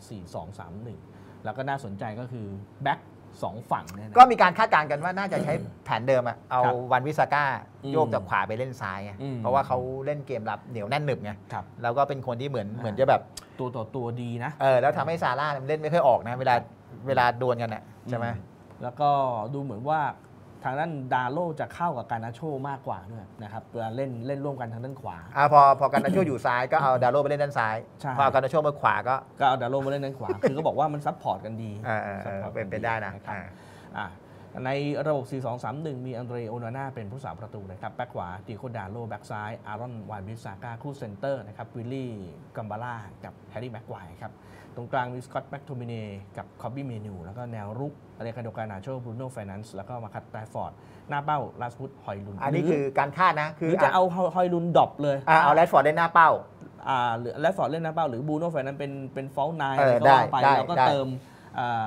4-2-3-1 แล้วก็น่าสนใจก็คือแบ็ค2ฝั่งเนี่ยก็มีการคาดการณ์กันว่าน่าจะใช้แผนเดิมเอาวันวิสาก้าโยกจากขวาไปเล่นซ้ายเพราะว่าเขาเล่นเกมรับเหนียวแน่นหนึบไงแล้วก็เป็นคนที่เหมือนจะแบบตัวต่อตัวดีนะแล้วทำให้ซาร่าเล่นไม่ค่อยออกนะเวลาดวลกันน่ะใช่ไหมแล้วก็ดูเหมือนว่าทางด้านดาโลจะเข้ากับการนาโชมากกว่าด้วยนะครับเวลาเล่นร่วมกันทางด้านขวาพอการนาโชอยู่ซ้ายก็เอาดาโลไปเล่นด้านซ้ายพอการนาโชมาขวาก็เอาดาโลมาเล่นด้านขวาคือก็บอกว่ามันซัพพอร์ตกันดีเป็นได้นะในระบบ 4-2-3-1 มีอันเดร โอนาน่าเป็นผู้สาประตูนะครับแบ็คขวาดิโก้ดาโลแบ็คซ้ายอารอนวานบิสาก้าคู่เซนเตอร์นะครับวิลลี่กัมบาร่ากับแฮร์รี่แม็กไกวร์ครับตรงกลางมีสกอตต์แม็กโทมิเน่กับคอบบี้เมนูแล้วก็แนวรุกอเลคานโด การนาโช บรูโน่ไฟแนนซ์แล้วก็มาคัตแตฟอร์ดหน้าเป้าลาสพุทฮอยลุนอันนี้คือการคาดนะคือจะเอาฮอยลุนดรอปเลยเอาแรดฟอร์ดเล่นหน้าเป้าหรือแรดฟอร์ดเล่นหน้าเป้าหรือบรูโน่ไฟแนนซ์เป็นฟอลไนอะไรก็ว่าไปแล้วก็เติม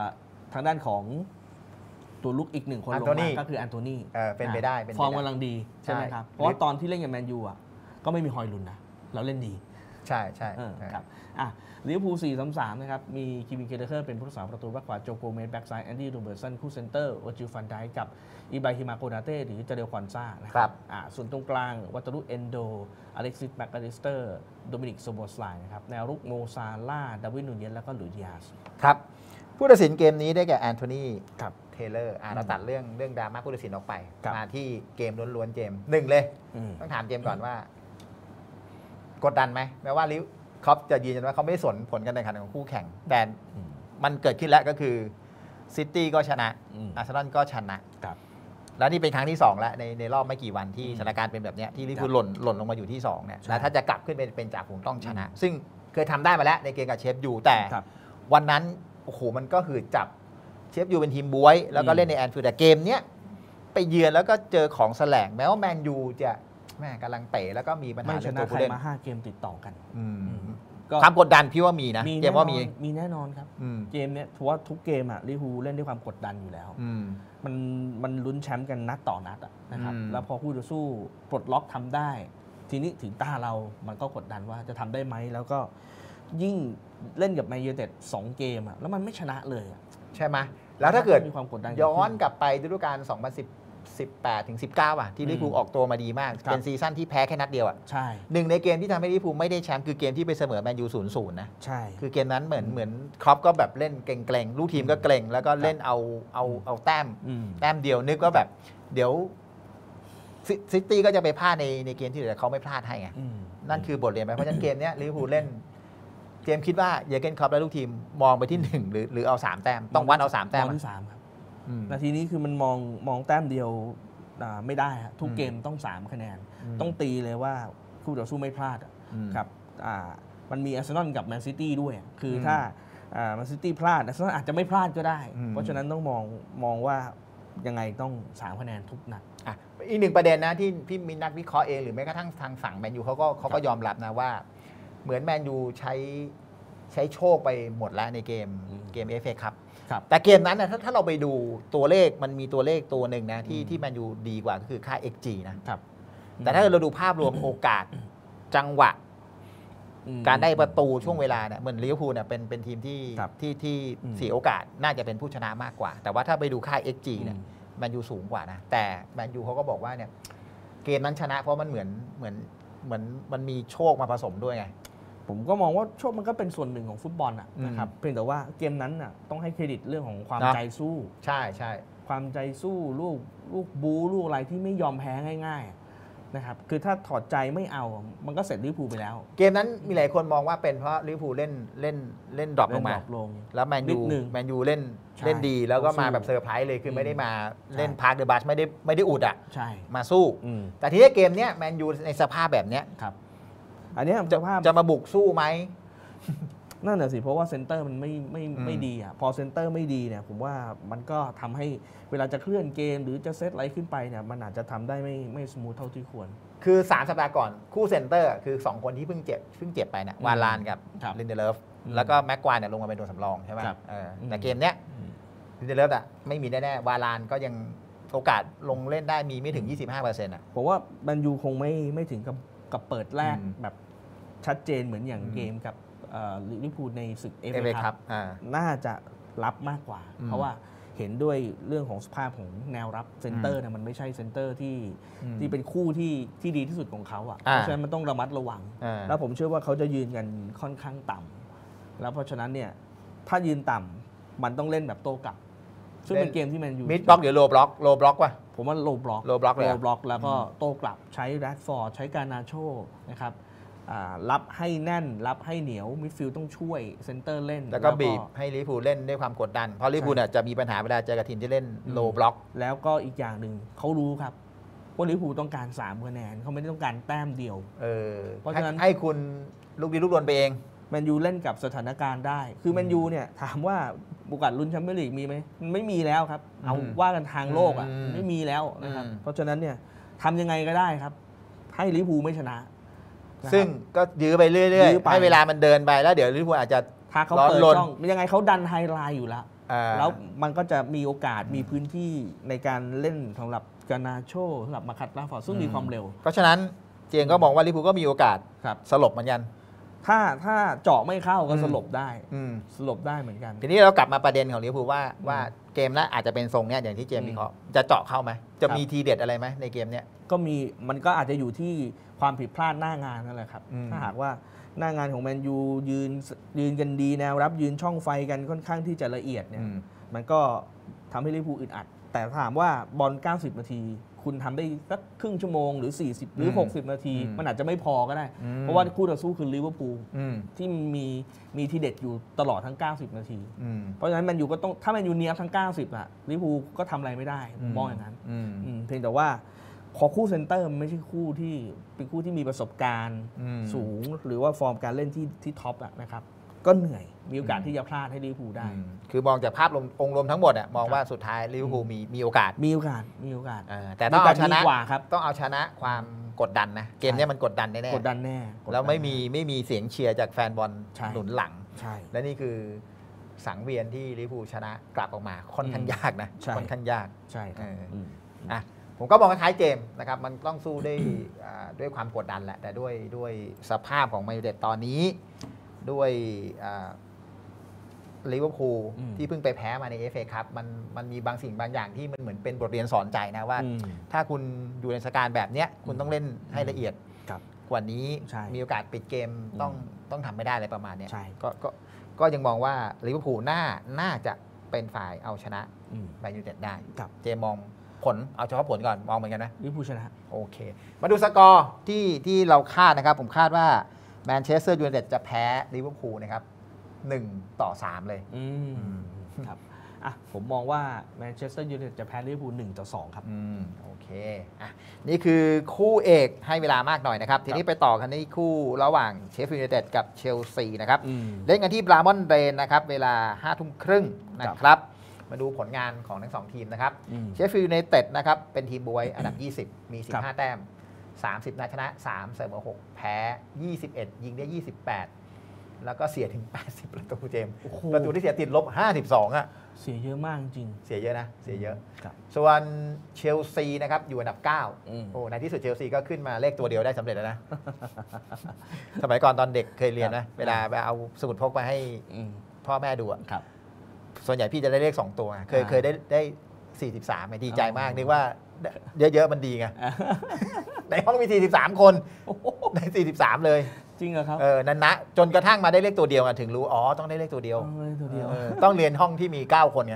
ทางด้านของตัวลุกอีกหนึ่งคนลงมาก็คือแอนโทนีเป็นไปได้ฟอร์มกำลังดีใช่ไหมครับเพราะว่าตอนที่เล่นกับแมนยูอ่ะก็ไม่มีฮอยลุนนะเราเล่นดีใช่ใช่ครับลิเวอร์พูล 4-3 นะครับมีคิมิเคเดอร์เป็นผู้รักษาประตูแบ็คขวาโจโกเมสแบ็กซ้ายแอนดี้โรเบิร์ตสันคู่เซนเตอร์วอจิลฟันไดกับอิบราฮิมาโกนาเต้หรือเจเดลคอนซ่านะครับส่วนตรงกลางวัตารุเอนโดอเล็กซิสแมคอลิสเตอร์โดมินิกโซโบสไลน์นะครับแนวรุกโมซาล่าดาวิดนูเยสแล้วก็หลุยส์ดิอาสครับผู้ตัดสินเกมนี้ได้แก่แอนโทนีเทเลอร์เราตัดเรื่องดราม่าผู้ตัดสินออกไปมาที่เกมล้วนๆเกมหนึ่งเลยต้องถามเจมก่อนว่ากดดันไหมแม้ว่าลิคอปจะยืนยันว่าเขาไม่สนผลการแข่งขันของคู่แข่งแต่มันเกิดขึ้นแล้วก็คือซิตี้ก็ชนะอาร์เซนอลก็ชนะแล้วนี่เป็นครั้งที่2แล้วในรอบไม่กี่วันที่สถานการณ์เป็นแบบนี้ที่ลิเวอร์พูลหล่นลงมาอยู่ที่2เนี่ยแล้วถ้าจะกลับขึ้นเป็นจ่าฝูงต้องชนะซึ่งเคยทำได้มาแล้วในเกมกับเชฟยูแต่วันนั้นโอ้โหมันก็คือจับเชฟยูเป็นทีมบวยแล้วก็เล่นในแอนฟิลด์แต่เกมเนี้ยไปเยือนแล้วก็เจอของแสลงแม้ว่าแมนยูจะแม่กำลังเตะแล้วก็มีปัญหาเรื่องตัวผู้เล่นมา5เกมติดต่อกันความกดดันพี่ว่ามีนะเกมว่ามีแน่นอนครับเกมเนี้ยเพราะว่าทุกเกมอะลิเวอร์พูลเล่นด้วยความกดดันอยู่แล้วมันลุ้นแชมป์กันนัดต่อนัดนะครับแล้วพอคู่ต่อสู้ปลดล็อกทำได้ทีนี้ถึงตาเรามันก็กดดันว่าจะทำได้ไหมแล้วก็ยิ่งเล่นกับแมนยูไนเต็ด2เกมอะแล้วมันไม่ชนะเลยใช่ไหมแล้วถ้าเกิดย้อนกลับไปฤดูกาล2018 ถึง 19 ที่ลิเวอร์พูลออกตัวมาดีมากเป็นซีซั่นที่แพ้แค่นัดเดียวใช่หนึ่งในเกมที่ทำให้ลิเวอร์พูลไม่ได้แชมป์คือเกมที่ไปเสมอแมนยู 0-0 นะใช่คือเกมนั้นเหมือนครอปก็แบบเล่นเกรงๆลูกทีมก็เกรงแล้วก็เล่นเอาแต้มเดียวนึกว่าแบบเดี๋ยวซิตี้ก็จะไปพลาดในเกมที่เหลือเขาไม่พลาดให้ไงนั่นคือบทเรียนไปเพราะฉะนั้นเกมนี้ลิเวอร์พูลเล่นเจมคิดว่าเยอร์เกนคล็อปและลูกทีมมองไปที่1หรือเอา3แต้มต้องวัดเอา3แต้มที่3ครับนาทีนี้คือมันมองแต้มเดียวไม่ได้ครับทุกเกมต้อง3คะแนนต้องตีเลยว่าคู่ต่อสู้ไม่พลาดครับมันมีอาร์เซนอลกับแมนซิตี้ด้วยคือถ้าแมนซิตี้พลาดอาร์เซนอลอาจจะไม่พลาดก็ได้เพราะฉะนั้นต้องมองว่ายังไงต้อง3คะแนนทุกนัดอีกหนึ่งประเด็นนะที่พี่มีนักวิเคราะห์เองหรือแม้กระทั่งทางฝั่งแมนยูเขาก็ยอมรับนะว่าเหมือนแมนยูใช้โชคไปหมดแล้วในเกมFA ครับแต่เกมนั้นนะถ้าเราไปดูตัวเลขมันมีตัวเลขตัวหนึ่งนะที่แมนยูดีกว่าก็คือค่า XG นะแต่ถ้าเราดูภาพรวมโอกาสจังหวะการได้ประตูช่วงเวลาเนี่ยเหมือนลิเวอร์พูลเนี่ยเป็นทีมที่เสียโอกาสน่าจะเป็นผู้ชนะมากกว่าแต่ว่าถ้าไปดูค่า XG เนี่ยแมนยูสูงกว่านะแต่แมนยูเขาก็บอกว่าเนี่ยเกมนั้นชนะเพราะมันเหมือนมันมีโชคมาผสมด้วยไงผมก็มองว่าโชคมันก็เป็นส่วนหนึ่งของฟุตบอลนะครับเพียงแต่ว่าเกมนั้นน่ะต้องให้เครดิตเรื่องของความใจสู้ใช่ใช่ความใจสู้ลูกบู๊ลูกอะไรที่ไม่ยอมแพ้ง่ายๆนะครับคือถ้าถอดใจไม่เอามันก็เสร็จลิเวอร์พูลไปแล้วเกมนั้นมีหลายคนมองว่าเป็นเพราะลิเวอร์พูลเล่นดรอปลงมาแล้วแมนยูเล่นดีแล้วก็มาแบบเซอร์ไพรส์เลยคือไม่ได้มาเล่นพาร์คเดอะบัชไม่ได้อุดมาสู้แต่ทีนี้เกมเนี้ยแมนยูในสภาพแบบเนี้ยอันนี้จะมาบุกสู้ไหมนั่นแหละสิเพราะว่าเซนเตอร์มันไม่ดีพอเซนเตอร์ไม่ดีเนี่ยผมว่ามันก็ทำให้เวลาจะเคลื่อนเกมหรือจะเซตอะไรขึ้นไปเนี่ยมันอาจจะทำได้ไม่สมูทเท่าที่ควรคือ3 สัปดาห์ก่อนคู่เซนเตอร์คือ2คนที่เพิ่งเจ็บไปเนี่ยวาลานกับลินเดเลฟแล้วก็แม็กควายเนี่ยลงมาเป็นตัวสำรองใช่ไหมแต่เกมเนี้ยลินเดเลฟไม่มีแน่ๆวาลานก็ยังโอกาสลงเล่นได้มีไม่ถึง 25% ผมว่าแมนยูคงไม่ถึงกับเปิดแรกแบบชัดเจนเหมือนอย่างเกมกับลิเวอร์พูลในศึกเอฟเอคัพน่าจะรับมากกว่าเพราะว่าเห็นด้วยเรื่องของสภาพของแนวรับเซนเตอร์นะมันไม่ใช่เซนเตอร์ที่เป็นคู่ที่ดีที่สุดของเขาเพราะฉะนั้นมันต้องระมัดระวังแล้วผมเชื่อว่าเขาจะยืนกันค่อนข้างต่ำแล้วเพราะฉะนั้นเนี่ยถ้ายืนต่ำมันต้องเล่นแบบโต้กลับซึ่งเป็นเกมที่แมนยูมิดบล็อกหรือโลบล็อกว่ะผมว่าโลบล็อกแล้วก็โต้กลับใช้แรดฟอร์ดใช้การนาโชนะครับรับให้แน่นรับให้เหนียวมิดฟิลด์ต้องช่วยเซนเตอร์เล่นแล้วก็บีบให้ลิเวอร์พูลเล่นด้วยความกดดันเพราะลิเวอร์พูลจะมีปัญหาเวลาเจอกับทีมที่เล่นโลบล็อกแล้วก็อีกอย่างหนึ่งเขารู้ครับว่าลิเวอร์พูลต้องการ3คะแนนเขาไม่ได้ต้องการแต้มเดียวเพราะฉะนั้นให้คุณลูกดีลูกโดนไปเองแมนยูเล่นกับสถานการณ์ได้คือแมนยูเนี่ยถามว่าโอกาสลุ้นแชมเปี้ยนลีกมีไหมมันไม่มีแล้วครับเอาว่ากันทางโลกไม่มีแล้วนะครับเพราะฉะนั้นเนี่ยทำยังไงก็ได้ครับให้ลิเวอร์พูลไม่ชนะซึ่งก็ยื้อไปเรื่อยๆให้เวลามันเดินไปแล้วเดี๋ยวลิเวอร์พูลอาจจะถ้าเขาเปิดช่องยังไงเขาดันไฮไลท์อยู่แล้วแล้วมันก็จะมีโอกาสมีพื้นที่ในการเล่นสำหรับกานาโชสำหรับมาคัตลาฟอร์ดซึ่งมีความเร็วเพราะฉะนั้นเจนก็มองว่าลิเวอร์พูลก็มีโอกาสสลบเหมือนกันถ้าเจาะไม่เข้าก็สลบได้สลบได้เหมือนกันทีนี้เรากลับมาประเด็นของลิเวอร์พูลว่าเกมนั้นอาจจะเป็นทรงเนี้ยอย่างที่เจมส์วิเคราะห์จะเจาะเข้าไหมจะมีทีเด็ดอะไรไหมในเกมเนี้ยก็มีมันก็อาจจะอยู่ที่ความผิดพลาดหน้างานนั่นแหละครับถ้าหากว่าหน้างานของแมนยูยืนกันดีแนวรับยืนช่องไฟกันค่อนข้างที่จะละเอียดเนี่ยมันก็ทำให้ลิเวอร์พูลอึดอัดแต่ถามว่าบอล90นาทีคุณทำได้สักครึ่งชั่วโมงหรือ40หรือ60นาทีมันอาจจะไม่พอก็ได้เพราะว่าคู่ต่อสู้คือลิเวอร์พูลที่มีทีเด็ดอยู่ตลอดทั้ง90นาทีเพราะฉะนั้นแมนยูก็ต้องถ้าแมนยูเนียบทั้ง90อ่ะลิเวอร์พูลก็ทำอะไรไม่ได้มองอย่างนั้นเพียงแต่ว่าพอคู่เซนเตอร์ไม่ใช่คู่ที่เป็นคู่ที่มีประสบการณ์สูงหรือว่าฟอร์มการเล่นที่ท็อปนะครับก็เหนื่อยมีโอกาสที่จะพลาดให้ลิเวอร์พูลได้คือมองจากภาพองค์รวมทั้งหมดอ่ะมองว่าสุดท้ายลิเวอร์พูลมีโอกาสแต่ต้องเอาชนะต้องเอาชนะความกดดันนะเกมนี้มันกดดันแน่กดดันแน่แล้วไม่มีเสียงเชียร์จากแฟนบอลหนุนหลังและนี่คือสังเวียนที่ลิเวอร์พูลชนะกลับออกมาค่อนข้างยากนะค่อนข้างยากใช่ผมก็มองคล้ายๆเกมนะครับมันต้องสู้ด้วยความกดดันแหละแต่ด้วยสภาพของแมนยูไนเต็ดตอนนี้ด้วยลิเวอร์พูลที่เพิ่งไปแพ้มาใน FA ครับมันมีบางสิ่งบางอย่างที่มันเหมือนเป็นบทเรียนสอนใจนะว่าถ้าคุณอยู่ในสถานการณ์แบบนี้คุณต้องเล่นให้ละเอียดกว่านี้มีโอกาสปิดเกมต้องทำไม่ได้อะไรประมาณนี้ก็ยังมองว่าลิเวอร์พูลน่าจะเป็นฝ่ายเอาชนะแมนยูไนเต็ดได้เจมองผลเอาเฉพาะผลก่อนมองเหมือนกันนะลิเวอร์พูลชนะโอเคมาดูสกอร์ที่เราคาดนะครับผมคาดว่าแมนเชสเตอร์ยูไนเต็ดจะแพ้ลิเวอร์พูลนะครับ1-3เลยครับผมมองว่าแมนเชสเตอร์ยูไนเต็ดจะแพ้ลิเวอร์พูล1-2ครับโอเคนี่คือคู่เอกให้เวลามากหน่อยนะครับทีนี้ไปต่อกันที่คู่ระหว่างเชฟฟิลด์ยูไนเต็ดกับเชลซีนะครับเล่นกันที่บรามอนเรนนะครับเวลา 5:30 นนะครับมาดูผลงานของทั้ง2ทีมนะครับเชฟฟิลด์ยูไนเต็ดนะครับเป็นทีมบวยอันดับ20มี15แต้ม30นัดชนะ3เสมอ6แพ้21ยิงได้28แล้วก็เสียถึง80ประตูเจมประตูที่เสียติดลบ52อ่ะเสียเยอะมากจริงเสียเยอะนะเสียเยอะส่วนเชลซีนะครับอยู่อันดับ9ในที่สุดเชลซีก็ขึ้นมาเลขตัวเดียวได้สำเร็จแล้วนะสมัยก่อนตอนเด็กเคยเรียนนะเวลาไปเอาสมุดพกมาให้พ่อแม่ดูอ่ะส่วนใหญ่พี่จะได้เลข2ตัวเคยได้43ดีใจมากนึกว่าเยอะๆมันดีไงในห้องมี43คนใน43เลยจริงเหรอครับนั่นนะจนกระทั่งมาได้เลขตัวเดียวถึงรู้ต้องได้เลขตัวเดียวต้องเรียนห้องที่มี9คนไง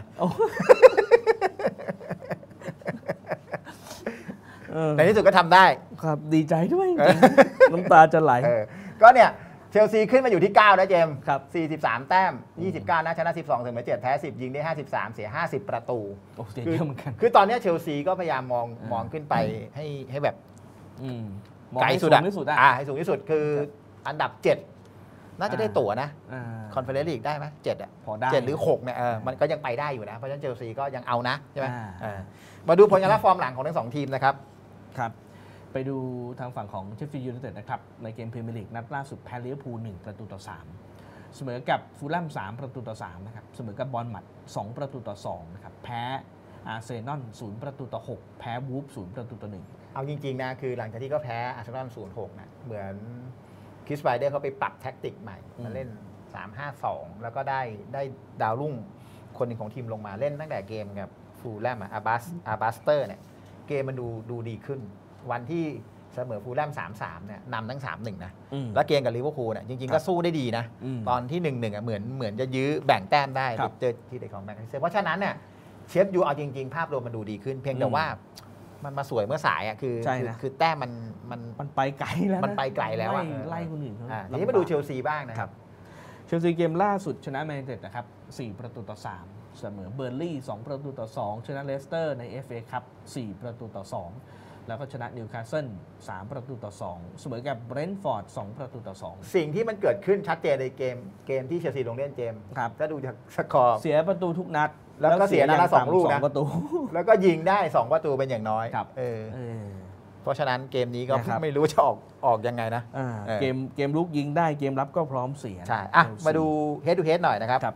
ในที่สุดก็ทำได้ครับดีใจด้วยน้ำตาจะไหลก็เนี่ยเชลซีขึ้นมาอยู่ที่9นะเจมส์43แต้ม29นะชนะ12เสมอ7แพ้10ยิงได้53เสีย50ประตูคือตอนนี้เชลซีก็พยายามมองขึ้นไปให้แบบไกลสุดให้สูงที่สุดคืออันดับ7น่าจะได้ตั๋วนะคอนเฟอเรนซ์ลีกได้ไหม7พอได้7หรือ6เนี่ยมันก็ยังไปได้อยู่นะเพราะฉะนั้นเชลซีก็ยังเอานะใช่ไหมมาดูผลงานและฟอร์มหลังของทั้ง2ทีมนะครับไปดูทางฝั่งของเชฟฟิลด์ยูไนเต็ดนะครับในเกมพรีเมียร์ลีกนัดล่าสุดแพ้ลิเวอร์พูล1-3เสมอกับฟูลแลม3-3นะครับเสมอกับบอร์นมัธ2-2นะครับแพ้อาร์เซนอล0-6แพ้วูฟ0-1 เอาจริงๆนะคือหลังจากที่ก็แพ้อาร์เซนอล0-6นะเหมือนคริสไวเดอร์เขาไปปรับแท็กติกใหม่มาเล่น 3-5-2 แล้วก็ได้ดาวรุ่งคนหนึ่งของทีมลงมาเล่นตั้งแต่เกมกับฟูลแลมอาบัสเตอร์เนี่ยเกมมันดูดีขึ้นวันที่เสมอฟูลแลม 3-3 เนี่ยนำทั้ง 3-1 นะแล้วเกมกับลิเวอร์พูลเนี่ยจริงๆก็สู้ได้ดีนะตอนที่ 1-1 เหมือนจะยื้อแบ่งแต้มได้เจอที่เด็กของแมนเชสเตอร์เพราะฉะนั้นเนี่ยเชฟยูเอาจริงๆภาพรวมมันดูดีขึ้นเพียงแต่ว่ามันมาสวยเมื่อสายอ่ะคือแต้มมันไปไกลแล้วมันไปไกลแล้วไล่คนอื่นทีนี้มาดูเชลซีบ้างนะครับเชลซีเกมล่าสุดชนะแมนยูไนเต็ดนะครับ4-3เสมอเบอร์ลี่2-2ชนะเลสเตอร์ใน FA ครับ4-2แล้วก็ชนะนิวคาสเซิล3-2เสมอกับเบรนท์ฟอร์ด2-2 สิ่งที่มันเกิดขึ้นชัดเจนในเกมที่เชลซีลงเล่นเจมถ้าดูจากสกอร์เสียประตูทุกนัดแล้วก็เสียนัดละ2 ลูกนะแล้วก็ยิงได้2 ประตูเป็นอย่างน้อยเพราะฉะนั้นเกมนี้ก็ไม่รู้จะออกยังไงนะเกมลุกยิงได้เกมรับก็พร้อมเสียใช่มาดูเฮดทูเฮดหน่อยนะครับเฮ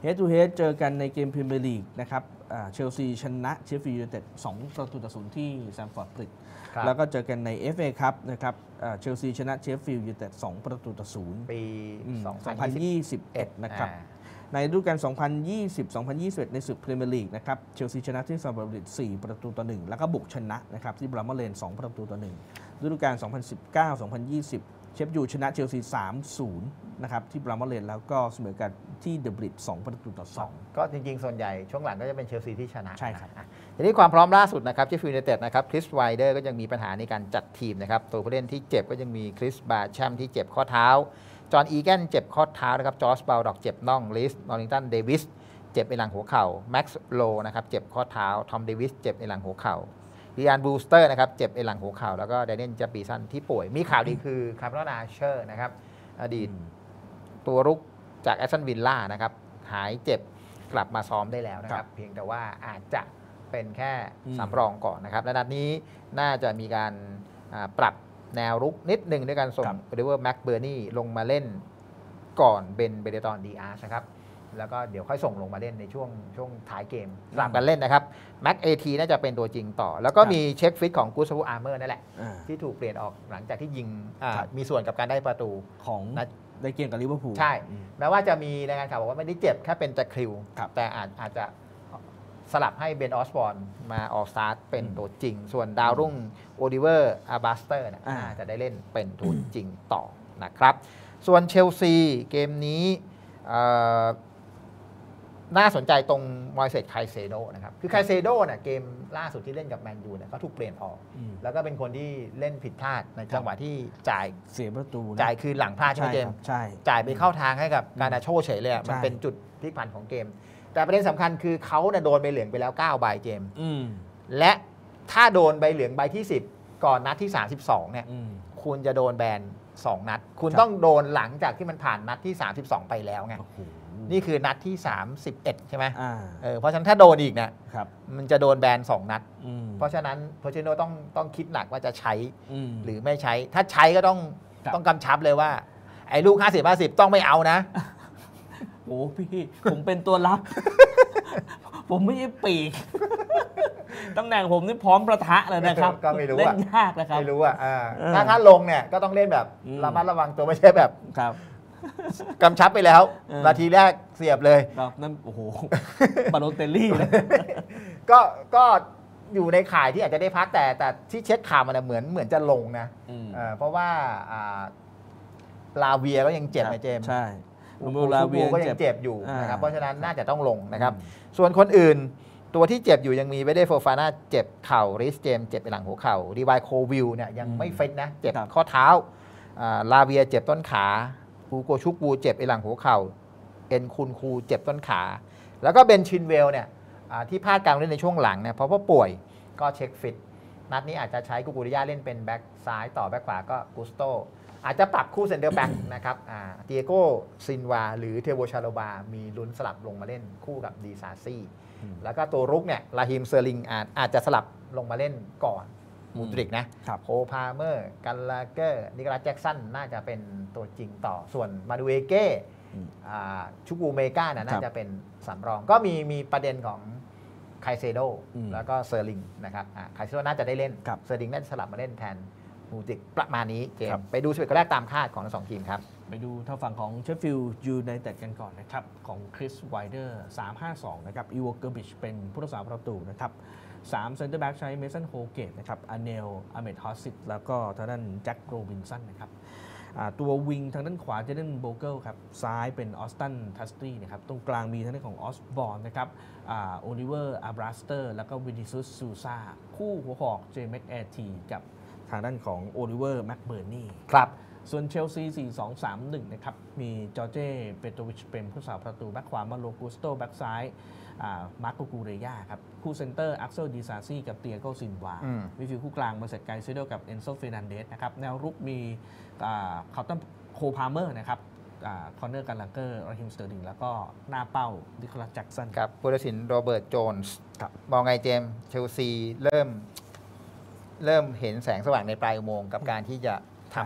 Head to Head เจอกันในเกมพรีเมียร์ลีกนะครับเชลซีชนะเชฟฟิลด์ยูไนเต็ด2-0ที่แซมฟอร์ดบริดจ์แล้วก็เจอกันใน FA คัพนะครับเชลซีชนะเชฟฟิลด์ยูไนเต็ด2-0 ปี 2021นะครับในฤดูกาล2020-2021 ในศึกพรีเมียร์ลีกนะครับเชลซีชนะที่แซมฟอร์ดบริดจ์4-1แล้วก็บุกชนะนะครับที่บรามาเลน2-1ฤดูกาล2019-2020เชฟยูชนะเชลซี 3-0 นะครับที่บรามาเลนแล้วก็เสมอกันที่เดอะบริดจ์2-2 ก็จริงๆส่วนใหญ่ช่วงหลังก็จะเป็นเชลซีที่ชนะใช่ครับทีนี้ความพร้อมล่าสุดนะครับเชฟฟิลด์ยูไนเต็ดนะครับคริสไวเดอร์ก็ยังมีปัญหาในการจัดทีมนะครับตัวผู้เล่นที่เจ็บก็ยังมีคริสบาแชมที่เจ็บข้อเท้าจอห์นอีแกนเจ็บข้อเท้านะครับจอร์จบาลดอกเจ็บน่องลิสนอริงตันเดวิสเจ็บในหลังหัวเข่าแม็กซ์โลนะครับเจ็บข้อเท้าทอมเดวิสเจ็บในหลังหัวเข่าดิอันบรูสเตอร์นะครับเจ็บในหลังหัวเข่าแล้วก็แดเนียล จัปปีสันที่ป่วยมีข่าวดีคือคาร์เมล อาร์เชอร์นะครับอดีตตัวรุกจากแอสตันวิลล่านะครับหายเจ็บกลับมาซ้อมได้แล้วนะครับเพียงแต่ว่าอาจจะเป็นแค่สำรองก่อนนะครับและนัดนี้น่าจะมีการปรับแนวรุกนิดหนึ่งด้วยการส่งโอลิเวอร์แม็กเบอร์นี่ลงมาเล่นก่อนเบนเบเดตอนดีอาร์นะครับแล้วก็เดี๋ยวค่อยส่งลงมาเล่นในช่วงท้ายเกมสลับกันเล่นนะครับแม็กเอทีน่าจะเป็นตัวจริงต่อแล้วก็มีเช็คฟิตของกูสตาโฟ อาร์เมอร์นั่นแหละที่ถูกเปลี่ยนออกหลังจากที่ยิงมีส่วนกับการได้ประตูของในเกมกับลิเวอร์พูลใช่แม้ว่าจะมีรายงานข่าวบอกว่าไม่ได้เจ็บแค่เป็นตะคริวแต่อาจจะสลับให้เบนออสบอร์นมาออกสตาร์ทเป็นตัวจริงส่วนดาวรุ่งโอลิเวอร์อาบาสเตอร์จะได้เล่นเป็นตัวจริงต่อนะครับส่วนเชลซีเกมนี้น่าสนใจตรงมอยเซสไคเซโดนะครับคือไคเซโดเนี่ยเกมล่าสุดที่เล่นกับแมนยูเนี่ยเขาถูกเปลี่ยนออกแล้วก็เป็นคนที่เล่นผิดพลาดในจังหวะที่จ่ายเสียประตูจ่ายคือหลังพลาดใช่ไหมเกมจ่ายไปเข้าทางให้กับการนาโชเฉยเลยมันเป็นจุดพลิกผันของเกมแต่ประเด็นสำคัญคือเขาเนี่ยโดนใบเหลืองไปแล้ว9ใบเกมและถ้าโดนใบเหลืองใบที่10ก่อนนัดที่32เนี่ยคุณจะโดนแบน2นัดคุณต้องโดนหลังจากที่มันผ่านนัดที่32ไปแล้วไงนี่คือนัดที่31ใช่ไหมเพราะฉะนั้นถ้าโดนอีกเนี่ยมันจะโดนแบน2นัดเพราะฉะนั้นโพเชโน่ต้องคิดหนักว่าจะใช้หรือไม่ใช้ถ้าใช้ก็ต้องกำชับเลยว่าไอ้ลูก50-50ต้องไม่เอานะโอ้พี่ผมเป็นตัวรับ ผมไม่ใช่ปีกตำแหน่งผมนี่พร้อมประทะเลยนะครับก็ไม่รู้เล่นยากนะครับไม่รู้อ่ะถ้าลงเนี่ยก็ต้องเล่นแบบระมัดระวังตัวไม่ใช่แบบกำชับไปแล้วนาทีแรกเสียบเลยนั่นโอ้โหบาโลเตลลี่ก็อยู่ในข่ายที่อาจจะได้พักแต่ที่เช็คข่าวมันเหมือนจะลงนะเพราะว่าลาเวียก็ยังเจ็บในเจมใช่ลาเวียก็ยังเจ็บอยู่นะครับเพราะฉะนั้นน่าจะต้องลงนะครับส่วนคนอื่นตัวที่เจ็บอยู่ยังมีเวเดโฟฟาน่าเจ็บเข่าริสเจมเจ็บไปหลังหัวเข่าดีวายโควิลเนี่ยยังไม่ฟิตนะเจ็บข้อเท้าลาเวียเจ็บต้นขาปูโกชุกบูเจ็บไปหลังหัวเข่าเอ็นคุนคูเจ็บต้นขาแล้วก็เบนชินเวลเนี่ยที่พลาดการเล่นในช่วงหลังเนี่ยเพราะว่าป่วยก็เช็คฟิตนัดนี้อาจจะใช้กุกุริยาเล่นเป็นแบ็กซ้ายต่อแบ็กขวาก็กุสโตอาจจะปรับคู่เซนเตอร์แบ็กนะครับเตียโกซินวาหรือเทโบชาโลบามีลุ้นสลับลงมาเล่นคู่กับดีซาซี่แล้วก็ตัวรุกเนี่ยลาฮิมเซอร์ลิงอาจจะสลับลงมาเล่นก่อนมูดริกนะโคพาเมอร์กันลาเกอร์นิโคลัสแจ็กสันน่าจะเป็นตัวจริงต่อส่วนมาดูเอเก้ชูกูเมกาน่าจะเป็นสำรองก็มีประเด็นของไคเซโดแล้วก็เซอร์ลิงนะครับไคเซโดน่าจะได้เล่นเซอร์ลิงน่าจะสลับมาเล่นแทนมูดริกประมาณนี้เกมไปดู11คนแรกตามคาดของทั้ง2ทีมครับไปดูทางฝั่งของเชฟฟิลด์ยูไนเต็ดกันก่อนนะครับของคริสไวเดอร์3-5-2นะครับอีโวเกอร์บิชเป็นผู้รักษาประตูนะครับ3เซนเตอร์แบ็กใช้เมสันโฮเกตนะครับอเนลอาเมดฮอสซิตแล้วก็ทางด้านแจ็คโรบินสันนะครับตัววิงทางด้านขวาจะเล่นโบเกิลครับซ้ายเป็นออสตันทัสตรีนะครับตรงกลางมีทางด้านของออสบอร์นนะครับโอลิเวอร์อาบราสเตอร์แล้วก็วินิซุสซูซาคู่หัวหอกเจมส์แอร์ทีกับทางด้านของโอลิเวอร์แม็กเบอร์นี่ครับส่วนเชลซี 4-2-3-1 นะครับมีจอร์เจเปโตวิชเป็นผู้สาประตูแบ็คขวามาโลกุสโตแบ็คซ้ายมาร์โกกูเรย่าครับคู่เซนเตอร์อักเซลดีซาซี่กับเตียโกซินวามิดฟิลด์คู่กลางมาเซตไกเซโดกับเอนโซเฟรนันเดสนะครับแนวรุกมีคาร์ตันโคพาเมอร์นะครับคอนเนอร์กันลังเกอร์ราฮิมสเตอร์ลิงแล้วก็หน้าเป้านิโคลัสแจ็กสันกับผู้ตัดสินโรเบิร์ตโจนส์มองไงเจมเชลซีเริ่มเห็นแสงสว่างในปลายอุโมงค์กับการที่จะทำ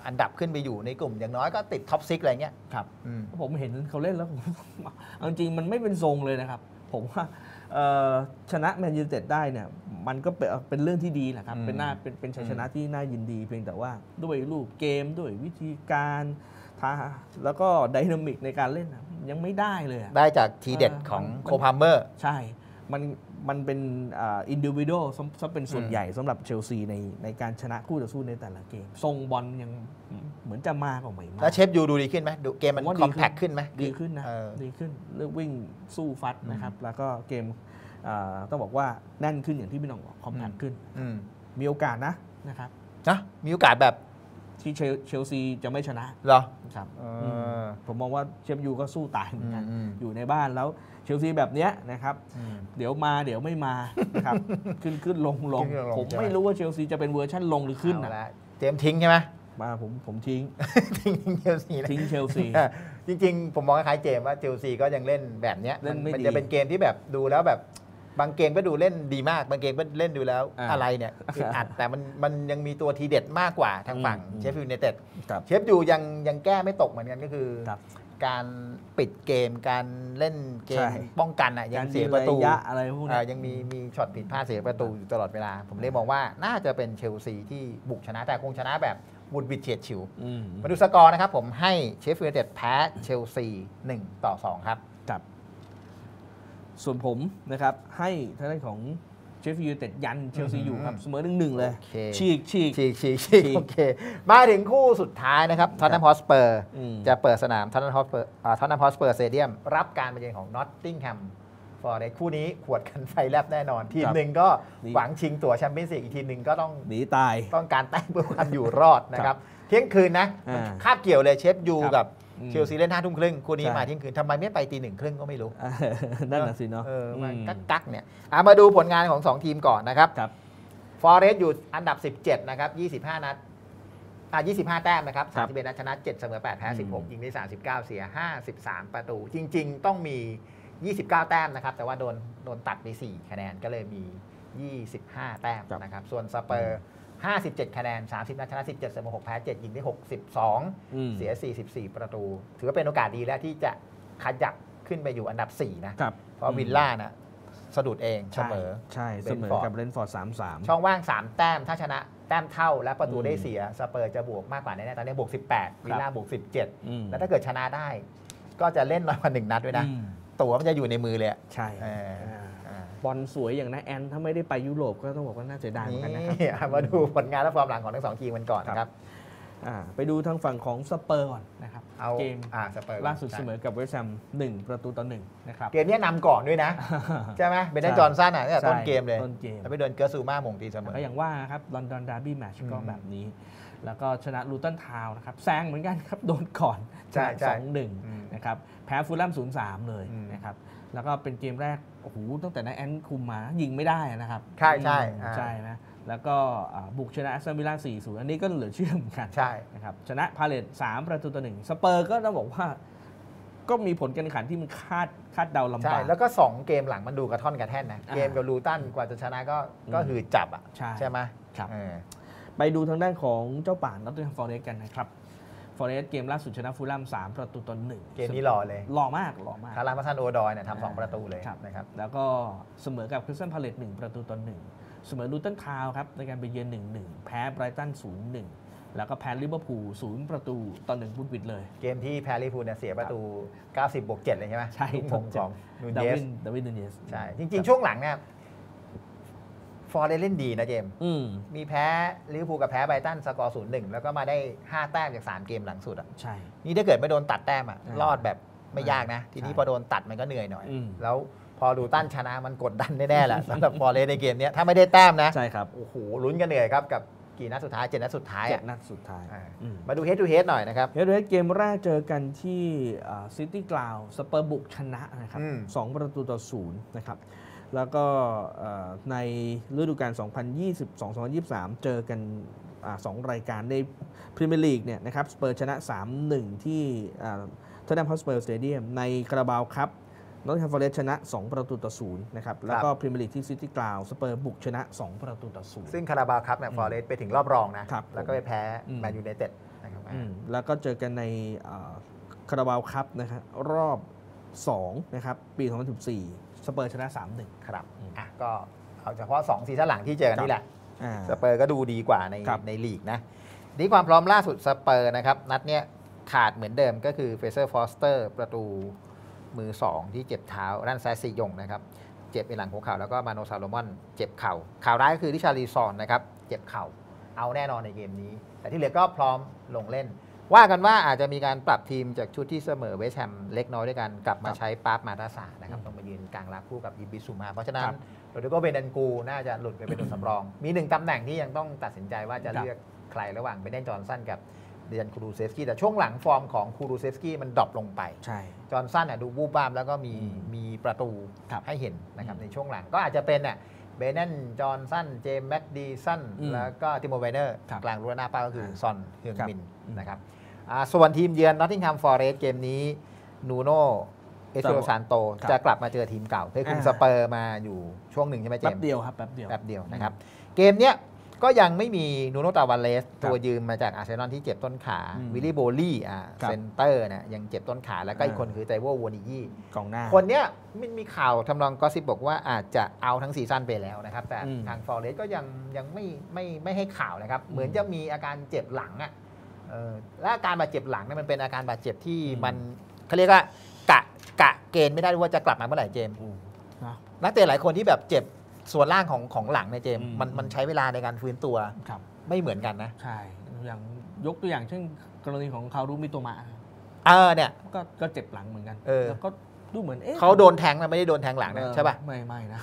อันดับขึ้นไปอยู่ในกลุ่มอย่างน้อยก็ติดท็อป6อะไรเงี้ยครับผมเห็นเขาเล่นแล้วผมจริงมันไม่เป็นทรงเลยนะครับผมว่าชนะแมนยูไนเต็ดได้เนี่ยมันก็เป็นเรื่องที่ดีแหละครับเป็นชัยชนะที่น่ายินดีเพียงแต่ว่าด้วยรูปเกมด้วยวิธีการแล้วก็ไดนามิกในการเล่นยังไม่ได้เลยได้จากทีเด็ดของโคพาเมอร์ใช่มันเป็นอินดิวิโดซะเป็นส่วนใหญ่สำหรับเชลซีในการชนะคู่ต่อสู้ในแต่ละเกมทรงบอลยังเหมือนจะมากกว่าใหม่แล้วเชฟยูดูดีขึ้นไหมดูเกมมันคอมแพคขึ้นไหมดีขึ้นนะดีขึ้นเรื่องวิ่งสู้ฟัดนะครับแล้วก็เกมต้องบอกว่าแน่นขึ้นอย่างที่พี่น้องบอกคอมแพคขึ้นมีโอกาสนะครับมีโอกาสแบบที่เชลซีจะไม่ชนะเหรอครับผมมองว่าเชฟยูก็สู้ตายเหมือนกันอยู่ในบ้านแล้วเชลซีแบบนี้นะครับเดี๋ยวมาเดี๋ยวไม่มานะครับขึ้นลงผมไม่รู้ว่าเชลซีจะเป็นเวอร์ชั่นลงหรือขึ้นนะเจมทิ้งใช่ไหมมาผมทิ้งเชลซีทิ้งเชลซีจริงๆผมมองคล้ายเจมว่าเชลซีก็ยังเล่นแบบนี้มันจะเป็นเกมที่แบบดูแล้วแบบบางเกมก็ดูเล่นดีมากบางเกมก็เล่นดูแล้วอะไรเนี่ยอึดอัดแต่มันยังมีตัวทีเด็ดมากกว่าทางฝั่งเชฟฟิลด์ยูไนเต็ดเชฟยูยังแก้ไม่ตกเหมือนกันก็คือการปิดเกมการเล่นเกมป้องกันยังเสียประตูอะไรพวกนี้ยังมีช็อตผิดพลาดเสียประตูอยู่ตลอดเวลาผมเลยมองว่าน่าจะเป็นเชลซีที่บุกชนะแต่คงชนะแบบวุดวิดเฉียดฉิวมาดูสกอร์นะครับผมให้เชฟฟิลด์ยูไนเต็ดแพ้เชลซี1-2ครับส่วนผมนะครับให้ทางด้านของเชฟฟิลด์ยูไนเต็ดยันเชลซีอยู่ครับเสมอ1-1เลยฉีกโอเคมาถึงคู่สุดท้ายนะครับท็อตแนมฮอสเปอร์จะเปิดสนามท็อตแนมฮอสเปอร์สเตเดียมรับการมาเยือนของนอตติงแฮมฟอร์เรสต์คู่นี้ขวดกันไฟแลบแน่นอนทีมหนึ่งก็หวังชิงตั๋วแชมเปี้ยนส์ลีกอีกทีมหนึ่งก็ต้องหนีตายต้องการแต้มเพื่อความอยู่รอดนะครับเที่ยงคืนนะคาบเกี่ยวเลยเชฟยูกับเชลซีเล่น5 ทุ่มครึ่งคู่นี้มาเที่ยงคืนทำไมไม่ไปตี 1 ครึ่งก็ไม่รู้นั่นน่ะสิเนาะมันกักเนี่ยมาดูผลงานของ2ทีมก่อนนะครับฟอร์เรสต์อยู่อันดับ17นะครับ25นัด25แต้มนะครับ31นัดชนะ7เสมอ8แพ้16ยิงได้39เสีย53ประตูจริงๆต้องมี29แต้มนะครับแต่ว่าโดนตัดไป4คะแนนก็เลยมี25แต้มนะครับส่วนสเปอร์57คะแนน30นัดชนะ17เสมอ6แพ้7ยิงได้62เสีย44ประตูถือว่าเป็นโอกาสดีแล้วที่จะขยับขึ้นไปอยู่อันดับ4นะเพราะวิลล่านะสะดุดเองเสมอกับเบรนท์ฟอร์ด 3-3 ช่องว่าง3แต้มถ้าชนะแต้มเท่าและประตูได้เสียสเปอร์จะบวกมากกว่าแน่ๆตอนนี้บวก18วิลล่าบวก17แล้วถ้าเกิดชนะได้ก็จะเล่นน้อยกว่า1นัดด้วยนะตั๋วมันจะอยู่ในมือเลยใช่บอลสวยอย่างนะแอนถ้าไม่ได้ไปยุโรปก็ต้องบอกว่าน่าเสียดายเหมือนกันนะครับมาดูผลงานและฟอร์มหลังของทั้ง2ทีมกันก่อนนะครับไปดูทางฝั่งของสเปอร์ก่อนนะครับเกมล่าสุดเสมอกับเวสต์แฮม1-1นะครับเกมนี้นำก่อนด้วยนะใช่ไหมเบนเดนจอห์นสันเนี่ยต้นเกมเลยแล้วไปโดนเกอร์ซูม่าหม่งตีเสมอก็อย่างว่าครับลอนดอนดาร์บี้แมตช์ก็แบบนี้แล้วก็ชนะลูตันทาวน์นะครับแซงเหมือนกันครับโดนก่อนชนะ 2-1 นะครับแพ้ฟูลแลม 0-3 เลยนะครับแล้วก็เป็นเกมแรกโอ้โหตั้งแต่นายแอนคุมมายิงไม่ได้นะครับใช่นะแล้วก็บุกชนะแอสตันวิลล่า 4-0 อันนี้ก็เหลือเชื่อเหมือนกันใช่นะครับชนะพาเลต3-1สเปอร์ก็ต้องบอกว่าก็มีผลการแข่งขันที่มันคาดเดาลำบากใช่แล้วก็2เกมหลังมันดูกระท่อนกระแท่นนะเกมกับลูตันกว่าจะชนะก็คือจับใช่ไหมครับไปดูทางด้านของเจ้าป่านนอตติงแฮมฟอร์เรสต์กันนะครับฟอร์เรสต์เกมล่าสุดชนะฟูลแลม3-1 เกมนี้หล่อเลยหล่อมากคารามาซันโอดอยเนี่ยทำ2ประตูเลยนะครับแล้วก็เสมอกับคริสตัลพาเลต1-1เสมอลูตันทาวน์ครับในการไปเยือน 1-1 แพ้ไบรตัน 0-1 แล้วก็แพ้ลิเวอร์พูล0-1บุดวิดเลยเกมที่แพ้ลิเวอร์พูลเนี่ยเสียประตู90+7เลยใช่ไหมใช่ของดาวินนูเนสใช่จริงๆช่วงหลังเนี่ยฟอร์เรสต์เล่นดีนะเจมมีแพ้ลิเวอร์พูลกับแพ้ไบรตันสกอร์ 0-1 แล้วก็มาได้5แต้มจาก3เกมหลังสุดใช่นี่ถ้าเกิดไม่โดนตัดแต้มรอดแบบไม่ยากนะทีนี้พอโดนตัดมันก็เหนื่อยหน่อยแล้วพอดูตั้นชนะมันกดดันแน่ๆแหละสำหรับฟอร์เรสต์ในเกมนี้ถ้าไม่ได้แต้มนะใช่ครับโอ้โหลุ้นกันเหนื่อยครับกับกี่นัดสุดท้าย7นัดสุดท้ายนัดสุดท้ายมาดูเฮดทูเฮดหน่อยนะครับเฮดทูเฮดเกมแรกเจอกันที่ซิตี้กราวด์สเปอร์บุกชนะนะครับ2-0นะครับแล้วก็ในฤดูกาล 2022-2023 เจอกัน2 รายการในพรีเมียร์ลีกเนี่ยนะครับสเปอร์ชนะ 3-1 ที่ท็อตแนมฮอตสเปอร์สเตเดียมในคาราบาวคัพนอตติงแฮมฟอร์เรสต์ชนะ2-0นะครับแล้วก็พรีเมียร์ลีกที่ซิตี้กราวด์สเปอร์บุกชนะ2-0 ซึ่งคาราบาวคัพเนี่ยฟอร์เรสต์ไปถึงรอบรองนะแล้วก็ไปแพ้แมนยูไนเต็ดนะครับแล้วก็เจอกันในคาราบาวคัพนะครับรอบ2นะครับปี 2014 สเปอร์ชนะ 3-1 ครับก็เอาเฉพาะ2ซีซั่นหลังที่เจอกันนี่แหละสเปอร์ก็ดูดีกว่าในลีกนะนี่ความพร้อมล่าสุดสเปอร์นะครับนัดเนี้ยขาดเหมือนเดิมก็คือเฟเซอร์ฟอสเตอร์ประตูมือ2ที่เจ็บเท้าด้านซ้ายซียงนะครับเจ็บในหลังหัวเข่าแล้วก็มาโนซาโลมอนเจ็บเข่าข่าวร้ายก็คือริชารีซอนนะครับเจ็บเข่าเอาแน่นอนในเกมนี้แต่ที่เหลือก็พร้อมลงเล่นว่ากันว่าอาจจะมีการปรับทีมจากชุดที่เสมอเวสต์แฮมเล็กน้อยด้วยกันกลับมาใช้ปาร์คมาตาสานะครับต้องมายืนกลางรับคู่กับอิบิซูมาเพราะฉะนั้นโรดริโกเบนันกูน่าจะหลุดไปเป็นตัวสำรองมี1ตำแหน่งที่ยังต้องตัดสินใจว่าจะเลือกใครระหว่างเบเดนจอห์นสันกับเดียนคูรูเซฟสกี้แต่ช่วงหลังฟอร์มของคูรูเซฟสกี้มันดรอปลงไปจอห์นสันดูบูบบ้ามแล้วก็มีประตูให้เห็นนะครับในช่วงหลังก็อาจจะเป็นเบเนนจอห์นสันเจมส์แม็กดีสันแล้วก็ติโมไวเนอร์กลางรูหน้าเป้าก็คือซอนเฮืองมินนะครับส่วนทีมเยือนนอตติงแฮมฟอเรสต์เกมนี้นูโน่เอสโตรซานโตจะกลับมาเจอทีมเก่าเคยคุมสเปอร์มาอยู่ช่วงหนึ่งใช่ไหมเจมส์แป๊บเดียวครับแป๊บเดียวนะครับเกมเนี้ยก็ยังไม่มีนูโน่ตาวาเลสตัวยืมมาจากอาร์เซนอลที่เจ็บต้นขาวิลลี่โบลี่เซนเตอร์เนี่ยยังเจ็บต้นขาแล้วก็อีกคนคือไตโววอนิยี่กองหน้าคนเนี้ยมันมีข่าวทำนองกอสซิปบอกว่าอาจจะเอาทั้งซีซั่นไปแล้วนะครับแต่ทางฟอเรสต์ก็ยังไม่ให้ข่าวนะครับเหมือนจะมีอาการเจ็บหลังและอาการบาดเจ็บหลังเนี่ยมันเป็นอาการบาดเจ็บที่มันเขาเรียกว่ากะเกณฑ์ไม่ได้ว่าจะกลับมาเมื่อไหร่เจมส์นักเตะหลายคนที่แบบเจ็บส่วนล่างของหลังในเจมมันใช้เวลาในการฟื้นตัวไม่เหมือนกันนะใช่อย่างยกตัวอย่างเช่นกรณีของคารุมิโตมะเนี่ยก็เจ็บหลังเหมือนกันแล้วก็ดูเหมือนเขาโดนแทงนะไม่ได้โดนแทงหลังนะใช่ป่ะไม่นะ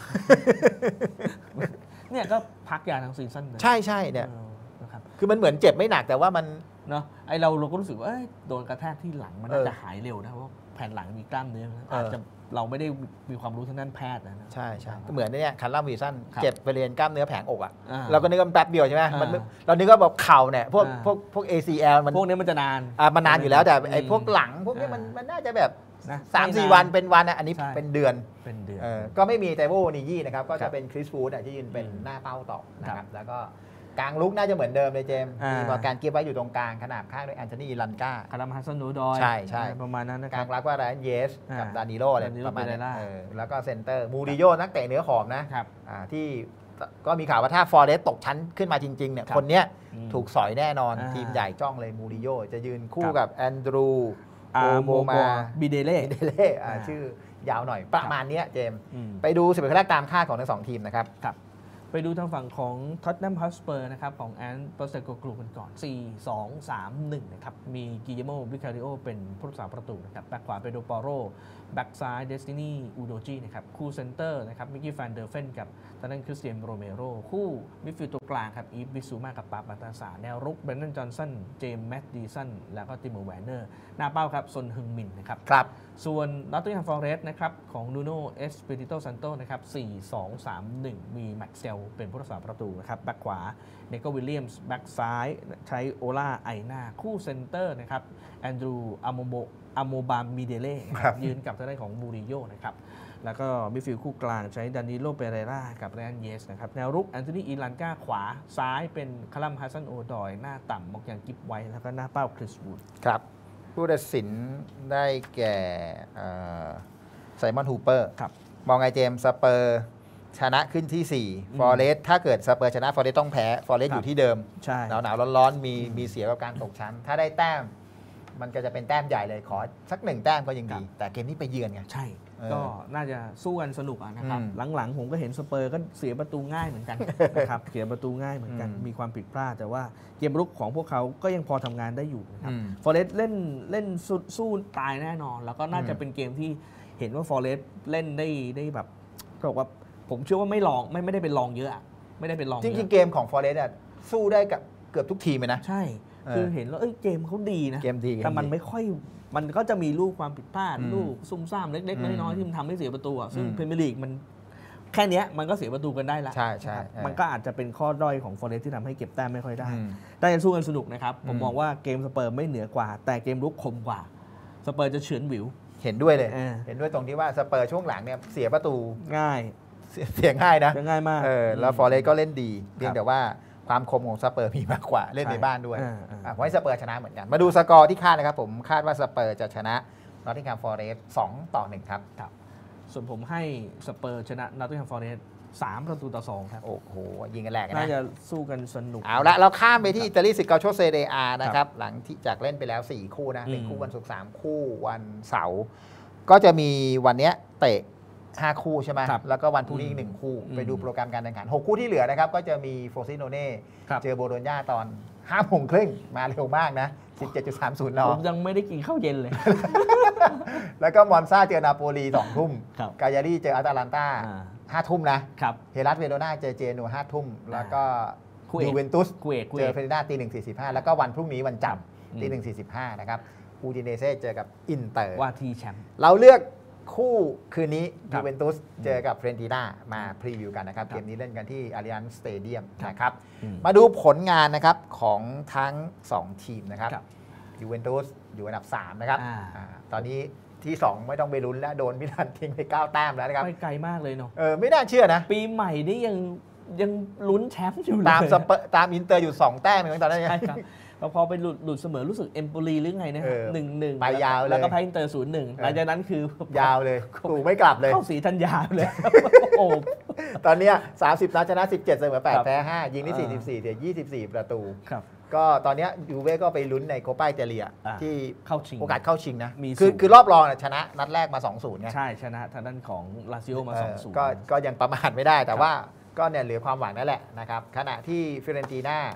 เนี่ยก็พักยาทั้งซีซั่นใช่เนี่ยคือมันเหมือนเจ็บไม่หนักแต่ว่ามันเนาะไอเราก็รู้สึกว่าโดนกระแทกที่หลังมันน่าจะหายเร็วนะเพราะแผ่นหลังมีกล้ามเนื้ออาจจะเราไม่ได้มีความรู้ทางด้านแพทย์นะใช่ก็เหมือนเนี่ยคันล่าวิลสันเจ็บไปเรียนกล้ามเนื้อแผงอกเราก็นึกว่าแป๊บเดียวใช่ไหมเรานึกว่าแบบเข่าเนี่ยพวก ACL พวกนี้มันจะนานมันนานอยู่แล้วแต่ไอ้พวกหลังพวกนี้มันน่าจะแบบ3-4 วันเป็นวันอันนี้เป็นเดือนก็ไม่มีไตโวนิยี่นะครับก็จะเป็นคริสฟูดที่ยืนเป็นหน้าเป้าต่อนะครับแล้วก็กลางลุกน่าจะเหมือนเดิมเลยเจมมีมอร์แกนเก็บไว้อยู่ตรงกลางขนาบข้างด้วยแอนโทนีลันก้าคารามาฮัสซันโนดอยใช่ประมาณนั้นนะกลางรักว่าไรอันเยสกับดานิโลอะไรประมาณนั้นแล้วก็เซนเตอร์มูริโยนักเตะเนื้อหอมนะที่ก็มีข่าวว่าถ้าฟอเรสต์ตกชั้นขึ้นมาจริงๆเนี่ยคนเนี้ยถูกสอยแน่นอนทีมใหญ่จ้องเลยมูริโยจะยืนคู่กับแอนดรูโอโมมาบิเดเล่ชื่อยาวหน่อยประมาณนี้เจมไปดู11คะแนนตามคาดของทั้ง2ทีมนะครับไปดูทางฝั่งของท็อตแนมฮอสเปอร์นะครับของแอนโปสเตโกกลูกันก่อน 4-2-3-1 นะครับมีกิเยโมบิคาริโอเป็นผู้รักษาประตูนะครับแบ็คขวาเปโดปาโรแบ็คซ้ายเดสตินีอูโดจินะครับคู่เซนเตอร์นะครับมิกกี้แฟนเดอร์เฟนกับทางด้านคริสเตียนโรเมโรคู่มิดฟิลด์ตัวกลางครับอีฟบิซูมากับปาปาตาซาแนวรุกเบรนดันจอห์นสันเจมส์แมตดีสันแล้วก็ติโมแวนเนอร์หน้าเป้าครับซนฮึงมินนะครับส่วนนอตติงแฮมฟอเรสต์นะครับของนูโน่เอสเปริโตซันโตนะครับ 4-2-3-1 มีแม็กเซลเป็นผู้รักษาประตูนะครับแบ็คขวาเนโกวิลเลียมส์แบ็คซ้ายใช้โอล่าไอนาคู่เซนเตอร์นะครับแอนดรูอโมบามมิเดเล่ยืนกับทางด้านของมูริโญ่นะครับแล้วก็มิดฟิลด์คู่กลางใช้ดานิโลเปเรรากับไรอันเยสนะครับแนวรุกแอนโทนีอีลันก้าขวาซ้ายเป็นคาลัมฮัสซันโอดอยหน้าต่ำมอกยังกิฟไว้แล้วก็หน้าเป้าคริสวูดครับผู้ตัดสินได้แก่ไซมอนฮูเปอร์มองไงเจมสเปอร์ชนะขึ้นที่4ฟอเรสต์ถ้าเกิดสเปอร์ชนะฟอเรสต์ต้องแพ้ฟอเรสต์อยู่ที่เดิมหนาวร้อนมีเสียกับการตกชั้นถ้าได้แต้มมันก็จะเป็นแต้มใหญ่เลยขอสัก1แต้มก็ยังดีแต่เกมนี้ไปเยือนไงใช่ก็น่าจะสู้กันสนุกนะครับหลังๆผมก็เห็นสเปอร์ก็เสียประตูง่ายเหมือนกันนะครับเสียประตูง่ายเหมือนกันมีความผิดพลาดแต่ว่าเกมรุกของพวกเขาก็ยังพอทำงานได้อยู่นะครับฟอเรสต์เล่นสู้ตายแน่นอนแล้วก็น่าจะเป็นเกมที่เห็นว่าฟอเรสต์เล่นได้แบบบอกว่าผมเชื่อว่าไม่ได้เป็นรองเยอะไม่ได้เป็นรองจริงๆเกมของฟอเรสต์สู้ได้กับเกือบทุกทีมเลยนะใช่คือเห็นแล้วเกมเขาดีนะแต่มันไม่ค่อยมันก็จะมีลูกความผิดพลาดลูกซุ่มซ่ามเล็กๆน้อยๆที่มันทำให้เสียประตูซึ่งพรีเมียร์ลีกมันแค่นี้มันก็เสียประตูกันได้แล้วใช่มันก็อาจจะเป็นข้อด้อยของฟอเรสต์ที่ทำให้เก็บแต้มไม่ค่อยได้แต่ยังสู้กันสนุกนะครับผมมองว่าเกมสเปอร์ไม่เหนือกว่าแต่เกมรุกคมกว่าสเปอร์จะเฉือนหวิวเห็นด้วยเลยเห็นด้วยตรงที่ว่าสเปอร์ช่วงหลังเนี่ยเสียประตูง่ายเสียง่ายนะง่ายมากแล้วฟอเรสต์ก็เล่นดีเพียงแต่ว่าความคมของสเปอร์มีมากกว่าเล่นในบ้านด้วยเพราะให้สเปอร์ชนะเหมือนกันมาดูสกอร์ที่คาดนะครับผมคาดว่าสเปอร์จะชนะนอตติงแฮมฟอเรสต์2-1ครับส่วนผมให้สเปอร์ชนะนอตติงแฮมฟอเรสต์3-2ครับโอ้โหยิงกันแหลกนะน่าจะสู้กันสนุกเอาละเราข้ามไปที่อิตาลีซิกาโชเซเดอานะครับหลังที่จากเล่นไปแล้ว4คู่นะ1คู่วันศุกร์3คู่วันเสาร์ก็จะมีวันนี้เตะ5คู่ใช่ไหมแล้วก็วันพรุ่งนี้อีก1คู่ไปดูโปรแกรมการแข่งขัน6คู่ที่เหลือนะครับก็จะมีโฟซิโนเน่เจอโบโลญญาตอน5 โมงครึ่งมาเร็วมากนะ 17.30 น. ผมยังไม่ได้กินข้าวเย็นเลยแล้วก็มอนซาเจอนาโปลี2 ทุ่มกายารีเจออาตาลันตา5 ทุ่มนะเฮลัสเวโรนาเจอเจนัว5 ทุ่มแล้วก็ยูเวนตุสเจอเฟเรนาตี 1:45 แล้วก็วันพรุ่งนี้วันจันทร์ตี 1:45 นะครับอูดิเนเซ่เจอกับอินเตอร์ว่าที่แชมป์เราเลือกคู่คืนนี้ยูเวนตุสเจอกับเฟรนติน่ามาพรีวิวกันนะครับเกมนี้เล่นกันที่อาริอันสเตเดียมนะครับมาดูผลงานนะครับของทั้ง2ทีมนะครับยูเวนตุสอยู่อันดับ3นะครับตอนนี้ที่ 2ไม่ต้องไปลุ้นแล้วโดนมิลานทิ้งไป9 แต้มแล้วนะครับไปไกลมากเลยเนาะไม่น่าเชื่อนะปีใหม่นี่ยังลุ้นแชมป์อยู่เลยตามอินเตอร์อยู่2 แต้มเหมือนตอนนั้นใช่ครับพอไปหลุดเสมอรู้สึกเอมโปลีหรือไงนะ1-1 ไปยาวเลยแล้วก็แพ้อินเตอร์ 0-1 หลังจากนั้นคือยาวเลยถูกไม่กลับเลยเข้าสีธัญญาเลยโอ้ตอนนี้30 นัดชนะ17เสมอ8แพ้5ยิงที่44เสีย24 ประตูก็ตอนนี้ยูเว่ก็ไปลุ้นในโคปาอิตาเลียที่เข้าชิงโอกาสเข้าชิงนะคือรอบรองชนะนัดแรกมา 2-0 ไงใช่ชนะทางด้านของลาซิโอมา 2-0 ก็ยังประมาทไม่ได้แต่ว่าก็เนี่ยเหลือความหวังนั่นแหละนะครับขณะที่ฟิเรนติน่า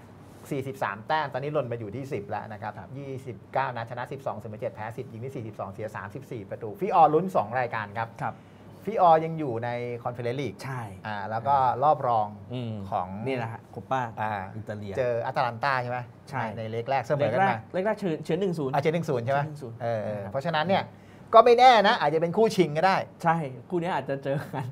43 แต้มตอนนี้หล่นมาอยู่ที่10แล้วนะครับ29 นัดชนะ12เสมอ7แพ้10ยิงที่42เสีย34 ประตูฟิออลุ้น2 รายการครับฟิออยังอยู่ในคอนเฟอเรนซ์ลีกใช่แล้วก็รอบรองของนี่แหละโคป้าอิตาเลียเจออาตาลันตาใช่ไหมใช่ในเล็กแรกเสมอกันมาเล็กแรกเฉือน 1-0 เฉือน 1-0 ใช่ไหมเพราะฉะนั้นเนี่ยก็ไม่แน่นะอาจจะเป็นคู่ชิงก็ได้ใช่คู่นี้อาจจะเจอกัน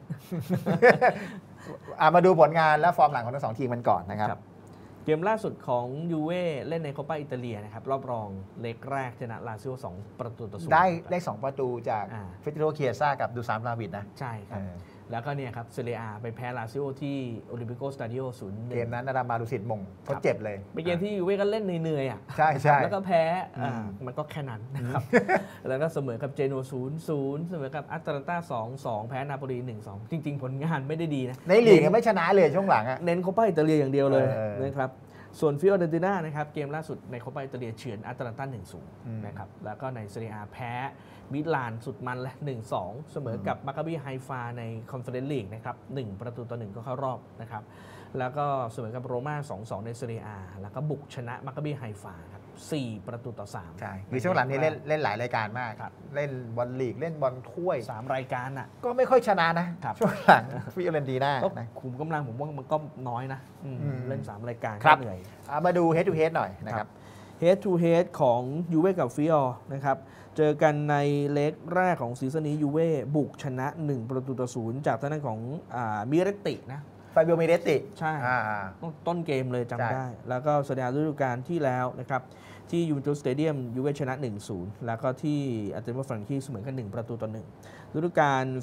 มาดูผลงานและฟอร์มหลังของทั้ง2 ทีมกันก่อนนะครับเกมล่าสุดของยูเว่เล่นในโคปาอิตาเลียนะครับรอบรองเล็กแรกชนะลาซิโอ2-0 ได้2 ประตูจากเฟติโรเคียซ่ากับดูซาน บราวิดนะใช่ครับแล้วก็เนี่ยครับเซเรียไปแพ้ลาซิโอที่โอลิมปิโกสตาดิโอ 0-1 เกมนั้นนาดามาดูสิตมงเขาเจ็บเลยเป็นเกมที่ยูเว่ก็เล่นเหนื่อยอ่ะใช่ใช่แล้วก็แพ้มันก็แค่นั้นนะครับแล้วก็เสมอกับเจโน 0-0 เสมอกับอัตแลนตา 2-2 แพ้นาโปลี 1-2 จริงๆผลงานไม่ได้ดีนะในลีกไม่ชนะเลยช่วงหลังเน้นโคปาอิตาเลียอย่างเดียวเลยนะครับส่วนฟิออเรนติน่านะครับเกมล่าสุดในโคปาอิตาเลียเฉือนอัตแลนตา 1-0 นะครับแล้วก็ในเซเรียแพ้มิลานสุดมันและ 1-2 เสมอกับมาคาบีไฮฟาในคอนเฟอเรนซ์ลีกนะครับ1-1ก็เข้ารอบนะครับแล้วก็เสมอกับโรม่า 2-2 ในเซเรียแล้วก็บุกชนะมาคาบีไฮฟาครับ4-3 ใช่คือช่วงหลังนี้เล่นหลายรายการมากเล่นบอลลีกเล่นบอลถ้วย 3 รายการอ่ะก็ไม่ค่อยชนะนะช่วงหลังฟิออเรนติน่าขุมกำลังผมว่ามันก็น้อยนะเล่น3 รายการเหนื่อยมาดู head to head หน่อยนะครับ head to head ของยูเว่กับฟิออนะครับเจอกันในเล็กแรกของซีซั่นนี้ยูเว่บุกชนะ1-0จากทางด้านของมิเรตินะฟาบิโอมิเรติใช่ต้นเกมเลยจำได้แล้วก็แสดงฤดูกาลที่แล้วนะครับที่ยูเวนตุสสเตเดียมยูเว่ชนะ 1-0 แล้วก็ที่อาร์เตมิโอ ฟรังคีเสมอกัน1-1ฤดูกาล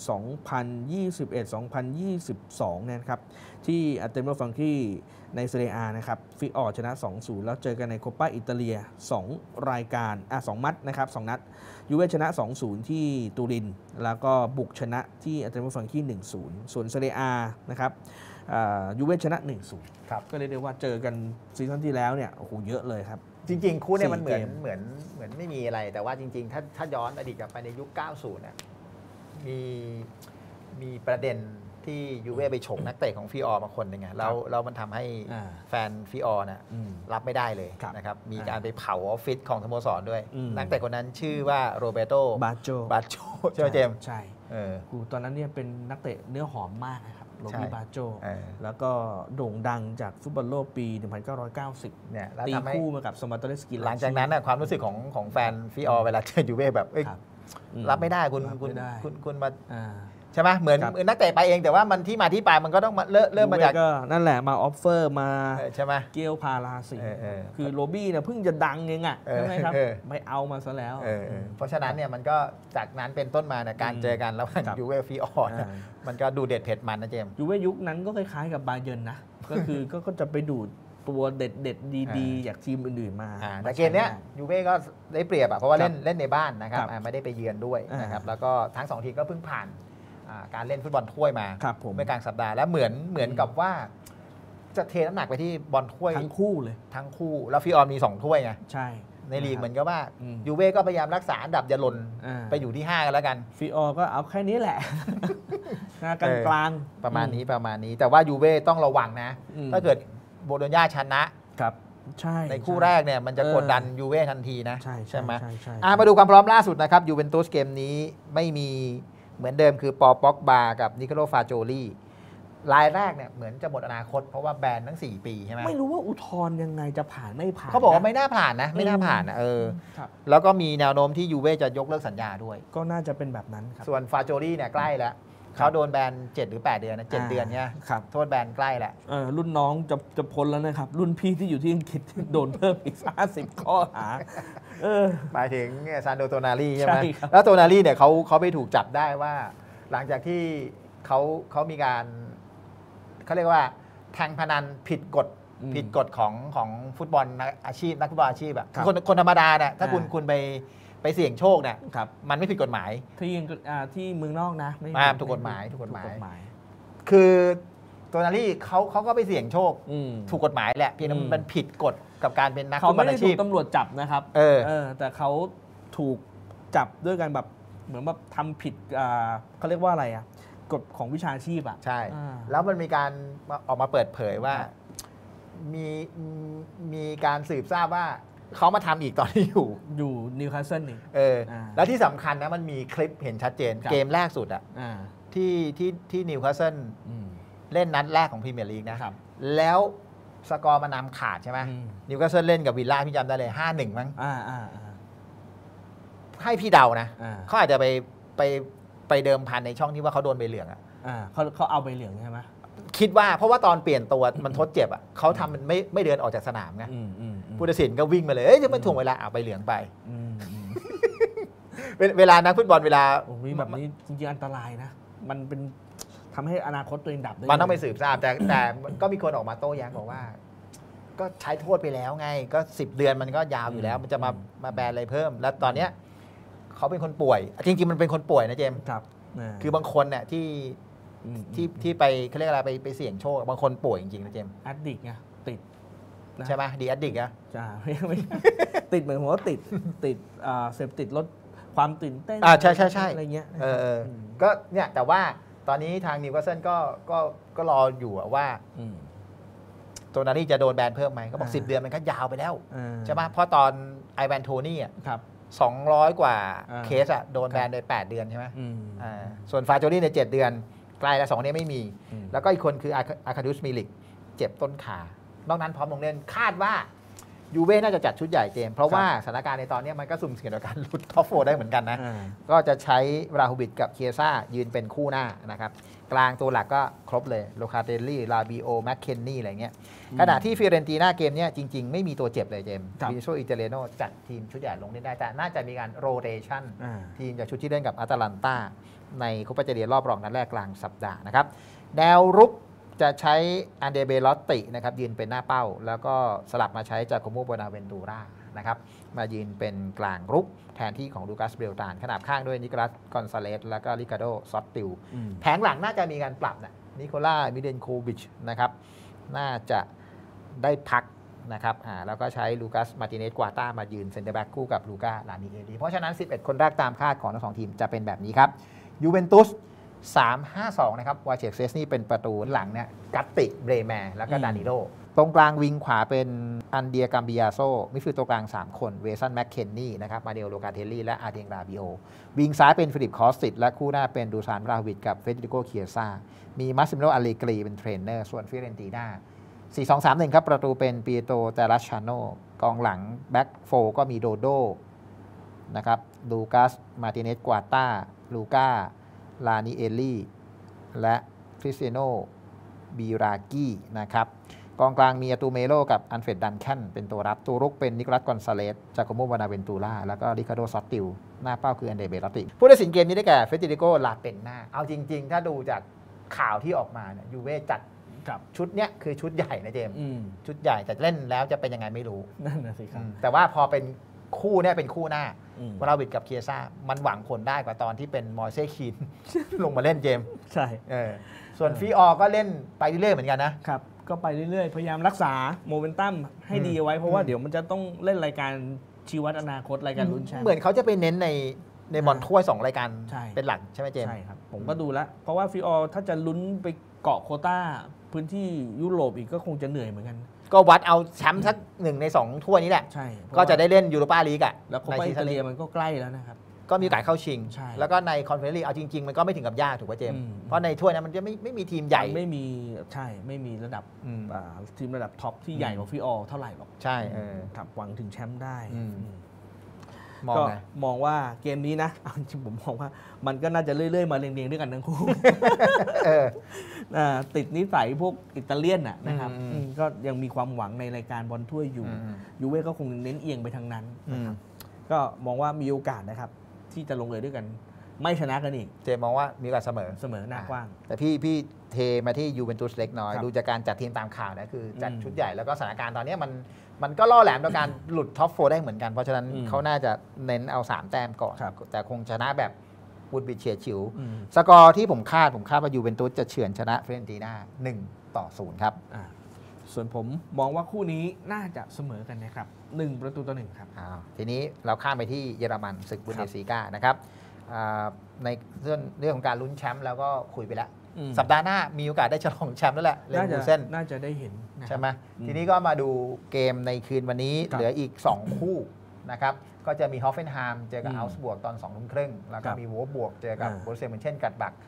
2021-2022 นะครับที่อาร์เตมิโอ ฟรังคีในเซเรียนะครับฟิออชนะ 2-0 แล้วเจอกันในโคปาอิตาเลีย2 รายการ2 นัดนะครับ2 นัดยูเว่ชนะ 2-0 ที่ตูรินแล้วก็บุกชนะที่อาร์เตมิโอ ฟรังคี 1-0 ส่วนเซเรียนะครับยูเว่ชนะ 1-0 ก็เลยเรียกว่าเจอกันซีซั่นที่แล้วเนี่ยโอ้โหเยอะเลยครับจริงๆคู่เนี่ยมันเหมือนไม่มีอะไรแต่ว่าจริงๆถ้าย้อนอดีตกลับไปในยุค 90 เนี่ยมีประเด็นที่ยูเว่ไปฉกนักเตะของฟิออมาคนหนึ่งไงแล้วมันทำให้แฟนฟิออเนี่ยรับไม่ได้เลยนะครับมีการไปเผาออฟฟิศของสโมสรด้วยนักเตะคนนั้นชื่อว่าโรเบโตบาโจใช่ไหมเจมส์ใช่ตอนนั้นเนี่ยเป็นนักเตะเนื้อหอมมากนะครับโรบีบาโจแล้วก็โด่งดังจากฟุตบอลโลกปี 1990 เนี่ยตีคู่มากับสมาโตเรสกิหลังจากนั้นความรู้สึกของแฟนฟิออเวลาเจอยูเว่แบบรับไม่ได้คุณมาใช่ไหมเหมือนนักเตะไปเองแต่ว่ามันที่มาที่ไปมันก็ต้องเริ่มมาจากก็นั่นแหละมาออฟเฟอร์มาใช่ไหมเกลพาราสีคือโรบี้เนี่ยเพิ่งจะดังเองอ่ะใช่ไหมครับไม่เอามาซะแล้วเพราะฉะนั้นเนี่ยมันก็จากนั้นเป็นต้นมาในการเจอกันระหว่างยูเว่ฟิออร์มันก็ดูเด็ดเผ็ดมันนะเจมยูเว่ยุคนั้นก็คล้ายๆกับบาเยิร์นนะก็คือก็จะไปดูดตัวเด็ดดีๆจากทีมอื่นๆมาแต่เกมเนี้ยยูเว่ก็ได้เปรียบเพราะว่าเล่นในบ้านนะครับไม่ได้ไปเยือนด้วยนะครับแล้วก็ทั้ง2ทีมก็เพิ่งผ่านการเล่นฟุตบอลถ้วยมาเมื่อกลางสัปดาห์แล้วเหมือนกับว่าจะเทน้ำหนักไปที่บอลถ้วยทั้งคู่เลยทั้งคู่แล้วฟิออร์มี2ถ้วยไงใช่ในลีกเหมือนกับว่ายูเว่ก็พยายามรักษาอันดับอย่าหล่นไปอยู่ที่5กันแล้วกันฟิออร์ก็เอาแค่นี้แหละกลางประมาณนี้แต่ว่ายูเว่ต้องระวังนะถ้าเกิดโบโลญญาชนะครับใช่ในคู่แรกเนี่ยมันจะกดดันยูเว่ทันทีนะใช่ไหมมาดูความพร้อมล่าสุดนะครับยูเวนตุสเกมนี้ไม่มีเหมือนเดิมคือปอป็อกบากับนิโคลฟาโจลี่รายแรกเนี่ยเหมือนจะหมดอนาคตเพราะว่าแบนทั้ง4ปีใช่ไหมไม่รู้ว่าอุทธรณ์ยังไงจะผ่านไม่ผ่านเขาบอกว่าไม่น่าผ่านนะไม่น่าผ่านนะแล้วก็มีแนวโน้มที่ยูเว่จะยกเลิกสัญญาด้วยก็น่าจะเป็นแบบนั้นครับส่วนฟาโจลี่เนี่ยใกล้แล้วเขาโดนแบน7 หรือ 8 เดือนนะ7 เดือนเนี่ยโทษแบนใกล้แหละรุ่นน้องจะพ้นแล้วนะครับรุ่นพี่ที่อยู่ที่อังกฤษโดนเพิ่มอีก50 ข้อหาหมายถึงซานโดโตนาลีใช่ไหมแล้วโตนาลีเนี่ยเขาไปถูกจับได้ว่าหลังจากที่เขามีการเขาเรียกว่าแทงพนันผิดกฎของฟุตบอลอาชีพนักฟุตบอลอาชีพแบบคนธรรมดาเนี่ยถ้าคุณไปเสี่ยงโชคเนี่ยมันไม่ผิดกฎหมายที่เมืองนอกนะไม่ถูกกฎหมายคือโตนาลี่เขาก็ไปเสี่ยงโชคถูกกฎหมายแหละเพียงแต่มันผิดกฎกับการเป็นนักฟุตบอลอาชีพเขาไม่ได้ถูกตำรวจจับนะครับแต่เขาถูกจับด้วยกันแบบเหมือนแบบทำผิดเขาเรียกว่าอะไรอ่ะกฎของวิชาชีพอ่ะใช่แล้วมันมีการออกมาเปิดเผยว่ามีการสืบทราบว่าเขามาทำอีกตอนที่อยู่นิวคาสเซิลนี่แล้วที่สำคัญนะมันมีคลิปเห็นชัดเจนเกมแรกสุดอ่ะที่นิวคาสเซิลเล่นนัดแรกของพรีเมียร์ลีกนะแล้วสกอร์มานำขาดใช่ไหมนิวคาสเซิลเล่นกับวิลล่าพี่จำได้เลย 5-1 มั้งให้พี่เดานะเขาอาจจะไปเดิมพันในช่องที่ว่าเขาโดนใบเหลืองอ่ะเขาเอาใบเหลืองใช่ไหมคิดว่าเพราะว่าตอนเปลี่ยนตัวมันทดเจ็บอ่ะเขาทำมันไม่เดินออกจากสนามไงผู้ตัดสินก็วิ่งมาเลยจะไม่ถ่วงเวลาเอาใบเหลืองไปเวลานักฟุตบอลเวลาแบบนี้จริงๆอันตรายนะมันเป็นทำให้อนาคตตัวเองดับได้มันต้องไปสืบทราบแต่ก็มีคนออกมาโต้แย้งบอกว่าก็ใช้โทษไปแล้วไงก็10 เดือนมันก็ยาวอยู่แล้วมันจะมาแบนอะไรเพิ่มแล้วตอนเนี้ยเขาเป็นคนป่วยจริงๆมันเป็นคนป่วยนะเจมส์คือบางคนเนี่ยที่ไปเขาเรียกอะไรไปเสี่ยงโชคบางคนป่วยจริงๆนะเจมส์แอดดิกไงติดใช่ไหมดีแอดดิกอะจ้าไม่ติดเหมือนหัวติดเสพติดลดความตื่นเต้นใช่อะไรเงี้ยก็เนี่ยแต่ว่าตอนนี้ทางนิวคาสเซิลก็รออยู่ว่าโตนาลี่จะโดนแบนเพิ่มไหมก็บอก10 เดือนมันก็ยาวไปแล้วใช่ไหมเพราะตอนไอแวนโทนี่อ่ะ200 กว่าเคสอ่ะโดนแบนใน8 เดือนใช่ไหมส่วนฟาโจลี่ใน7 เดือนใกล้แล้ว2นี้ไม่มีแล้วก็อีกคนคืออาคาดุสมิลิกเจ็บต้นขานอกนั้นพร้อมลงเล่นคาดว่ายูเว่น่าจะจัดชุดใหญ่เจมเพราะว่าสถานการณ์ในตอนนี้มันก็สุ่มเสี่ยงต่อการหลุดท็อปโฟร์ได้เหมือนกันนะก็จะใช้ราฮูบิดกับเคียซ่ายืนเป็นคู่หน้านะครับกลางตัวหลักก็ครบเลยโลคาเตลลี่ลาบิโอแมคเคนนี่อะไรเงี้ยขณะที่ฟิเรนติน่าเกมนี้จริงๆไม่มีตัวเจ็บเลยเจมวินิโชอิเตเลโนจัดทีมชุดใหญ่ลงเล่นได้แต่น่าจะมีการโรเตชันทีมจากชุดที่เล่นกับอาตาลันตาในคูปาเจเรียรอบรองนัดแรกกลางสัปดาห์นะครับแนวรุกจะใช้อันเดเบลอตตินะครับยืนเป็นหน้าเป้าแล้วก็สลับมาใช้จาโคโมโบนาเวนตูรานะครับมายืนเป็นกลางรุกแทนที่ของลูกัสเบลตานขนาบข้างด้วยนิโคลัสกอนซาเลสแล้วก็ริคาโดซอตติลแผงหลังน่าจะมีการปรับนะนิโคล่ามิเดนโควิชนะครับน่าจะได้พักนะครับแล้วก็ใช้ลูกัสมาติเนสกวาต้ามายืนเซนเตอร์แบ็กคู่กับลูก้าลานิเอลีเพราะฉะนั้น11 คนแรกตามคาดของทั้ง2ทีมจะเป็นแบบนี้ครับยูเวนตุส3-5-2 นะครับวาเชกเซสนี่เป็นประตูหลังเนี่ยกัตติเบรแมร์แล้วก็ดานิโลตรงกลางวิงขวาเป็นอันเดียกัมบิยาโซมิดฟิลด์ตัวกลาง3 คนเวสันแมคเคนนี่นะครับมาเดลโลกาเทลลี่และอาร์เดงราบิโอวิงซ้ายเป็นฟิลิปคอสติดและคู่หน้าเป็นดูซานราวิดกับเฟเดริโกเคียซ่ามีมัสซิโมอเลกรีเป็นเทรนเนอร์ส่วนฟิเรนติน่า4-2-3-1 ครับประตูเป็นปีโตเตรัชชาโนกองหลังแบ็กโฟก็มีโดโดนะครับลูกัสมาติเนสกวาต้าลูก้าลานิเอลลี่และคริสเตียโนบีรากีนะครับกองกลางมีอาตูเมโลกับอันเฟรดดันแคนเป็นตัวรับตัวรุกเป็นนิโคลัสกอนซาเลสจากโกโมวานาเวนตูล่าแล้วก็ริคาร์โดซอตติลหน้าเป้าคืออันเดเบรติผู้ตัดสินเกมนี้ได้แก่เฟเดริโกลาเปนนาเอาจริงๆถ้าดูจากข่าวที่ออกมาเนี่ยยูเว่จัดชุดเนี้ยคือชุดใหญ่นะเจมชุดใหญ่แต่เล่นแล้วจะเป็นยังไงไม่รู้นั่นนะสิครับแต่ว่าพอเป็นคู่เนี่ยเป็นคู่หน้าวราวิดกับเคียซ่ามันหวังผลได้กว่าตอนที่เป็นมอยเซ่คีน ลงมาเล่นเจมใช่ส่วนฟีออก็เล่นไปเรื่อยๆเหมือนกันนะครับก็ไปเรื่อยๆพยายามรักษาโมเมนตัมให้ดีเอาไว้เพราะว่าเดี๋ยวมันจะต้องเล่นรายการชีวัดอนาคตรายการลุ้นแชมป์เหมือนเขาจะไปเน้นในบอลถ้วย2รายการเป็นหลักใช่ไหมเจมใช่ครับผมก็ดูแล้วเพราะว่าฟีออถ้าจะลุ้นไปเกาะโควต้าพื้นที่ยุโรปอีกก็คงจะเหนื่อยเหมือนกันก็วัดเอาแชมป์สัก1 ใน 2ถ้วยนี้แหละใช่ก็จะได้เล่นยูโรปาลีกอ่ะแล้วโคปาอิตาเลียมันก็ใกล้แล้วนะครับก็มีโอกาสเข้าชิงแล้วก็ในคอนเฟอเรนซ์ลีกเอาจริงๆมันก็ไม่ถึงกับยากถูกป่ะเจมเพราะในถ้วยนั้นมันจะไม่มีทีมใหญ่ไม่มีไม่มีระดับทีมระดับท็อปที่ใหญ่กว่าฟีออเท่าไหร่หรอกใช่ครับหวังถึงแชมป์ได้ก็มองว่าเกมนี้นะจริงผมมองว่ามันก็น่าจะเรื่อยๆมาเรียงๆด้วยกันทั้งคู่ติดนิสัยพวกอิตาเลียนนะครับก็ยังมีความหวังในรายการบอลถ้วยอยู่ยูเว่ก็คงเน้นเอียงไปทางนั้นนะครับก็มองว่ามีโอกาสนะครับที่จะลงเอยด้วยกันไม่ชนะกันอีกเจมองว่ามีโอกาสเสมอหน้ากว้างแต่พี่เทมาที่ยูเวนตุสเล็กน้อยดูจากการจัดทีมตามข่าวนะคือจัดชุดใหญ่แล้วก็สถานการณ์ตอนนี้มันก็ล่อแหลมต่อการหลุดท็อป4ได้เหมือนกันเพราะฉะนั้นเขาน่าจะเน้นเอา3แต้มก่อนแต่คงชนะแบบวุดบิดเฉียดฉิวสกอร์ที่ผมคาดว่ายูเวนตุสจะเฉือนชนะเฟรนติน่า1-0ครับส่วนผมมองว่าคู่นี้น่าจะเสมอกันนะครับ1-1ครับทีนี้เราข้ามไปที่เยอรมันศึกบุนเดสลีกานะครับในเรื่องของการลุ้นแชมป์แล้วก็คุยไปแล้วสัปดาห์หน้ามีโอกาสได้ฉลองแชมป์แล้วแหละเลวูเซ่นน่าจะได้เห็นใช่ไหมทีนี้ก็มาดูเกมในคืนวันนี้เหลืออีก2คู่นะครับก็จะมีฮอฟเฟนไฮม์เจอกับอัลส์บวกตอน 20:30 แล้วก็มีโวลฟบวกเจอกับโบรุสเซียมอนเชนกัดบัก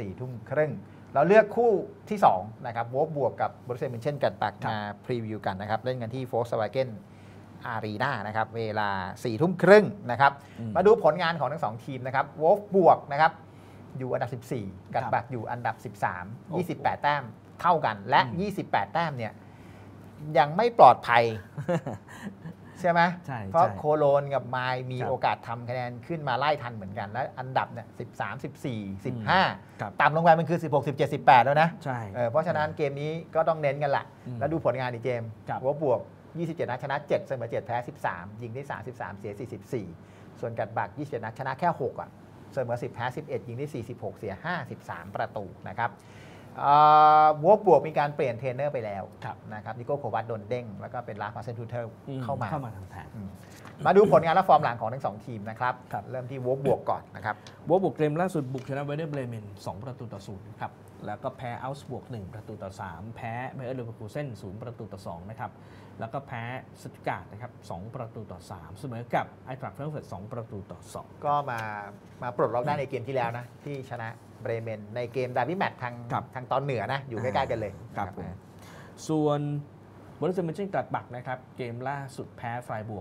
4:30 เราเลือกคู่ที่2นะครับโวลฟบวกกับโบรุสเซียมอนเชนกัดบักมาพรีวิวกันนะครับเล่นกันที่โฟล์คสวาเกนอารีนานะครับเวลา 4:30 นะครับมาดูผลงานของทั้ง2ทีมนะครับโวลฟบวกนะครับอยู่อันดับ14กัดบักอยู่อันดับ13 28แต้มเท่ากันและ28แต้มเนี่ยยังไม่ปลอดภัยใช่ไหมเพราะโคโลนกับไมล์มีโอกาสทำคะแนนขึ้นมาไล่ทันเหมือนกันและอันดับเนี่ย13 14 15ต่ำลงไปมันคือ16 17 18แล้วนะเพราะฉะนั้นเกมนี้ก็ต้องเน้นกันแหละแล้วดูผลงานดิเจมโวลฟบวก27นัดชนะ7เสมอ7แพ้13ยิงได้33เสีย44ส่วนกัดบัก27นัดชนะแค่6เสมอ10แพ้11ยิงได้46เสีย53ประตูนะครับวอลบวกมีการเปลี่ยนเทรนเนอร์ไปแล้วนะครับนิโก้โควัตโดนเด้งแล้วก็เป็นลาฟมาเซนทูเทอร์เข้ามาทางแทนมาดูผลงานและฟอร์มหลังของทั้ง2ทีมนะครับเริ่มที่วอลบวกก่อนนะครับวอลบวกเกมล่าสุดบุกชนะเวเดอร์เบรเมน2-0ครับแล้วก็แพ้อัลส์บวก1-3แพ้ไบเออร์เลเวอร์คูเซ่น0-2นะครับแล้วก็แพ้สตุตการ์ดนะครับ2-3เสมอกับไอน์ทรัคต์แฟรงก์เฟิร์ต2-2 ก็มาปลดล็อกได้ในเกมที่แล้วนะที่ชนะเบรเมนในเกมดาร์บี้แมตช์ทางตอนเหนือนะอยู่ใกล้ๆกันเลยครับส่วนบรูเซียมอนเชนกัดบักนะครับเกมล่าสุดแพ้ไฟบวก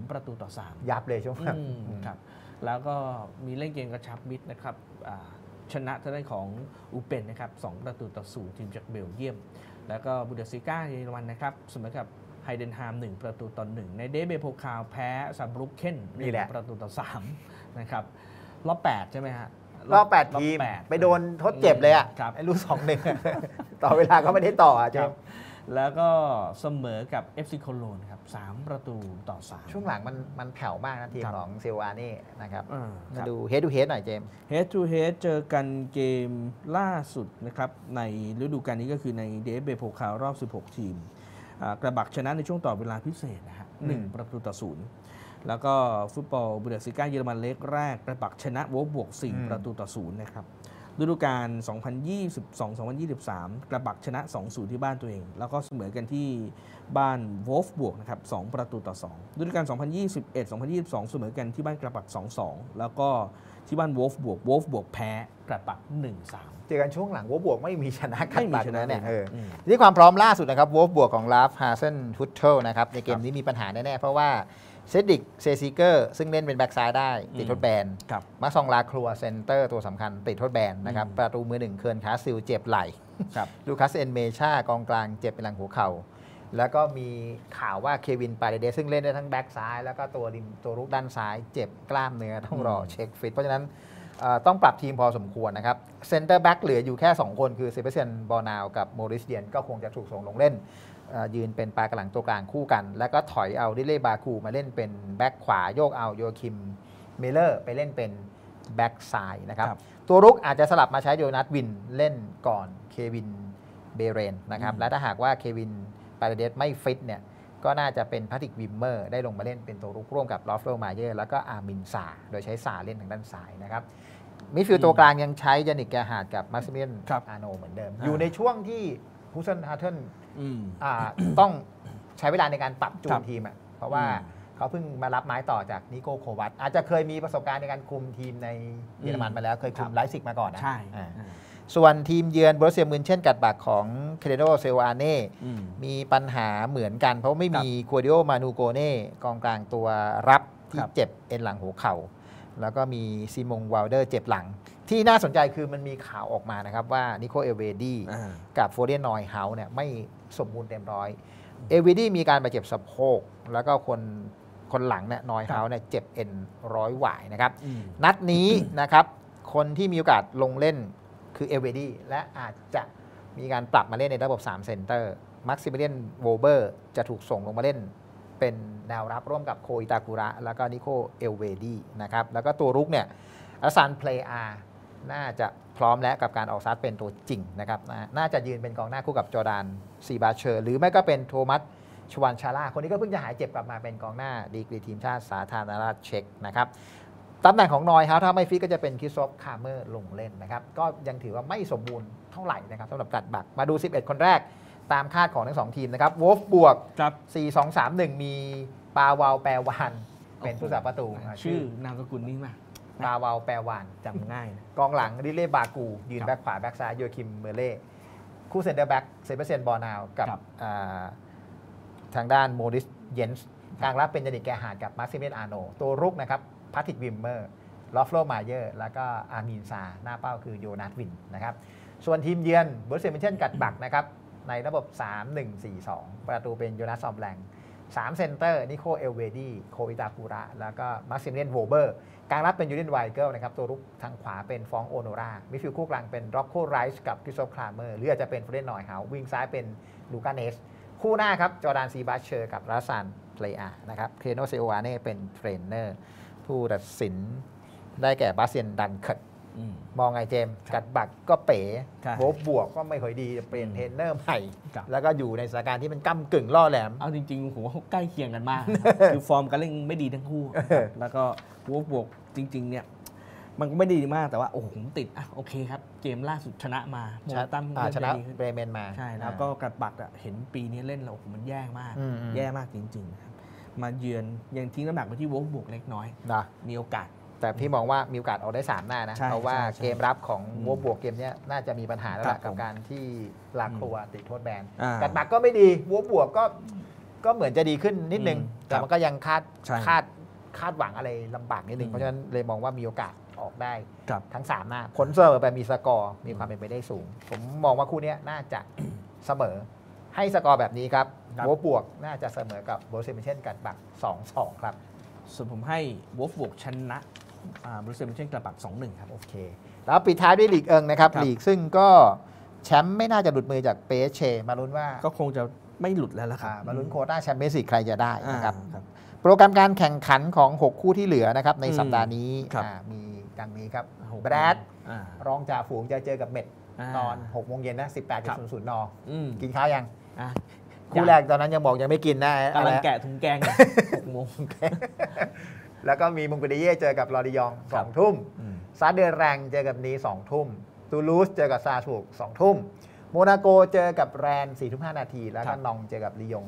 0-3 ยับเลยช่วงนั้นครับแล้วก็มีเล่นเกมกระชับมิตรนะครับชนะทางด้านของอูเปนนะครับ2-0ทีมจากเบลเยียมแล้วก็บูเดสลิก้าเยอรมันนะครับเสมอกับไฮเดนฮาม1-1ในเดเบโพคาลแพ้ซัมบรุกเคน1-3นะครับรอบ8ใช่ไหมฮะรอบ8ทีมไปโดนทดเจ็บเลยอ่ะไอ้ลูก2-1ต่อเวลาก็ไม่ได้ต่อใช่แล้วก็เสมอกับ FC โคโลนครับ3-3ช่วงหลังมันแผ่วมากนะทีมของเซลวานี่นะครับมาดูเฮดทูเฮดหน่อยเจมเฮดทูเฮดเจอกันเกมล่าสุดนะครับในฤดูกาลนี้ก็คือในเดฟเบโพคาลรอบ16ทีมกระบักชนะในช่วงต่อเวลาพิเศษนะฮะ1-0แล้วก็ฟุตบอลบูเดสลิก้าเยอรมันเล็กแรกกระบักชนะโวลฟบวก4-0นะครับฤดูกาล 2022-2023 กระบักชนะ 2-0 ที่บ้านตัวเองแล้วก็เสมอกันที่บ้านโวลฟบวกนะครับ2-2ฤดูกาล 2021-2022 เสมอกันที่บ้านกระบัก 2-2 แล้วก็ที่บ้านโวลฟบวกแพ้กระบัก 1-3 เจอกันช่วงหลังโวลฟบวกไม่มีชนะกันบักนะเนี่ยที่ความพร้อมล่าสุดนะครับโวลฟบวกของลาฟฮาเซนทุตเทิลนะครับในเกมนี้มีปัญหาแน่ๆเพราะว่าเซดดิกเซซิเกอร์ซึ่งเล่นเป็นแบ็กซ้ายได้ติดทดแบนมาซองลาครัวเซนเตอร์ตัวสำคัญติดทดแบนนะครับประตูมือหนึ่งเคิร์นคาซิลเจ็บไหล่ลูคัสเอนเมชากองกลางเจ็บเป็นหลังหัวเข่าแล้วก็มีข่าวว่าเควินปาเดเดสซึ่งเล่นได้ทั้งแบ็กซ้ายแล้วก็ตัวรุกด้านซ้ายเจ็บกล้ามเนื้อต้องรอเช็คฟิตเพราะฉะนั้นต้องปรับทีมพอสมควรนะครับเซนเตอร์แบ็กเหลืออยู่แค่2คนคือเซเบสเซียนบอร์นาวกับโมริสเดียนก็คงจะถูกส่งลงเล่นยืนเป็นปลายกระหลังตัวกลางคู่กันแล้วก็ถอยเอาดิเล่บาคูมาเล่นเป็นแบ็กขวาโยกเอาโยคิมเมเลอร์ไปเล่นเป็นแบ็กซ้ายนะครับตัวรุกอาจจะสลับมาใช้โยนัทวินเล่นก่อนเควินเบเรนนะครับและถ้าหากว่าเควินปาเดเดสไม่ฟิตเนี่ยก็น่าจะเป็นพาติกวิมเมอร์ได้ลงมาเล่นเป็นตัวรุกร่วมกับลอฟโลมาเยอร์แล้วก็อาร์มินซาโดยใช้ซาเล่นทางด้านซ้ายนะครับมิดฟิลด์ตัวกลางยังใช้ยานิกแกฮาร์ดกับมาซิเมียนอาโนเหมือนเดิมอยู่ในช่วงที่ฮูเซนฮาร์เทนต้องใช้เวลาในการปรับจูนทีมเพราะว่าเขาเพิ่งมารับไม้ต่อจากนิโก้โควัตอาจจะเคยมีประสบการณ์ในการคุมทีมในเยอรมันมาแล้วเคยคุมไลฟ์ซิกมาก่อนนะส่วนทีมเยือนโบรเซียมินเช่นกัดบักของเคเดโดเซลอาเน่มีปัญหาเหมือนกันเพราะไม่มีกัวดิโอมานูโกเน่กองกลางตัวรับที่เจ็บเอ็นหลังหัวเข่าแล้วก็มีซิมงวาลเดอร์เจ็บหลังที่น่าสนใจคือมันมีข่าวออกมานะครับว่านิโคเอลเวดีกับโฟเดนนอยเฮาส์เนี่ยไม่สมบูรณ์เต็มร้อยเอลเวดีมีการบาดเจ็บสะโพกแล้วก็คนหลังเนี่ยนอยเฮาส์เนี่ยเจ็บเอ็นร้อยหวายนะครับนัดนี้นะครับคนที่มีโอกาสลงเล่นคือเอลเวดีและอาจจะมีการปรับมาเล่นในระบบ3เซนเตอร์มักซิมิเลียนโวเบอร์จะถูกส่งลงมาเล่นเป็นแนวรับร่วมกับโคอิตากุระแล้วก็นิโคเอลเวดีนะครับแล้วก็ตัวรุกเนี่ยอัสซันเพลอาน่าจะพร้อมแล้วกับการออกสตาร์ทเป็นตัวจริงนะครับน่าจะยืนเป็นกองหน้าคู่กับจอร์แดนซีบาเชอร์หรือไม่ก็เป็นโทมัสชวันชาร่าคนนี้ก็เพิ่งจะหายเจ็บกลับมาเป็นกองหน้าดีกรีทีมชาติสาธารณรัฐเช็กนะครับตำแหน่งของนอยถ้าไม่ฟิตก็จะเป็นคริสโตฟคาร์เมอร์ลงเล่นนะครับก็ยังถือว่าไม่สมบูรณ์เท่าไหร่นะครับสำหรับกัดบักมาดู11คนแรกตามคาดของทั้ง2ทีมนะครับวอลฟบวก 4-2-3-1 มีปาวาวแปรวานเป็นผู้สาประตูชื่อนามสกุลนี้มาปาวาวแปรวานจำง่ายกองหลังดิเล่บากูยืนแบ็คขวาแบ็คซ้ายโยคิมเมเล่คู่เซนเตอร์แบ็คเซเบสเซียนบอร์นาวกับทางด้านโมริสเยนส์กลางรับเป็นยานิกแกฮาร์ดกับมาร์ซิเมียนอาโนตัวรุกนะครับพาติกวิมเมอร์ลอฟโลมาเยอร์แล้วก็อาร์มินซาหน้าเป้าคือโยนาธวินนะครับส่วนทีมเยือนโบรเซียมินเช่นกัดบักนะครับในระบบ 3-1-4-2 ประตูเป็นโยนาสซอมแลง3เซนเตอร์นิโคเอลเวดีโคอิตากุระแล้วก็มาร์ซิเมียนโวเบอร์กลางรับเป็นยูเลียนไวเกิลนะครับตัวรุกทางขวาเป็นฟองโอโนรามิดฟิลด์คู่กลางเป็นร็อกโคไรส์กับคริสโตฟคลาเมอร์หรืออาจจะเป็นโฟเดนนอยเฮาส์วิงซ้ายเป็นลูกาเนสคู่หน้าครับจอร์แดนซีบาเชอร์กับรัสซันเพลอานะครับเคโนเซโอวาเน่เป็นเทรนเนอร์ผู้ตัดสินได้แก่บาเซียนดันเคิร์ดมองไงเจมกัดบักก็เป๋โวบวกก็ไม่ค่อยดีเปลี่ยนเทรนเนอร์ใหม่แล้วก็อยู่ในสถานการณ์ที่มันก้ำกึ่งล่อแหลมเอาจริงๆผมว่าใกล้เคียงกันมากคือฟอร์มการเล่นไม่ดีทั้งคู่แล้วก็โวบวกจริงๆเนี่ยมันก็ไม่ดีมากแต่ว่าโอ้โหติดโอเคครับเกมล่าสุดชนะมาโมตัมชนะเบรเมนมาใช่แล้วก็กัดบักเห็นปีนี้เล่นแล้วมันแย่มากแย่มากจริงๆครับมาเยือนยังทิ้งน้ำหนักไปที่โวบวกเล็กน้อยมีโอกาสแต่พี่มองว่ามีโอกาสออกได้3หน้านะเพราะว่าเกมรับของโวบวกเกมนี้น่าจะมีปัญหาแล้วกับการที่ลาครัวติดโทษแบนกัดบักก็ไม่ดีโวบวกก็เหมือนจะดีขึ้นนิดนึงแต่มันก็ยังคาดหวังอะไรลำบากนิดนึงเพราะฉะนั้นเลยมองว่ามีโอกาสออกได้ทั้ง3หน้าผลเสมอไปมีสกอร์มีความเป็นไปได้สูงผมมองว่าคู่นี้น่าจะเสมอให้สกอร์แบบนี้ครับโวบวกน่าจะเสมอกับโบรเซียมินเช่นกัดบัก 2-2 ครับส่วนผมให้โวบวกชนะบรูเซมินเช่นกัดบัก 2-1 ครับโอเคแล้วปิดท้ายด้วยลีกเอิงนะครับลีกซึ่งก็แชมป์ไม่น่าจะหลุดมือจากเปเชมาลุ้นว่าก็คงจะไม่หลุดแล้วล่ะครับมาลุ้นโควต้าแชมเปี้ยนส์ลีกใครจะได้นะครับโปรแกรมการแข่งขันของ6คู่ที่เหลือนะครับในสัปดาห์นี้มีดังนี้ครับแบรดรองจ่าฝูงจะเจอกับเม็ดตอน 6 โมงเย็นนะ 18.00 น.กินข้าวยังคู่แรกตอนนั้นยังบอกยังไม่กินนะกำลังแกะถุงแกง 6 โมงแล้วก็มีมงโกเลียเจอกับลอริยอง 2 ทุ่มซาเดอร์แรงเจอกับนี 2 ทุ่มตูลูสเจอกับซาถูก 2 ทุ่มโมนาโกเจอกับแรน 4:05 น.แล้วก็นองเจอกับลียง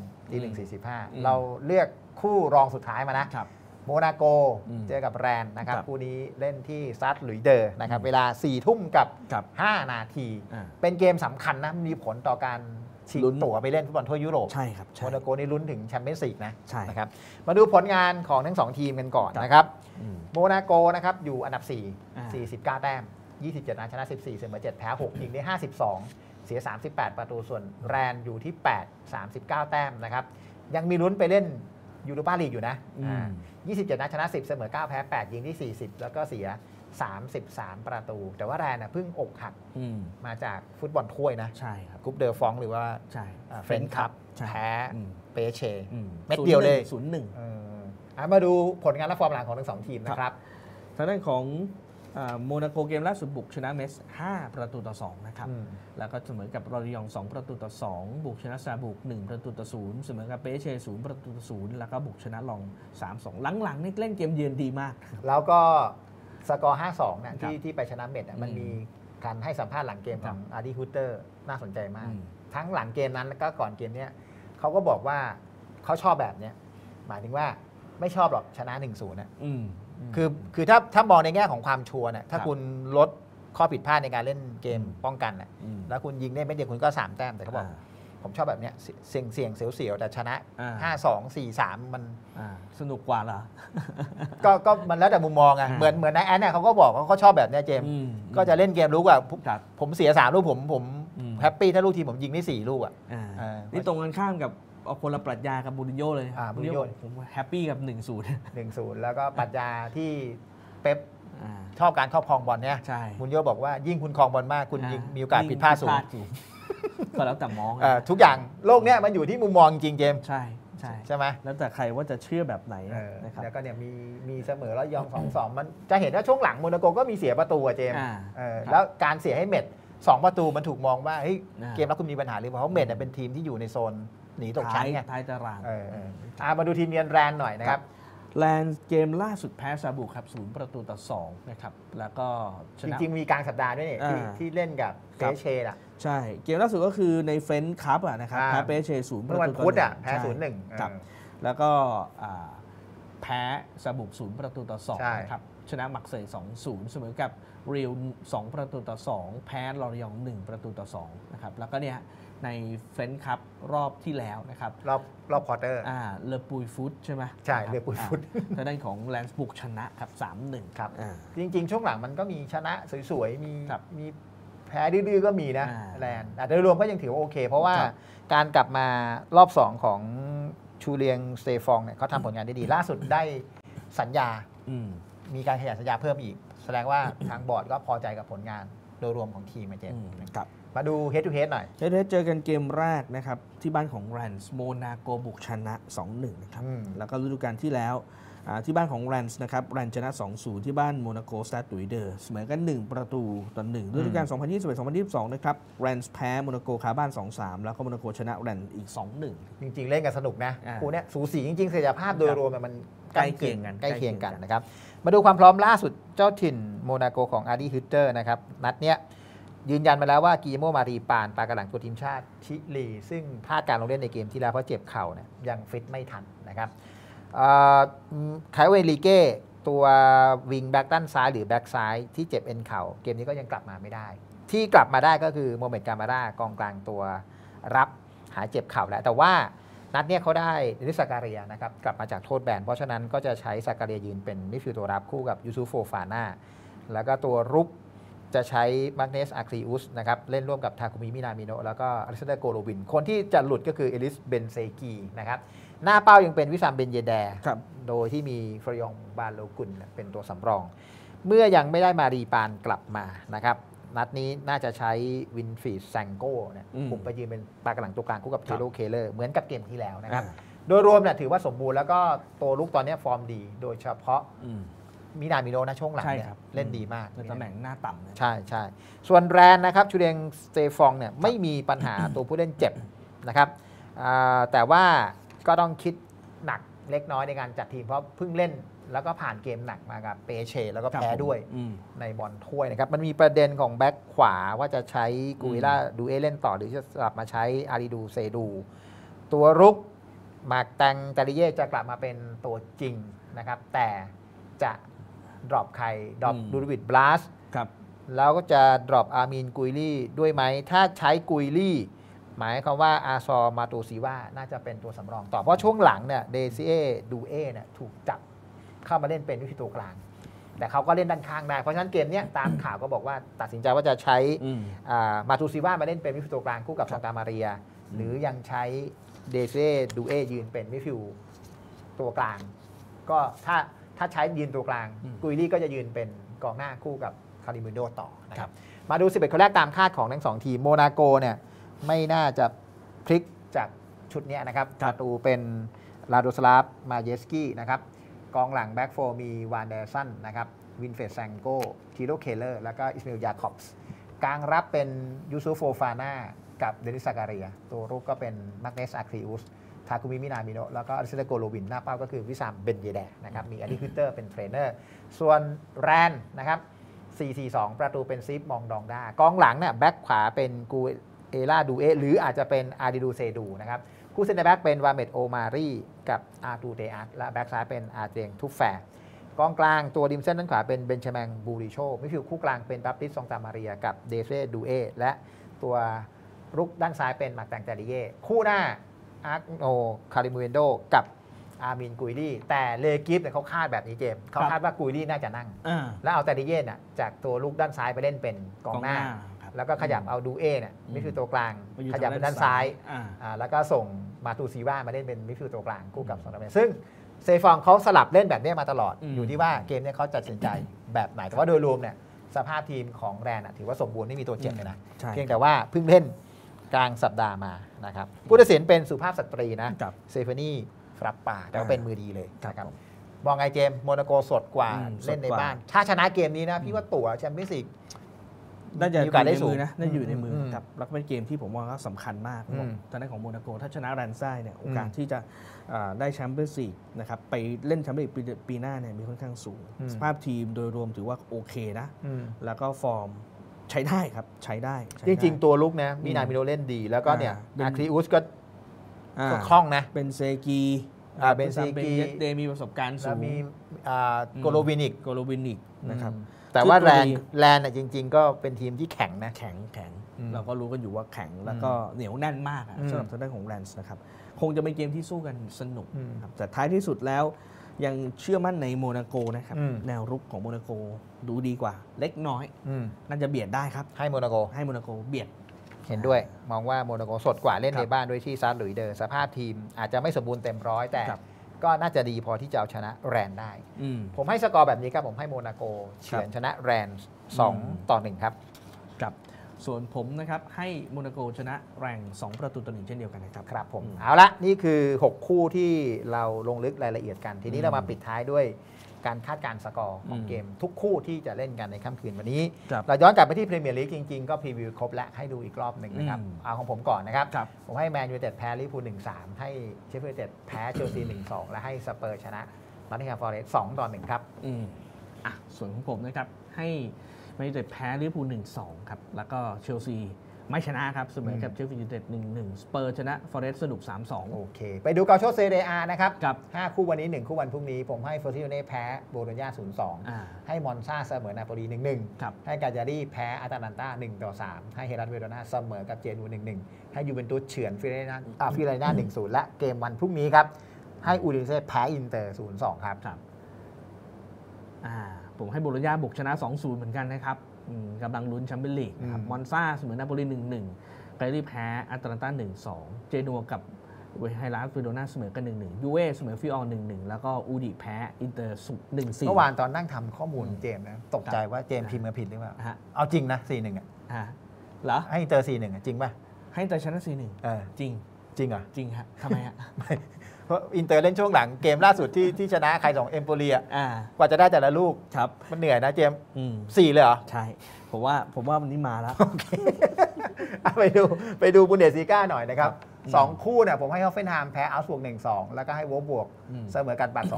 1:45 เราเลือกคู่รองสุดท้ายมานะโมนาโกเจอกับแรนนะครับคู่นี้เล่นที่ซัดหลุยเดอร์นะครับเวลา 4 ทุ่มกับ 5 นาทีเป็นเกมสำคัญนะมีผลต่อการชิงตั๋วไปเล่นฟุตบอลทั่วยุโรปใช่ครับโมนาโกนี่ลุ้นถึงแชมเปี้ยนส์ลีกนะครับมาดูผลงานของทั้ง2ทีมกันก่อนนะครับโมนาโกนะครับอยู่อันดับ4 49 แต้ม27นัดชนะ14เสมอ7แพ้6ยิงได้52เสีย38ประตูส่วนแรนอยู่ที่8 39แต้มนะครับยังมีลุ้นไปเล่นยูโรปาลีกอยู่นะ27นัดชนะ10เสมอ9แพ้8ยิงที่40แล้วก็เสีย33ประตูแต่ว่าแรนเพิ่งอกหักมาจากฟุตบอลถ้วยนะใช่ครับกรุ๊ปเดอฟองหรือว่าเฟรนช์คัพแพ้เปเชเม็ดเดียวเลย 0-1 มาดูผลงานและฟอร์มหลังของทั้ง2ทีมนะครับทางด้านของโมนาโกเกมล่าสุดบุกชนะเมส5ประตูต่อ2นะครับแล้วก็เสมอกับรอริยอง2ประตูต่อ2บุกชนะซาบุก1ประตูต่อ0เสมอกับเปเช่0ประตูต่อ0แล้วก็บุกชนะลอง 3-2 หลังๆนี่เล่นเกมเยือนดีมากแล้วก็สกอร์ 5-2 เนี่ยที่ไปชนะเมดมันมีการให้สัมภาษณ์หลังเกมของอาร์ดี้ฮูเตอร์น่าสนใจมากทั้งหลังเกมนั้นแล้วก็ก่อนเกมนี้เขาก็บอกว่าเขาชอบแบบนี้หมายถึงว่าไม่ชอบหรอกชนะ 1-0 นะคือถ้ามองในแง่ของความชัวร์เนี่ยถ้าคุณลดข้อผิดพลาดในการเล่นเกมป้องกันน่ะแล้วคุณยิงได้ไม่เดียวคุณก็3แต้มแต่เขาบอกผมชอบแบบเนี้ยเสี่ยงเสียวๆแต่ชนะ 5-2 4-3 มันสนุกกว่าเหรอก็มันแล้วแต่มุมมองไงเหมือนนายแอนเนี่ยเขาก็บอกว่าเขาชอบแบบเนี้ยเจมก็จะเล่นเกมรู้ว่าผมเสีย3ลูกผมแฮปปี้ถ้าลูกทีมผมยิงได้4ลูกนี่ตรงกันข้ามกับเอาคนละปรัชญากับบูรินโญ่เลยบูรินโญ่ผมแฮปปี้กับ 1-0 แล้วก็ปรัชญาที่เป๊ปชอบการครอบครองบอลเนี่ยบูรินโญ่บอกว่ายิ่งคุณครองบอลมากคุณยิ่งมีโอกาสผิดพลาดสูงก็แล้วแต่มองทุกอย่างโลกเนี้ยมันอยู่ที่มุมมองจริงเจมใช่ไหมแล้วแต่ใครว่าจะเชื่อแบบไหนนะครับแล้วก็เนี่ยมีเสมอแล้วยอม 2-2 มันจะเห็นว่าช่วงหลังโมนาโกก็มีเสียประตูเจมแล้วการเสียให้เมด2ประตูมันถูกมองว่าเกมรับคุณมีปัญหาหรือเปล่าเพราะเมดเป็นทีมที่อยู่ในโซนหนีตกชั้นไงท้ายตารางมาดูทีมเยือนแรนหน่อยนะครับแรนเกมล่าสุดแพ้ซาบุครับ0ประตูต่อ2นะครับแล้วก็จริงๆมีกลางสัปดาห์ด้วยนี่ที่เล่นกับเปเช่ล่ะใช่เกมล่าสุดก็คือในเฟรนช์คัพนะครับแพ้เปเช่0ประตูต่อ 1แพ้ 0-1 ครับแล้วก็แพ้ซาบุก0ประตูต่อ2นะครับชนะมักเซย์ 2-0 เสมอกับเรียว2ประตูต่อ2แพ้ลอริยอง1ประตูต่อ2นะครับแล้วก็เนี่ยในเฟรนช์คัพรอบที่แล้วนะครับรอบควอเตอร์เลอปุยฟุตใช่ไหมใช่เลอปุยฟุตทางด้านของแลนส์บุกชนะครับ 3-1 ครับจริงๆช่วงหลังมันก็มีชนะสวยๆมีแพ้ดื้อๆก็มีนะแลนด์แต่โดยรวมก็ยังถือว่าโอเคเพราะว่าการกลับมารอบ2ของชูเลียงสเตฟองเนี่ยเขาทำผลงานได้ดีล่าสุดได้สัญญามีการขยายสัญญาเพิ่มอีกแสดงว่าทางบอร์ดก็พอใจกับผลงานโดยรวมของทีมเจมมาดู head to head หน่อย head to head เจอกันเกมแรกนะครับที่บ้านของแรนส์โมนาโกบุกชนะ 2-1 นะครับแล้วก็ฤดูกาลที่แล้วที่บ้านของแรนส์นะครับแรนส์ชนะ 2-0 ที่บ้านโมนาโกสตาร์ตุยเดอร์เสมอกัน1ประตูต่อ1ฤดูกาล 2021-2022 นะครับแรนส์แพ้โมนาโกคาบ้าน 2-3 แล้วก็โมนาโกชนะแรนส์อีก 2-1 จริงๆเล่นกันสนุกนะคู่นี้สูสีจริงๆศักยภาพโดยรวมมันใกล้เคียงกันนะครับมาดูความพร้อมล่าสุดเจ้าถิ่นโมนาโกของอาร์ดี้ฮิตเตอร์นะครับนัดเนี้ยยืนยันมาแล้วว่ากิโมมารีปานปากระหลังตัวทีมชาติชิลีซึ่งพลาดการลงเล่นในเกมที่แล้วเพราะเจ็บเข่าเนี่ยยังฟิตไม่ทันนะครับไคเวลีเก้ตัววิงแบ็กด้านซ้ายหรือแบ็กซ้ายที่เจ็บเอ็นเข่าเกมนี้ก็ยังกลับมาไม่ได้ที่กลับมาได้ก็คือโมเมนต์กามาร่ากองกลางตัวรับหายเจ็บเข่าแล้วแต่ว่านัดเนี้ยเขาได้ริสการเรียนะครับกลับมาจากโทษแบนเพราะฉะนั้นก็จะใช้ซาการเรียยืนเป็นมิดฟิลด์ตัวรับคู่กับยูซูโฟฟาน่าแล้วก็ตัวรุกจะใช้มาร์เนสอาคริอุสนะครับเล่นร่วมกับทาคุมิมินามิโนะแล้วก็อเล็กซานเดอร์โกโลวินคนที่จะหลุดก็คือเอลิสเบนเซกีนะครับหน้าเป้ายังเป็นวิซามเบนเยแดโดยที่มีฟรยองบาโลกุลเป็นตัวสำรองเมื่อยังไม่ได้มารีปานกลับมานะครับนัดนี้น่าจะใช้วินฟีดแซงโก้เนี่ยผมไปยืนเป็นปากหลังตัวกลางคู่กับเทโรเคเลอร์เหมือนกับเกมที่แล้วนะครับโดยรวมเนี่ยถือว่าสมบูรณ์แล้วก็ตัวลุกตอนนี้ฟอร์มดีโดยเฉพาะมินามิโนะนะช่วงหลังเนี่ยเล่นดีมากในตำแหน่งหน้าต่ำใช่ส่วนแรนนะครับชูเดงสเตฟองเนี่ยไม่มีปัญหาตัวผู้เล่นเจ็บนะครับแต่ว่าก็ต้องคิดหนักเล็กน้อยในการจัดทีมเพราะเพิ่งเล่นแล้วก็ผ่านเกมหนักมากับเปเช่แล้วก็แพ้ด้วยในบอลถ้วยนะครับมันมีประเด็นของแบ็คขวาว่าจะใช้กุยล่าดูเอเล่นต่อหรือจะกลับมาใช้อาริดูเซดูตัวรุกมาร์กแตงตาลิเย่จะกลับมาเป็นตัวจริงนะครับแต่จะดรอปใครดรอปดูวิดบลัสแล้วก็จะดรอปอามีนกุยลี่ด้วยไหมถ้าใช้กุยลี่หมายความว่าอาซอร์มาตูซีว่าน่าจะเป็นตัวสำรองต่อเพราะช่วงหลังเนี่ยเดซิเอดูเอเนี่ยถูกจับเข้ามาเล่นเป็นวิธีตัวกลาง แต่เขาก็เล่นด้านข้างได้เพราะฉะนั้นเกมนี้ตามข่าวก็บอกว่าตัดสินใจว่าจะใช้มาตูซีว่ามาเล่นเป็นวิธีตัวกลางคู่กับซานตามาเรียหรือยังใช้เดซิเอดูเอยืนเป็นมิดฟิลด์ตัวกลางก็ถ้าใช้ยืนตัวกลางกุยลี่ก็จะยืนเป็นกองหน้าคู่กับคาริมูโดต่อนะครับมาดู11คนแรกตามคาดของทั้ง2ทีมโมนาโกเนี่ยไม่น่าจะพลิกจากชุดนี้นะครับประตูเป็นลาโดสลาฟมาเยสกี้นะครับกองหลังแบ็กโฟมีวานเดอร์สันนะครับวินเฟรดแซงโกทีโรเคเลอร์แล้วก็อิสมาอิลยาคอบส์กลางรับเป็นยูซุฟโฟฟาน่ากับเดนิสซากาเรียตัวรุกก็เป็นมาร์เนสอาคริอุสทาคุมิมินามิโนะแล้วก็อลิเซโกโลวินหน้าเป้าก็คือวิซามเบนเยแดนะครับมีอดีฮิเตอร์เป็นเทรนเนอร์ส่วนแรนนะครับ4-4-2 ประตูเป็นซิฟมองดองด้ากองหลังเนี่ยแบ็กขวาเป็นกูเอล่าดูเอหรืออาจจะเป็นอาดิดูเซดูนะครับคู่เซนเตอร์แบ็กเป็นวาเมดโอมารีกับอาตูเตอัสและแบ็กซ้ายเป็นอาเจงทุฟแฟร์กองกลางตัวริมเส้นด้านขวาเป็นเบนชแมงบูริโชมิดฟิลด์คู่กลางเป็นบัปติสซองตามาเรียกับเดเซดูเอและตัวรุกด้านซ้ายเป็นมาร์แตงจาริเย่คู่หน้าอาร์โนคาริมูเอนโดกับอาร์มินกุยลี่แต่เลกิฟเนี่ยเขาคาดแบบนี้เจมเขาคาดว่ากุยลี่น่าจะนั่งแล้วเอาแต่ดิเย่น่ะจากตัวลูกด้านซ้ายไปเล่นเป็นกองหน้าแล้วก็ขยับเอาดูเอเนี่ยมิดฟิลด์ตัวกลางขยับไปด้านซ้ายแล้วก็ส่งมาตูซีว่ามาเล่นเป็นมิดฟิลด์ตัวกลางคู่กับซองตาเมซึ่งเซฟองเขาสลับเล่นแบบนี้มาตลอดอยู่ที่ว่าเกมนี้เขาจะตัดสินใจแบบไหนแต่ว่าโดยรวมเนี่ยสภาพทีมของแรนถือว่าสมบูรณ์ไม่มีตัวเจ็บเลยนะเพียงแต่ว่าเพิ่งเล่นกลางสัปดาห์มานะครับผู้ตัดสินเป็นสุภาพสตรีนะเซฟานีฟรับป่าแต่ว่าเป็นมือดีเลยนะครับมองไงเจมโมนาโกสดกว่าเล่นในบ้านถ้าชนะเกมนี้นะพี่ว่าตั๋วแชมเปี้ยนส์ลีกน่าจะอยู่ในมือนะน่าอยู่ในมือครับแล้วเป็นเกมที่ผมว่าก็สำคัญมากทางด้านของโมนาโกถ้าชนะแรนซ่าเนี่ยโอกาสที่จะได้แชมเปี้ยนส์ลีกนะครับไปเล่นแชมเปี้ยนส์ลีกปีหน้าเนี่ยมีค่อนข้างสูงสภาพทีมโดยรวมถือว่าโอเคนะแล้วก็ฟอร์มใช้ได้ครับใช้ได้จริงๆตัวลุกนะมีนามิโนเล่นดีแล้วก็เนี่ยอาคริอุสก็คล่องนะเป็นเซกีเป็นเซกีเดมีประสบการณ์สูงมีโกโลวินิกนะครับแต่ว่าแลนจริงๆก็เป็นทีมที่แข็งนะแข็งเราก็รู้กันอยู่ว่าแข็งแล้วก็เหนียวแน่นมากสำหรับทางด้านของแรนส์นะครับคงจะเป็นเกมที่สู้กันสนุกครับแต่ท้ายที่สุดแล้วยังเชื่อมั่นในโมนาโกนะครับแนวรุกของโมนาโกดูดีกว่าเล็กน้อยน่าจะเบียดได้ครับให้โมนาโกเบียดเห็นด้วยมองว่าโมนาโกสดกว่าเล่นในบ้านด้วยที่ซาร์หลุยเดอร์สภาพทีมอาจจะไม่สมบูรณ์เต็มร้อยแต่ก็น่าจะดีพอที่จะเอาชนะแรนได้ผมให้สกอร์แบบนี้ครับผมให้โมนาโกเฉือนชนะแรน2-1ครับครับส่วนผมนะครับให้โมนาโกชนะแรง2-1เช่นเดียวกันนะครับครับผมเอาละนี่คือ6คู่ที่เราลงลึกรายละเอียดกันทีนี้เรามาปิดท้ายด้วยการคาดการณ์สกอร์ของเกมทุกคู่ที่จะเล่นกันในค่ำคืนวันนี้เราย้อนกลับไปที่พรีเมียร์ลีกจริงๆก็พรีวิวครบและให้ดูอีกรอบหนึ่งนะครับเอาของผมก่อนนะครับผมให้แมนยูไนเต็ดแพ้ลิเวอร์พูล 1-3 ให้เชฟฟิลด์ยูไนเต็ดแพ้เชลซี 1-2 และให้สเปอร์ชนะนอตติงแฮมฟอเรสต์ 2-1 ครับส่วนของผมนะครับให้แมนยูไนเต็ดแพ้ลิเวอร์พูล 1-2 ครับแล้วก็เชลซีไม่ชนะครับเสมอกับเชฟฟิลด์ยูไนเต็ด 1-1 สเปอร์ชนะฟอเรสต์สนุก 3-2 โอเคไปดูเกาโชเซเรียอานะครับ5คู่วันนี้1คู่วันพรุ่งนี้ผมให้ฟอร์ติโนเน่แพ้โบโลญญา 0-2 ให้มอนซาเสมอนาโปลี 1-1 ให้กาญารีแพ้อาตาลันตา 1-3 ให้เฮรัสเวโรนาเสมอกับเจนู 1-1 ให้ยูเวนตุสเฉือนฟิเรน่า 1-0 และเกมวันพรุ่งนี้ครับให้อูดินเซ่แพ้อินเตอร์ 0-2 ครับผมให้โบโลญญาบุกชนะ 2-0 เหมือนกันนะครับกำลังลุ้นแชมเปี้ยนลีกนะครับมอนซาเสมอนาโปลี 1-1 ไกลลี่แพ้อาตาลันตา 1-2 เจนัวกับไฮรัสเวโรนาเสมอกัน 1-1 ยูเว่เสมอฟิออล 1-1 แล้วก็อูดิแพ้อินเตอร์ 1-4 เมื่อวานตอนนั่งทำข้อมูลเจมนะตกใจว่าเจมพิมพ์มาผิดหรือเปล่าเอาจริงนะ 4-1 เหรอให้อินเตอร์ 4-1 จริงป่ะให้อินเตอร์ชนะ 4-1 จริงเหรอจริงครับทำไมฮะเพราะอินเตอร์เล่นช่วงหลังเกมล่าสุดที่ชนะใคร2เอมโปเลียกว่าจะได้แต่ละลูกมันเหนื่อยนะเจม4เลยเหรอใช่ผมว่าวันนี้มาแล้วโอเคไปดูบุนเดสลีก้าหน่อยนะครับ2คู่เนี่ยผมให้ฮอฟเฟนไฮม์แพ้อัลส์บวก 1-2 แล้วก็ให้วอลฟบวกเสมอกันบัตร 2-2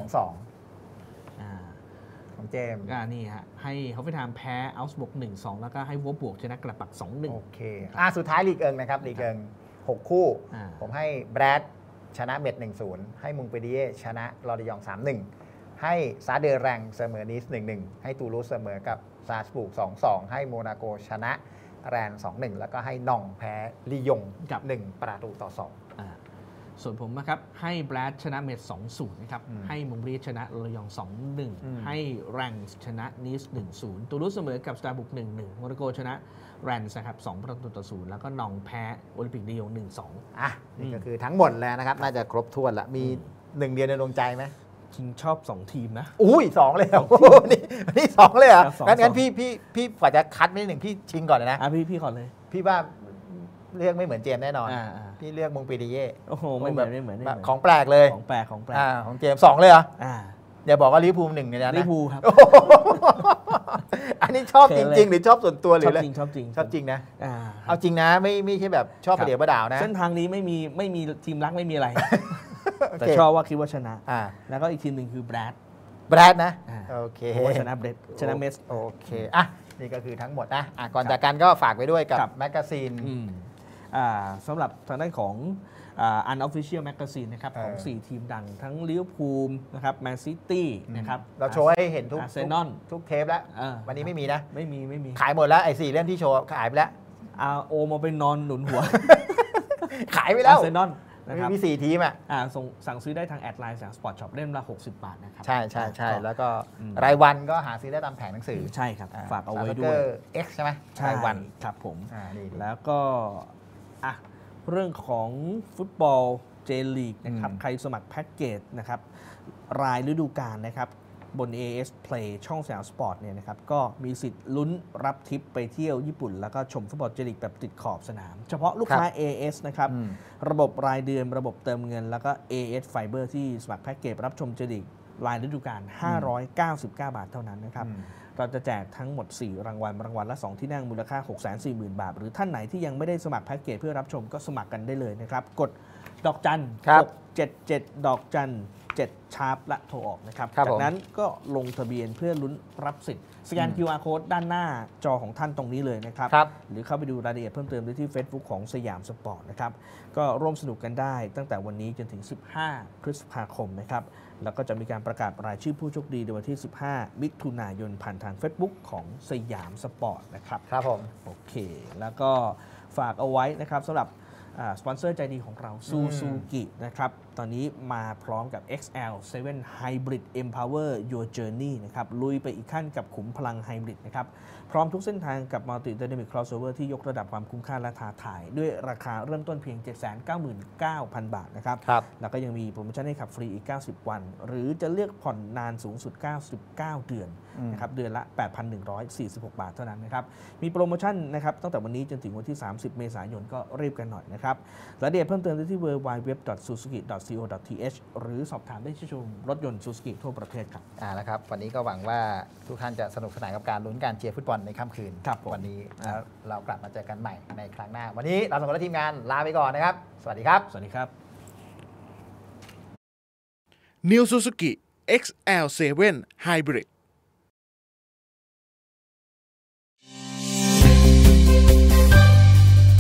ของเจมนี่ฮะให้ฮอฟเฟนไฮม์แพ้อัลส์บวก 1-2 แล้วก็ให้วอลฟบวกชนะกลับบัตร 2-1 โอเคสุดท้ายลีกเอิงนะครับลีกเอิง6คู่ผมให้แบรดชนะเม็ด 1-0 ให้มุงเปดีเย่ชนะลอริยอง 3-1 ให้ซาเดแรงเสมอนิส 1-1 ให้ตูลูสเสมอกับซาสบุก 2-2 ให้โมนาโกชนะแรน 2-1 แล้วก็ให้นองแพ้ลียงกับ1-2 ส่วนผมนะครับให้แบรดชนะเมด 2-0 นะครับให้มงบรีชนะระยอง 2-1 ให้แรงชนะนีส 1-0 ตูลูสเสมอกับสตาร์บุก 1-1 โมนาโกชนะแรนส์นะครับ2-0 แล้วก็นองแพ้โอลิมปิกลียง 1-2 นี่ก็คือทั้งหมดแล้วนะครับน่าจะครบถ้วนละมี1เดียวในดวงใจไหมจริงชอบ2ทีมนะอุ้ย2เลยนี่2เลยเหรองั้นพี่กว่าจะคัดไม่ได้1พี่ชิงก่อนเลยนะพี่ก่อนเลยพี่ว่าเลือกไม่เหมือนเจมแน่นอนพี่เลือกมงปีดิเย่โอ้โหไม่เหมือนของแปลกเลยของแปลกของเจม2เลยเหรออย่าบอกว่าลิเวอร์พูล1เลยนะลิเวอร์พูลครับอันนี้ชอบจริงๆหรือชอบส่วนตัวหรืออะไรชอบจริงนะเอาจริงนะไม่ใช่แบบชอบประเดี๋ยวประดาวนะเส้นทางนี้ไม่มีทีมรักไม่มีอะไรแต่ชอบว่าคิดว่าชนะแล้วก็อีกทีมหนึ่งคือแบรดนะโอเคชนะเมสโอเคนี่ก็คือทั้งหมดนะก่อนจากกันก็ฝากไว้ด้วยกับแมกกาซีนสำหรับทางด้านของUnofficial Magazine นะครับของ4ทีมดังทั้งลิเวอร์พูลนะครับแมนซิตี้นะครับเราโชว์ให้เห็นทุกเทปแล้ววันนี้ไม่มีนะไม่มีขายหมดแล้วไอ้4เล่มที่โชว์ขายไปแล้วโอมาไปนอนหนุนหัวขายไปแล้วอาร์เซนอลนะครับมี4ทีมสั่งซื้อได้ทางแอดไลน์สปอร์ตช็อปเล่มละ60 บาทนะครับใช่แล้วก็รายวันก็หาซื้อได้ตามแผงหนังสือใช่ครับฝากเอาไว้ด้วย X ใช่ไหมรายวันครับผมแล้วก็เรื่องของฟุตบอลเจลีกนะครับใครสมัครแพ็กเกจนะครับรายฤดูกาลนะครับบน AS Play ช่องสยามสปอร์ตเนี่ยนะครับก็มีสิทธิ์ลุ้นรับทริปไปเที่ยวญี่ปุ่นแล้วก็ชมฟุตบอลเจลีกแบบติดขอบสนามเฉพาะลูกค้า AS นะครับระบบรายเดือนระบบเติมเงินแล้วก็ AS Fiber ที่สมัครแพ็กเกจรับชมเจลีกรายฤดูกาล599 บาทเท่านั้นนะครับเราจะแจกทั้งหมด4รางวัลละ2ที่นั่งมูลค่า 640,000 บาทหรือท่านไหนที่ยังไม่ได้สมัครแพ็กเกจเพื่อรับชมก็สมัครกันได้เลยนะครับกดดอกจัน677ดอกจัน7ชาร์ปและโทรออกนะครับจากนั้นก็ลงทะเบียนเพื่อลุ้นรับสิทธิ์สแกน QR Code ด้านหน้าจอของท่านตรงนี้เลยนะครับหรือเข้าไปดูรายละเอียดเพิ่มเติมได้ที่ Facebook ของสยามสปอร์ตนะครับก็ร่วมสนุกกันได้ตั้งแต่วันนี้จนถึง15พฤษภาคมนะครับแล้วก็จะมีการประกาศรายชื่อผู้โชคดีในวันที่15มิถุนายนผ่านทาง Facebook ของสยามสปอร์ตนะครับครับผมโอเคแล้วก็ฝากเอาไว้นะครับสำหรับสปอนเซอร์ใจดีของเราซูซูกินะครับตอนนี้มาพร้อมกับ XL7 Hybrid Empower Your Journey นะครับลุยไปอีกขั้นกับขุมพลังไฮบริดนะครับพร้อมทุกเส้นทางกับ Multi Dynamic Crossover ที่ยกระดับความคุ้มค่าและท้าทายด้วยราคาเริ่มต้นเพียง 799,000 บาทนะครับแล้วก็ยังมีโปรโมชั่นให้ขับฟรีอีก90วันหรือจะเลือกผ่อนนานสูงสุด99เดือนนะครับเดือนละ 8,146 บาทเท่านั้นนะครับมีโปรโมชั่นนะครับตั้งแต่วันนี้จนถึงวันที่30เมษายนก็รีบกันหน่อยนะครับรายละเอียดเพิ่มเติมได้ที่ www.suzuki.co.th หรือสอบถามได้ที่ชมรถยนต์ Suzuki ทั่วประเทศครับแล้วครับวันนี้ก็หวังว่าทุกท่านจะสนุกสนานกับการลุ้นการเชียร์ฟุตบอลในค่ำคืนวันนี้เรากลับมาเจอกันใหม่ในครั้งหน้าวันนี้เราสองคนและทีมงานลาไปก่อนนะครับสวัสดีครับสวัสดีครับ New Suzuki XL7 Hybrid